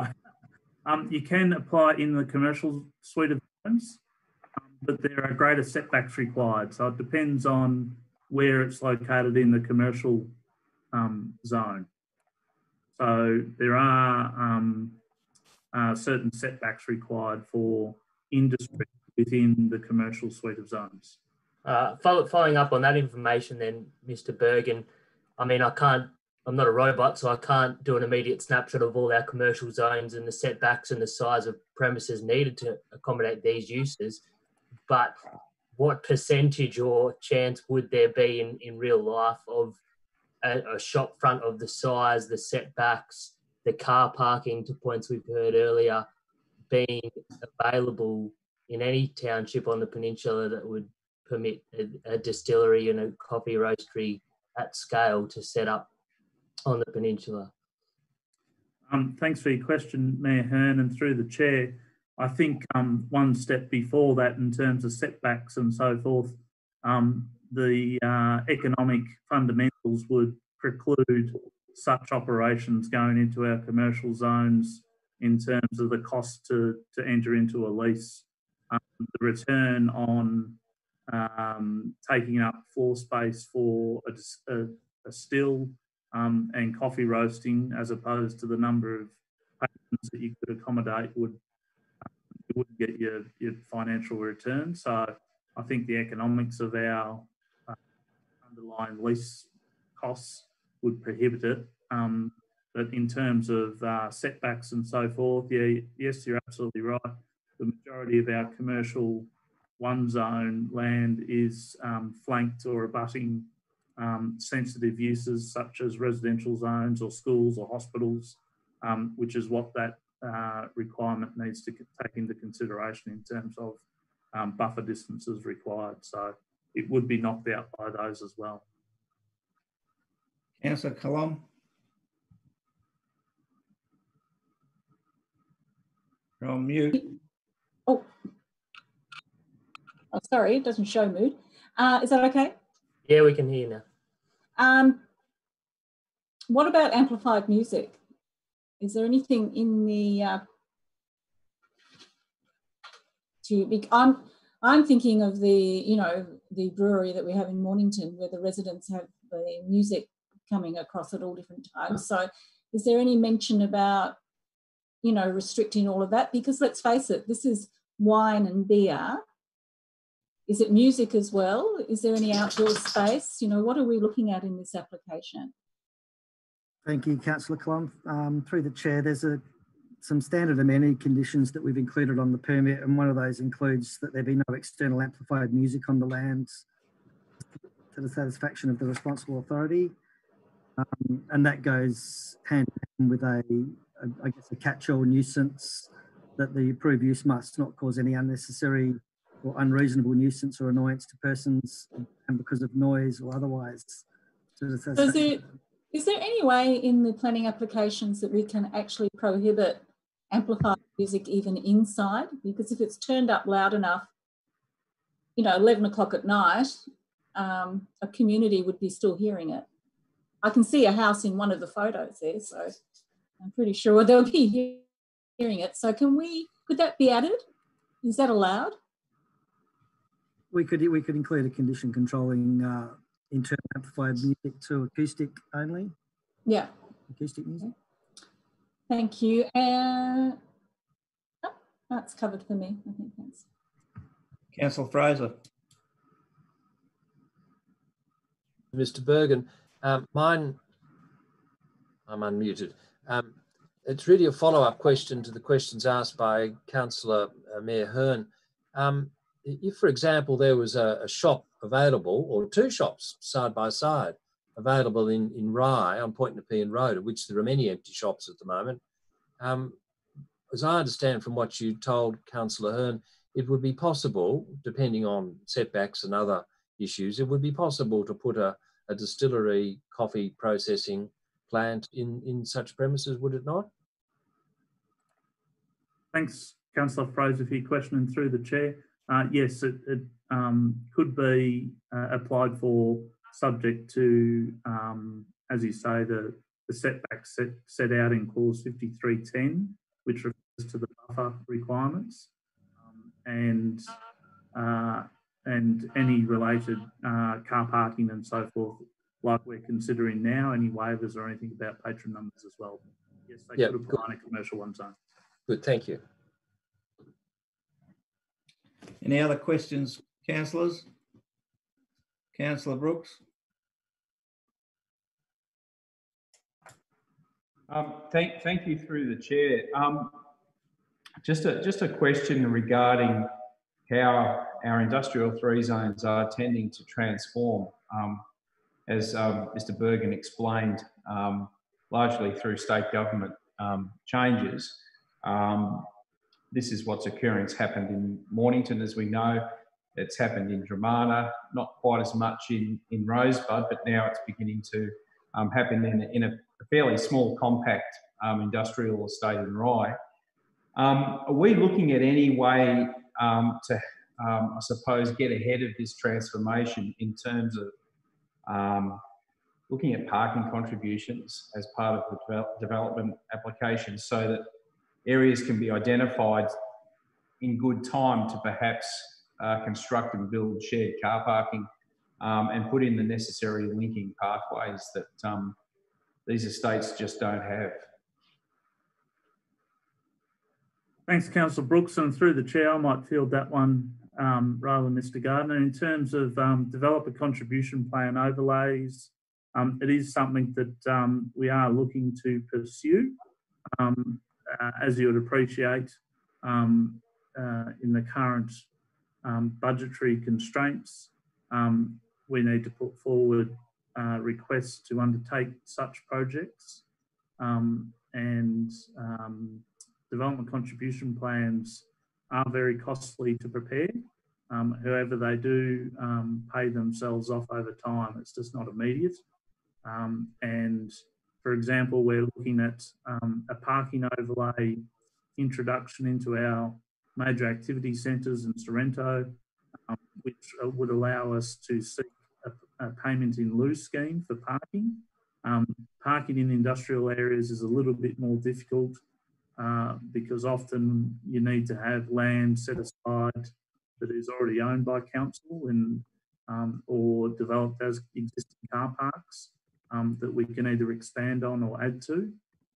You can apply in the commercial suite of zones, but there are greater setbacks required. So it depends on where it's located in the commercial zone. So there are certain setbacks required for industry within the commercial suite of zones. Following up on that information then, Mr. Bergen, I mean, I'm not a robot, so I can't do an immediate snapshot of all our commercial zones and the setbacks and the size of premises needed to accommodate these uses. But what percentage or chance would there be in real life of a shop front of the size, the setbacks, the car parking, to points we've heard earlier, being available in any township on the peninsula that would permit a distillery and a coffee roastery at scale to set up on the peninsula? Thanks for your question, Mayor Hearn, and through the chair. I think one step before that in terms of setbacks and so forth, the economic fundamentals would preclude such operations going into our commercial zones in terms of the cost to enter into a lease, the return on taking up floor space for a still and coffee roasting, as opposed to the number of patrons that you could accommodate, you wouldn't get your financial return. So I think the economics of our underlying lease costs would prohibit it. But in terms of setbacks and so forth, yes, you're absolutely right. The majority of our commercial one zone land is flanked or abutting sensitive uses such as residential zones or schools or hospitals, which is what that requirement needs to take into consideration in terms of buffer distances required. So it would be knocked out by those as well. Councillor Colom. You're on mute. Oh, sorry, it doesn't show mood. Is that okay? Yeah, we can hear you now. What about amplified music? Is there anything in the I'm thinking of the brewery that we have in Mornington, where the residents have the music coming across at all different times. So is there any mention about, restricting all of that? Because let's face it, this is wine and beer. Is it music as well? Is there any outdoor space? What are we looking at in this application? Thank you, Councillor Colom. Through the chair, there's some standard amenity conditions that we've included on the permit, and one of those includes that there be no external amplified music on the land to the satisfaction of the responsible authority. And that goes hand in hand with a catch-all nuisance, that the approved use must not cause any unnecessary or unreasonable nuisance or annoyance to persons, and because of noise or otherwise. So is there any way in the planning applications that we can actually prohibit amplified music even inside? Because if it's turned up loud enough, you know, 11 o'clock at night, a community would be still hearing it. I can see a house in one of the photos there, so I'm pretty sure they'll be hearing it. So could that be added? Is that allowed? We could include a condition controlling internal amplified music to acoustic only. Yeah. Acoustic music. Thank you. That's covered for me, I think. Thanks. Councillor Fraser. Mr. Bergen, I'm unmuted. It's really a follow-up question to the questions asked by Councillor Mayor Hearn. If, for example, there was a shop available, or two shops side by side available in Rye on Point Nepean Road, of which there are many empty shops at the moment, as I understand from what you told Councillor Hearn, it would be possible, depending on setbacks and other issues, it would be possible to put a distillery coffee processing plant in such premises, would it not? Thanks, Councillor Fraser, for your question, and through the chair. Yes, it could be applied for, subject to, as you say, the setbacks set out in clause 5310, which refers to the buffer requirements, and any related car parking and so forth, like we're considering now, any waivers or anything about patron numbers as well. Yes, they could apply in a commercial one zone. Good, thank you. Any other questions, councillors? Councillor Brooks. Thank you through the chair. Just a question regarding how our industrial 3 zones are tending to transform, as Mr. Bergen explained, largely through state government changes. This is what's occurring. It's happened in Mornington, as we know. It's happened in Dramana, not quite as much in Rosebud, but now it's beginning to happen in a fairly small, compact industrial estate in Rye. Are we looking at any way to, I suppose, get ahead of this transformation in terms of looking at parking contributions as part of the development application, so that areas can be identified in good time to perhaps construct and build shared car parking and put in the necessary linking pathways that these estates just don't have? Thanks, Councillor Brooks, and through the chair, I might field that one rather than Mr. Gardner. In terms of developer contribution plan overlays, it is something that we are looking to pursue. As you would appreciate, in the current budgetary constraints, we need to put forward requests to undertake such projects, and development contribution plans are very costly to prepare. However, they do pay themselves off over time. It's just not immediate. And for example, we're looking at a parking overlay introduction into our major activity centres in Sorrento, which would allow us to seek a payment in lieu scheme for parking. Parking in industrial areas is a little bit more difficult because often you need to have land set aside that is already owned by council and or developed as existing car parks that we can either expand on or add to.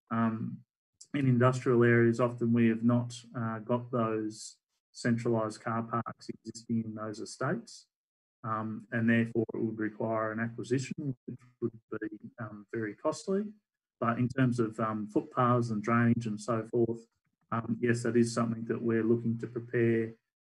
In industrial areas, often we have not got those centralised car parks existing in those estates, and therefore it would require an acquisition, which would be very costly. But in terms of footpaths and drainage and so forth, yes, that is something that we're looking to prepare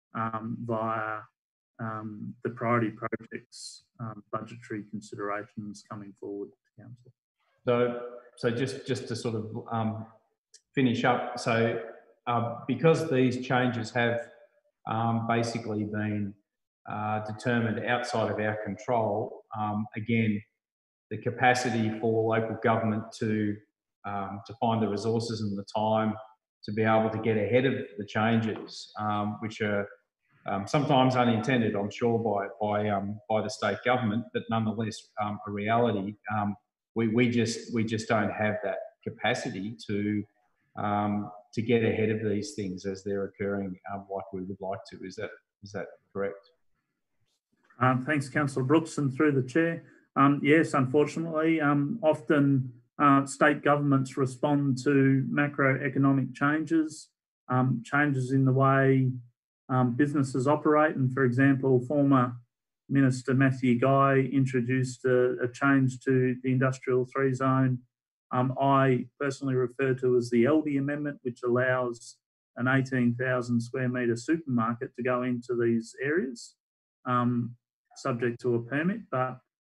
via the priority projects budgetary considerations coming forward to council. So just to sort of finish up, so because these changes have basically been determined outside of our control, again, the capacity for local government to find the resources and the time to be able to get ahead of the changes, which are sometimes unintended, I'm sure, by the state government, but nonetheless a reality. We just don't have that capacity to get ahead of these things as they're occurring, like we would like to. Is that correct? Thanks, Councillor Brooks, and through the chair. Yes, unfortunately, often state governments respond to macroeconomic changes, changes in the way businesses operate. And for example, former Minister Matthew Guy introduced a change to the industrial 3 zone. I personally refer to as the Aldi Amendment, which allows an 18,000 square metre supermarket to go into these areas, subject to a permit. But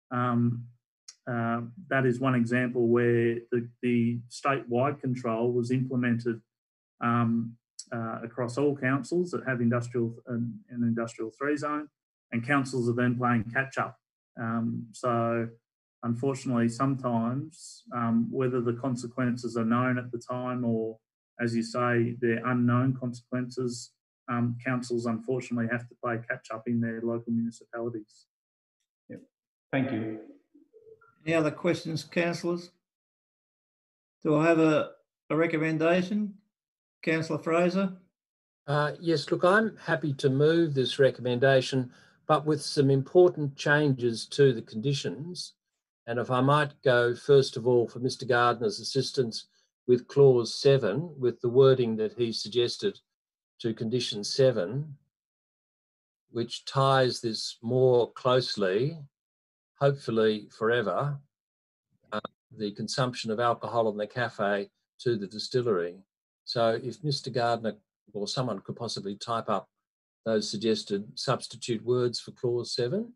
that is one example where the statewide control was implemented across all councils that have an industrial 3 zone, and councils are then playing catch up. So unfortunately, sometimes whether the consequences are known at the time or, as you say, they're unknown consequences, councils unfortunately have to play catch up in their local municipalities. Yep. Thank you. Any other questions, councillors? Do I have a recommendation? Councillor Fraser? Yes, look, I'm happy to move this recommendation, but with some important changes to the conditions. And if I might go, first of all, for Mr. Gardner's assistance with clause 7, with the wording that he suggested to condition 7, which ties this more closely, hopefully forever, the consumption of alcohol in the cafe to the distillery. So if Mr. Gardner or someone could possibly type up those suggested substitute words for clause 7.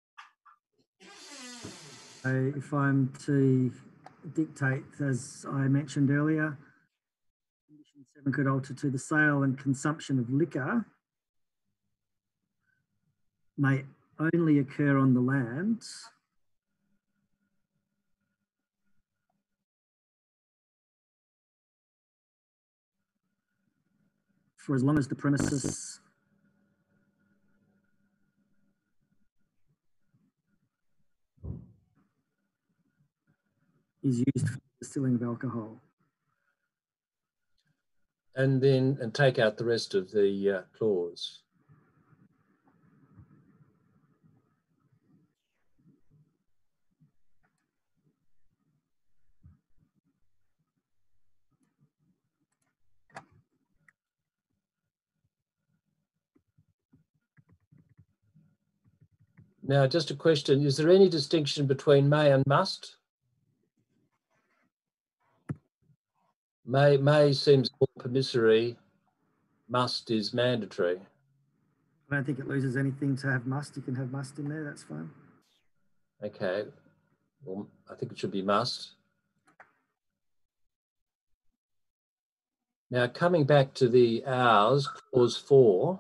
If I'm to dictate, as I mentioned earlier, condition 7 could alter to the sale and consumption of liquor may only occur on the land for as long as the premises is used for the distilling of alcohol. And take out the rest of the clause. Now, just a question, is there any distinction between may and must? May seems more permissory, must is mandatory. I don't think it loses anything to have must. You can have must in there, that's fine. Okay, well, I think it should be must. Now, coming back to the hours, clause 4,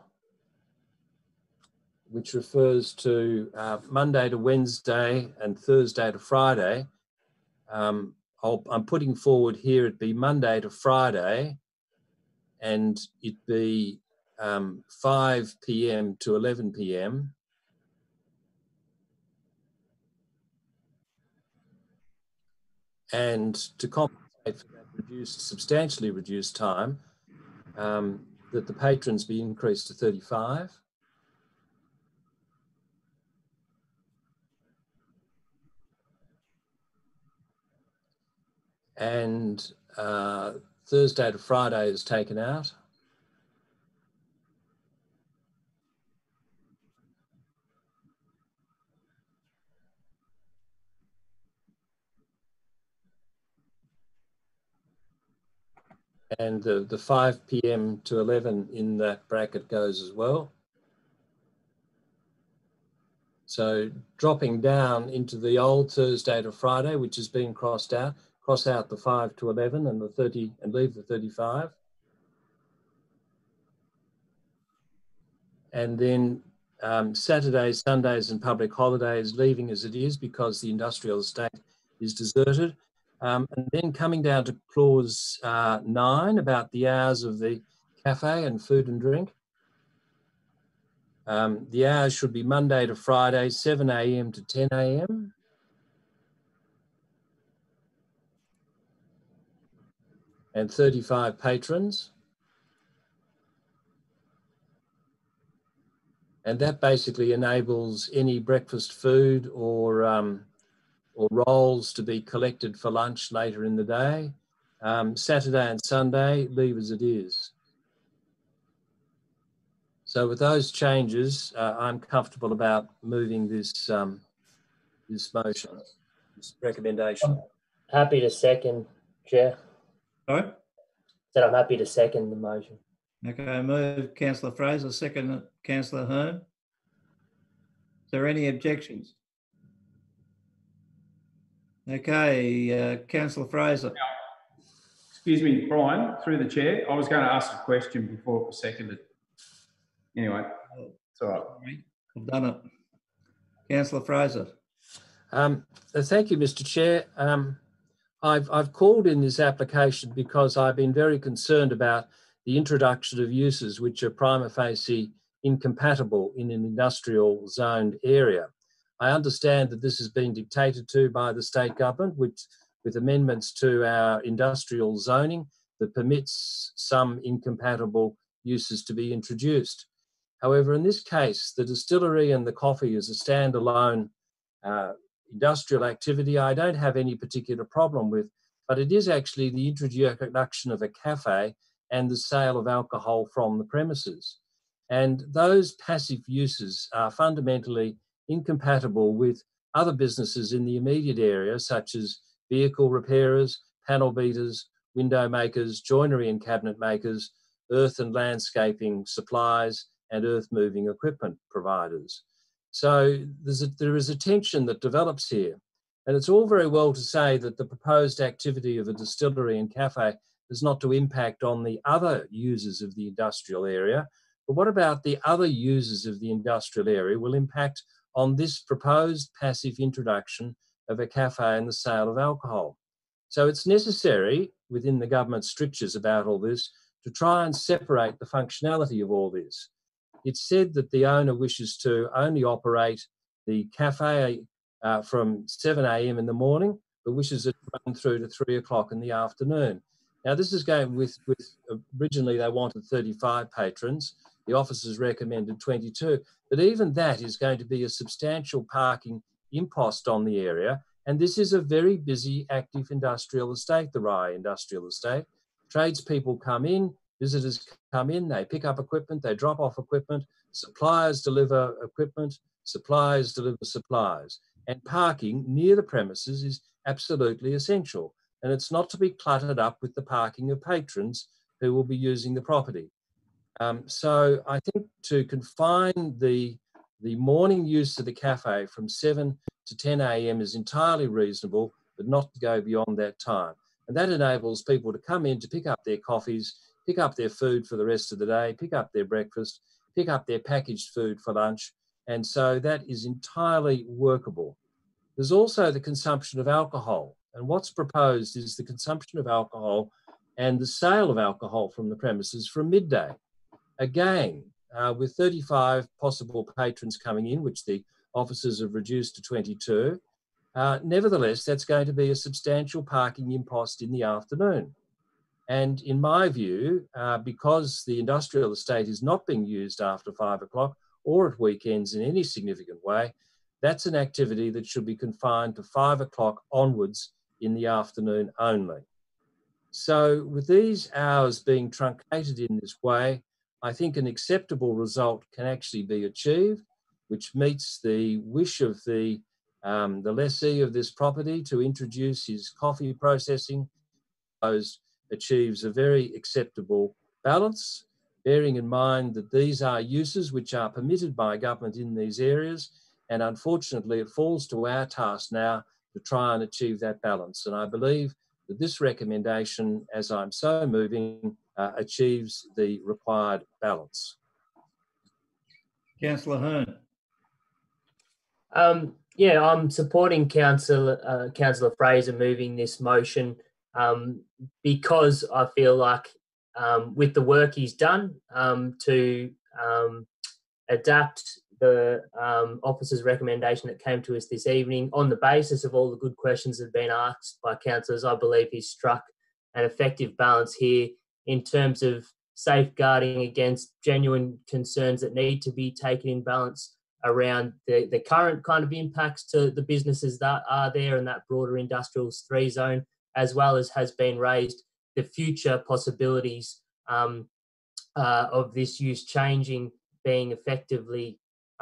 which refers to Monday to Wednesday and Thursday to Friday. I'm putting forward here it be Monday to Friday and it be 5 p.m. to 11 p.m. And to compensate for that substantially reduced time, that the patrons be increased to 35. And Thursday to Friday is taken out. And the 5 p.m. to 11 in that bracket goes as well. So dropping down into the old Thursday to Friday, which has been crossed out, cross out the 5 to 11 and the 30 and leave the 35. And then Saturdays, Sundays and public holidays leaving as it is because the industrial estate is deserted. And then coming down to clause 9 about the hours of the cafe and food and drink. The hours should be Monday to Friday, 7 a.m. to 10 a.m. and 35 patrons. And that basically enables any breakfast food or rolls to be collected for lunch later in the day. Saturday and Sunday, leave as it is. So with those changes, I'm comfortable about moving this this motion, this recommendation. Happy to second, Chair. Sorry? Said I'm happy to second the motion. Okay, move Councillor Fraser, second Councillor Hearn. Is there any objections? Okay, Councillor Fraser. Excuse me, Brian, through the chair. I was going to ask a question before it was seconded. Anyway, it's all right. I've done it. Councillor Fraser. Thank you, Mr. Chair. I've called in this application because I've been very concerned about the introduction of uses which are prima facie incompatible in an industrial zoned area. I understand that this has been dictated to by the state government with amendments to our industrial zoning that permits some incompatible uses to be introduced. However, in this case, the distillery and the coffee is a standalone industrial activity I don't have any particular problem with, but it is actually the introduction of a cafe and the sale of alcohol from the premises. And those passive uses are fundamentally incompatible with other businesses in the immediate area, such as vehicle repairers, panel beaters, window makers, joinery and cabinet makers, earth and landscaping supplies, and earth moving equipment providers. So there is a tension that develops here. And it's all very well to say that the proposed activity of a distillery and cafe is not to impact on the other users of the industrial area. But what about the other users of the industrial area will impact on this proposed passive introduction of a cafe and the sale of alcohol? So it's necessary within the government strictures about all this to try and separate the functionality of all this. It's said that the owner wishes to only operate the cafe from 7 a.m. in the morning, but wishes it to run through to 3 o'clock in the afternoon. Now, this is going with originally they wanted 35 patrons. The officers recommended 22, but even that is going to be a substantial parking impost on the area. And this is a very busy, active industrial estate, the Rye Industrial Estate. Tradespeople come in, visitors come in, they pick up equipment, they drop off equipment, suppliers deliver equipment, suppliers deliver supplies. And parking near the premises is absolutely essential. And it's not to be cluttered up with the parking of patrons who will be using the property. So I think to confine the morning use of the cafe from 7 to 10 a.m. is entirely reasonable, but not to go beyond that time. And that enables people to come in to pick up their coffees, pick up their food for the rest of the day, pick up their breakfast, pick up their packaged food for lunch. And so that is entirely workable. There's also the consumption of alcohol. And what's proposed is the consumption of alcohol and the sale of alcohol from the premises from midday. Again, with 35 possible patrons coming in, which the officers have reduced to 22, nevertheless, that's going to be a substantial parking impost in the afternoon. And in my view, because the industrial estate is not being used after 5 o'clock or at weekends in any significant way, that's an activity that should be confined to 5 o'clock onwards in the afternoon only. So with these hours being truncated in this way, I think an acceptable result can actually be achieved, which meets the wish of the lessee of this property to introduce his coffee processing, achieves a very acceptable balance, bearing in mind that these are uses which are permitted by government in these areas, and unfortunately it falls to our task now to try and achieve that balance. And I believe that this recommendation, as I'm so moving, achieves the required balance. Councillor Hearn. Yeah, I'm supporting Councillor Fraser moving this motion because I feel like with the work he's done to adapt the officer's recommendation that came to us this evening on the basis of all the good questions that have been asked by councillors, I believe he's struck an effective balance here in terms of safeguarding against genuine concerns that need to be taken in balance around the current kind of impacts to the businesses that are there in that broader industrial 3 zone, as well as has been raised the future possibilities of this use changing, being effectively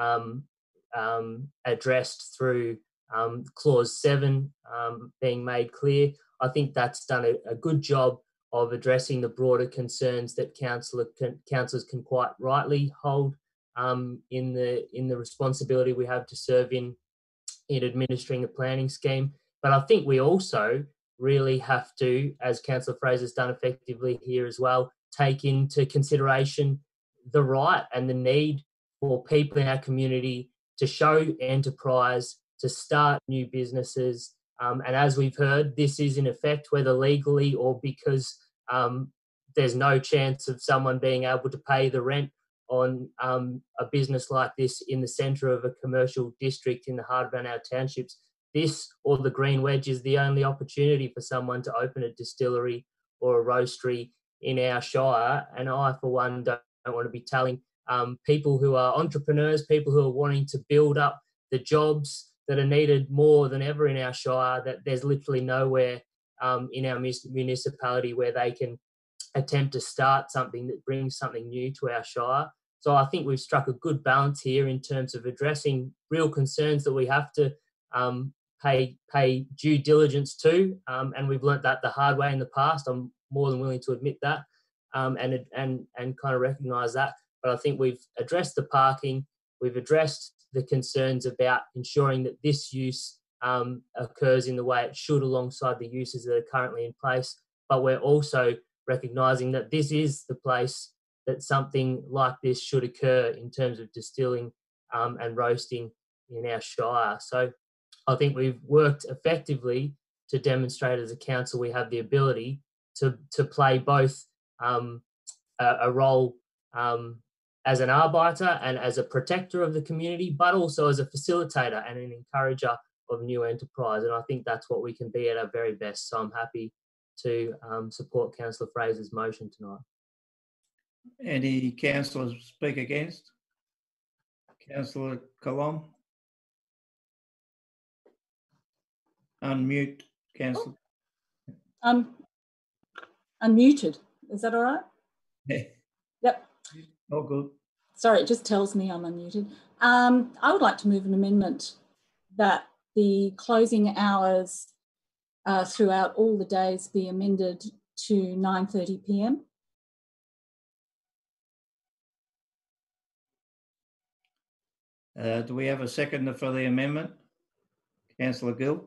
addressed through clause 7 being made clear. I think that's done a good job of addressing the broader concerns that councillors can quite rightly hold in the responsibility we have to serve in administering a planning scheme. But I think we also really have to, as Councillor Fraser's done effectively here as well, take into consideration the right and the need for people in our community to show enterprise, to start new businesses. And as we've heard, this is in effect, whether legally or because there's no chance of someone being able to pay the rent on a business like this in the centre of a commercial district in the heart of our townships. This or the Green Wedge is the only opportunity for someone to open a distillery or a roastery in our shire. And I, for one, don't want to be telling people who are entrepreneurs, people who are wanting to build up the jobs that are needed more than ever in our shire, that there's literally nowhere in our municipality where they can attempt to start something that brings something new to our shire. So I think we've struck a good balance here in terms of addressing real concerns that we have to pay due diligence to, and we've learnt that the hard way in the past. I'm more than willing to admit that and kind of recognise that. But I think we've addressed the parking, we've addressed the concerns about ensuring that this use occurs in the way it should alongside the uses that are currently in place. But we're also recognising that this is the place that something like this should occur in terms of distilling and roasting in our shire. So I think we've worked effectively to demonstrate as a council we have the ability to play both a role as an arbiter and as a protector of the community, but also as a facilitator and an encourager of new enterprise. And I think that's what we can be at our very best. So I'm happy to support Councillor Fraser's motion tonight. Any councillors speak against? Councillor Colom? Unmute, councillor. Unmuted. Is that all right? Yeah. Yep. All good. Sorry, it just tells me I'm unmuted. I would like to move an amendment that the closing hours throughout all the days be amended to 9:30 p.m. Do we have a seconder for the amendment? Councillor Gill?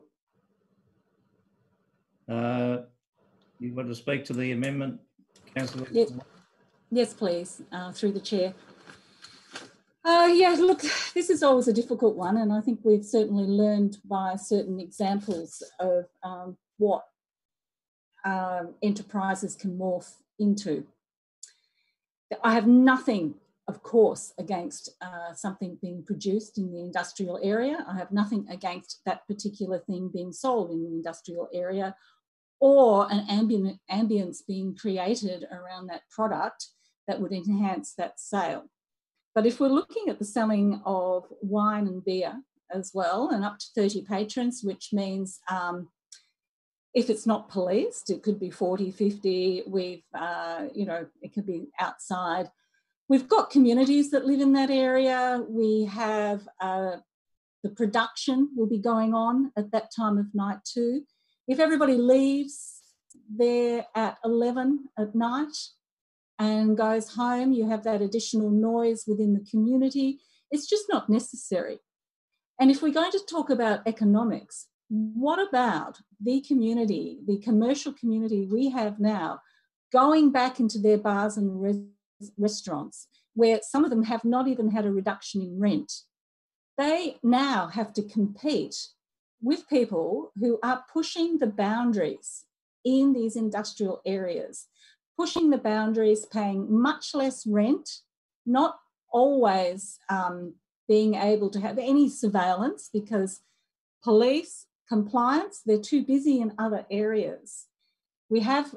You want to speak to the amendment, Councillor? Yes, please, through the chair. Yeah, look, this is always a difficult one, and I think we've certainly learned by certain examples of what enterprises can morph into. I have nothing, of course, against something being produced in the industrial area. I have nothing against that particular thing being sold in the industrial area or an ambience being created around that product that would enhance that sale. But if we're looking at the selling of wine and beer as well, and up to 30 patrons, which means if it's not policed, it could be 40, 50, it could be outside. We've got communities that live in that area. We have the production will be going on at that time of night too. If everybody leaves there at 11 at night and goes home, you have that additional noise within the community. It's just not necessary. And if we're going to talk about economics, what about the community, the commercial community we have now, going back into their bars and restaurants, where some of them have not even had a reduction in rent? they now have to compete with people who are pushing the boundaries in these industrial areas, pushing the boundaries, paying much less rent, not always being able to have any surveillance because police, compliance, they're too busy in other areas. We have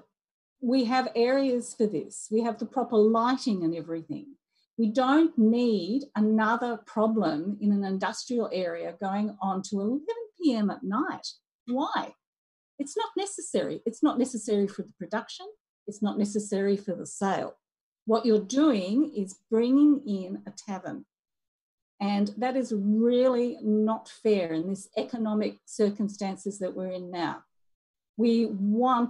areas for this. We have the proper lighting and everything. We don't need another problem in an industrial area going on to 11 p.m. at night. Why? It's not necessary. It's not necessary for the production. It's not necessary for the sale. What you're doing is bringing in a tavern. And that is really not fair in this economic circumstances that we're in now. We want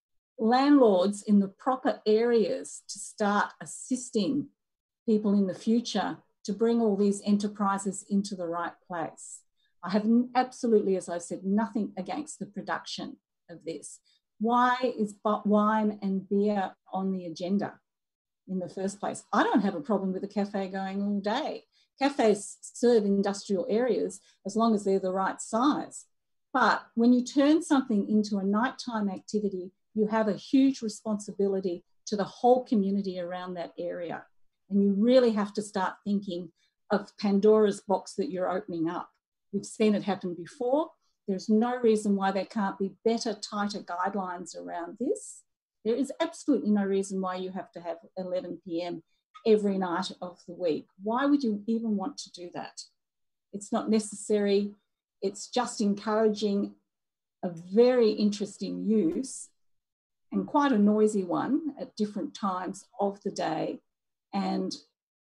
landlords in the proper areas to start assisting people in the future to bring all these enterprises into the right place. I have absolutely, as I said, nothing against the production of this. Why is wine and beer on the agenda in the first place? I don't have a problem with a cafe going all day. Cafes serve industrial areas as long as they're the right size. But when you turn something into a nighttime activity, you have a huge responsibility to the whole community around that area. And you really have to start thinking of Pandora's box that you're opening up. We've seen it happen before. There's no reason why there can't be better, tighter guidelines around this. There is absolutely no reason why you have to have 11 p.m. every night of the week. Why would you even want to do that? It's not necessary. It's just encouraging a very interesting use and quite a noisy one at different times of the day, and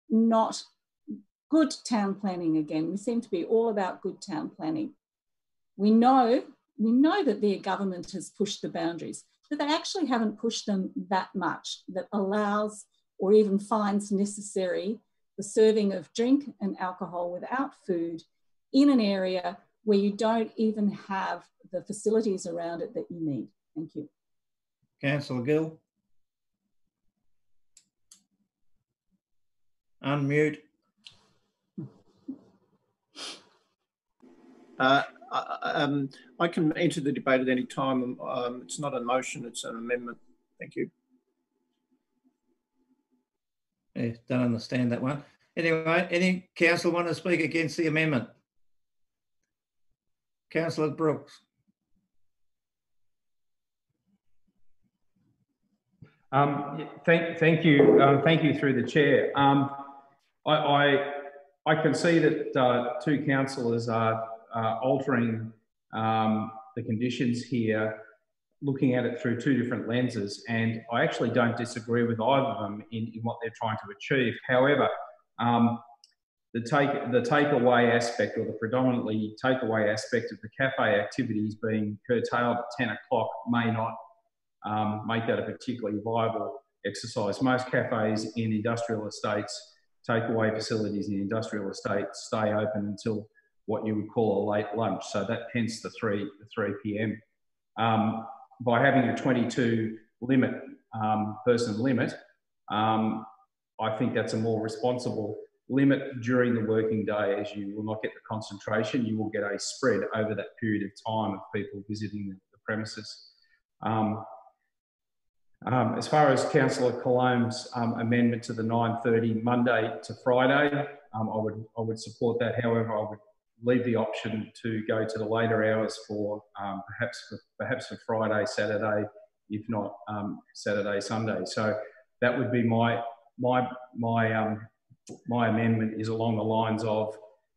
not good town planning again. We seem to be all about good town planning. We know that their government has pushed the boundaries, but they actually haven't pushed them that much that allows or even finds necessary the serving of drink and alcohol without food in an area where you don't even have the facilities around it that you need. Thank you. Councillor Gill. Unmute. I can enter the debate at any time. It's not a motion, it's an amendment. Thank you. Yeah, don't understand that one. Anyway, any council want to speak against the amendment? Councillor Brooks. Thank you through the chair. I can see that two councillors are altering the conditions here, looking at it through two different lenses, and I actually don't disagree with either of them in what they're trying to achieve. However, the takeaway aspect, or the predominantly takeaway aspect of the cafe activities being curtailed at 10 o'clock may not make that a particularly viable exercise. Most cafes in industrial estates, takeaway facilities in industrial estates, stay open until what you would call a late lunch. So that hence the 3 p.m. By having a 22 person limit, I think that's a more responsible limit during the working day, as you will not get the concentration. You will get a spread over that period of time of people visiting the premises. As far as Councillor Colombe's amendment to the 9:30 Monday to Friday, I would support that. However, I would leave the option to go to the later hours for perhaps for Friday, Saturday, if not Saturday, Sunday. So that would be my amendment is along the lines of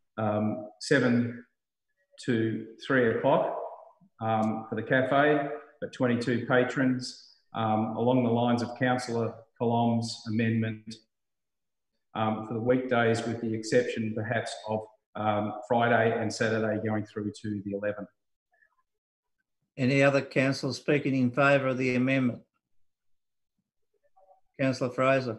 7 to 3 o'clock for the cafe, but 22 patrons. Along the lines of Councillor Colombe's amendment for the weekdays, with the exception perhaps of Friday and Saturday going through to the 11th. Any other councillors speaking in favour of the amendment? Councillor Fraser.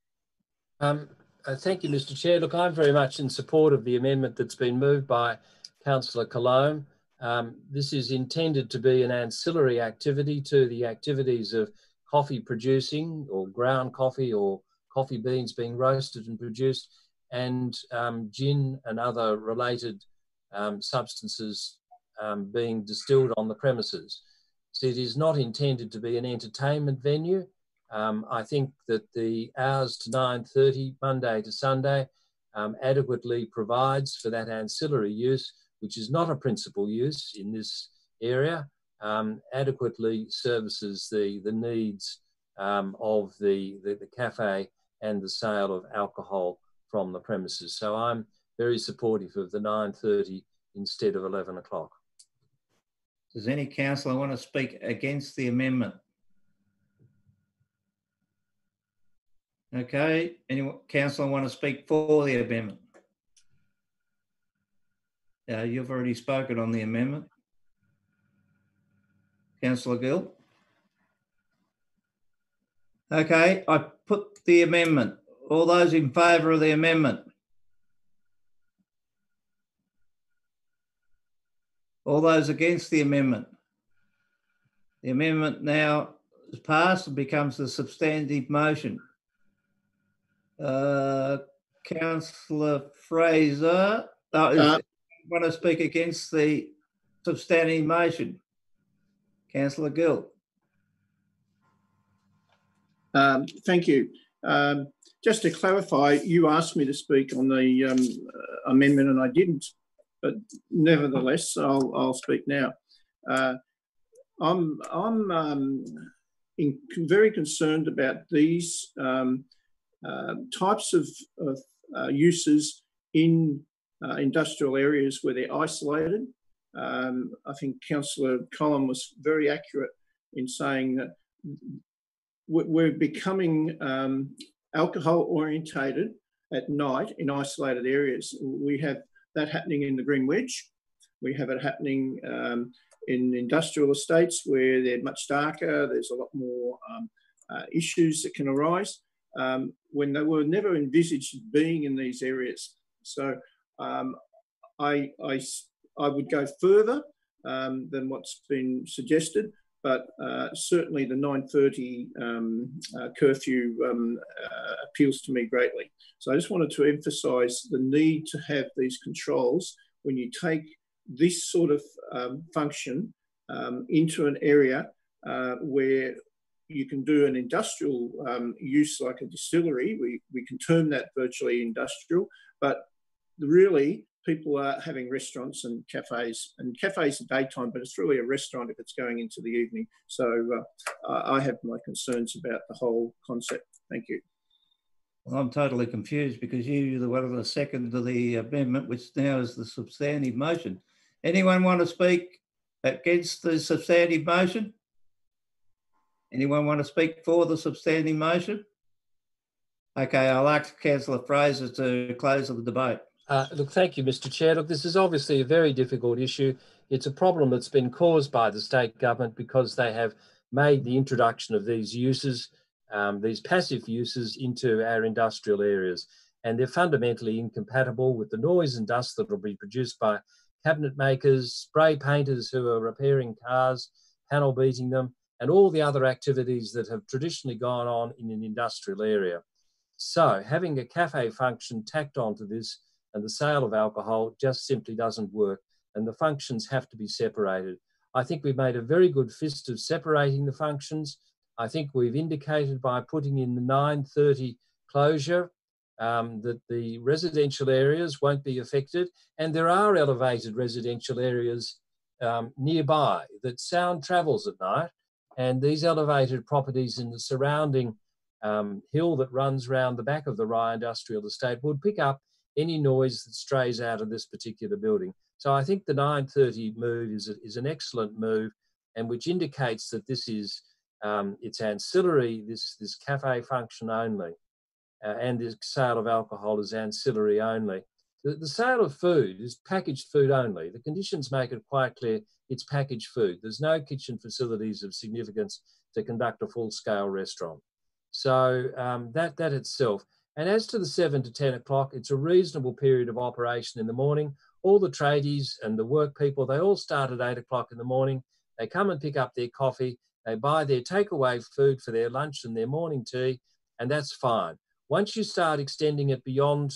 Thank you, Mr. Chair. Look, I'm very much in support of the amendment that's been moved by Councillor Colombe. This is intended to be an ancillary activity to the activities of coffee producing, or ground coffee, or coffee beans being roasted and produced. and gin and other related substances being distilled on the premises. So it is not intended to be an entertainment venue. I think that the hours to 9:30, Monday to Sunday, adequately provides for that ancillary use, which is not a principal use in this area, adequately services the needs of the cafe and the sale of alcohol from the premises. So I'm very supportive of the 9:30 instead of 11 o'clock. Does any councillor want to speak against the amendment? Okay, any councillor want to speak for the amendment? You've already spoken on the amendment. Councillor Gill? Okay, I put the amendment. All those in favour of the amendment? All those against the amendment? The amendment now is passed and becomes the substantive motion. Councillor Fraser, want to speak against the substantive motion? Councillor Gill. Thank you. Just to clarify, you asked me to speak on the amendment and I didn't, but nevertheless, I'll speak now. I'm very concerned about these types of uses in industrial areas where they're isolated. I think Councillor Collum was very accurate in saying that we're becoming alcohol orientated at night in isolated areas. We have that happening in the Green Wedge. We have it happening in industrial estates where they're much darker. There's a lot more issues that can arise when they were never envisaged being in these areas. So I would go further than what's been suggested, but certainly the 9:30 curfew appeals to me greatly. So I just wanted to emphasise the need to have these controls when you take this sort of function into an area where you can do an industrial use like a distillery. We can term that virtually industrial, but really people are having restaurants and cafes are daytime, but it's really a restaurant if it's going into the evening. So I have my concerns about the whole concept. Thank you. Well, I'm totally confused because you were one of the second to the amendment, which now is the substantive motion. Anyone want to speak against the substantive motion? Anyone want to speak for the substantive motion? Okay, I'll ask Councillor Fraser to close the debate. Look, thank you, Mr. Chair. Look, this is obviously a very difficult issue. It's a problem that's been caused by the state government because they have made the introduction of these uses, these passive uses into our industrial areas. And they're fundamentally incompatible with the noise and dust that will be produced by cabinet makers, spray painters who are repairing cars, panel beating them, and all the other activities that have traditionally gone on in an industrial area. So having a cafe function tacked onto this and the sale of alcohol just simply doesn't work, and the functions have to be separated. I think we've made a very good fist of separating the functions. I think we've indicated by putting in the 9:30 closure that the residential areas won't be affected, and there are elevated residential areas nearby that sound travels at night, and these elevated properties in the surrounding hill that runs round the back of the Rye Industrial Estate would pick up any noise that strays out of this particular building. So I think the 9:30 move is an excellent move, and which indicates that this is it's ancillary, this cafe function only, and the sale of alcohol is ancillary only. The sale of food is packaged food only. The conditions make it quite clear it's packaged food. There's no kitchen facilities of significance to conduct a full-scale restaurant. So that itself. And as to the 7 to 10 o'clock, it's a reasonable period of operation in the morning. All the tradies and the work people, they all start at 8 o'clock in the morning. They come and pick up their coffee. They buy their takeaway food for their lunch and their morning tea, and that's fine. Once you start extending it beyond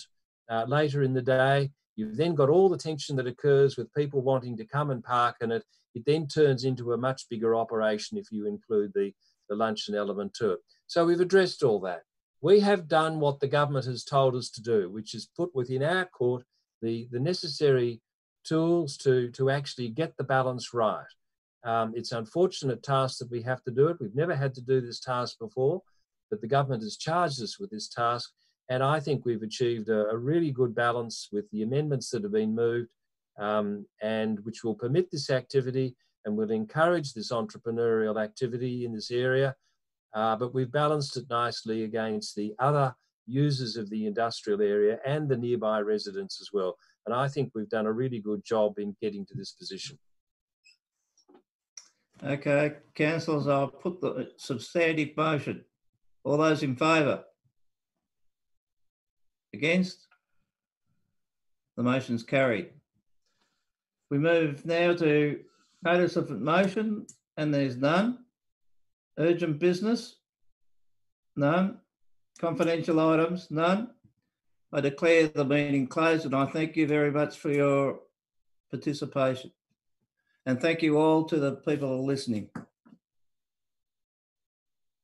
later in the day. You've then got all the tension that occurs with people wanting to come and park, and it then turns into a much bigger operation if you include the luncheon element to it. So we've addressed all that. We have done what the government has told us to do, which is put within our court the necessary tools to actually get the balance right. It's an unfortunate task that we have to do it. We've never had to do this task before, but the government has charged us with this task. And I think we've achieved a really good balance with the amendments that have been moved, and which will permit this activity and will encourage this entrepreneurial activity in this area. But we've balanced it nicely against the other users of the industrial area and the nearby residents as well. And I think we've done a really good job in getting to this position. Okay, councillors, I'll put the substantive motion. All those in favour? Against? The motion's carried. We move now to notice of motion, and there's none. Urgent business? None. Confidential items? None. I declare the meeting closed, and I thank you very much for your participation. And thank you all to the people listening.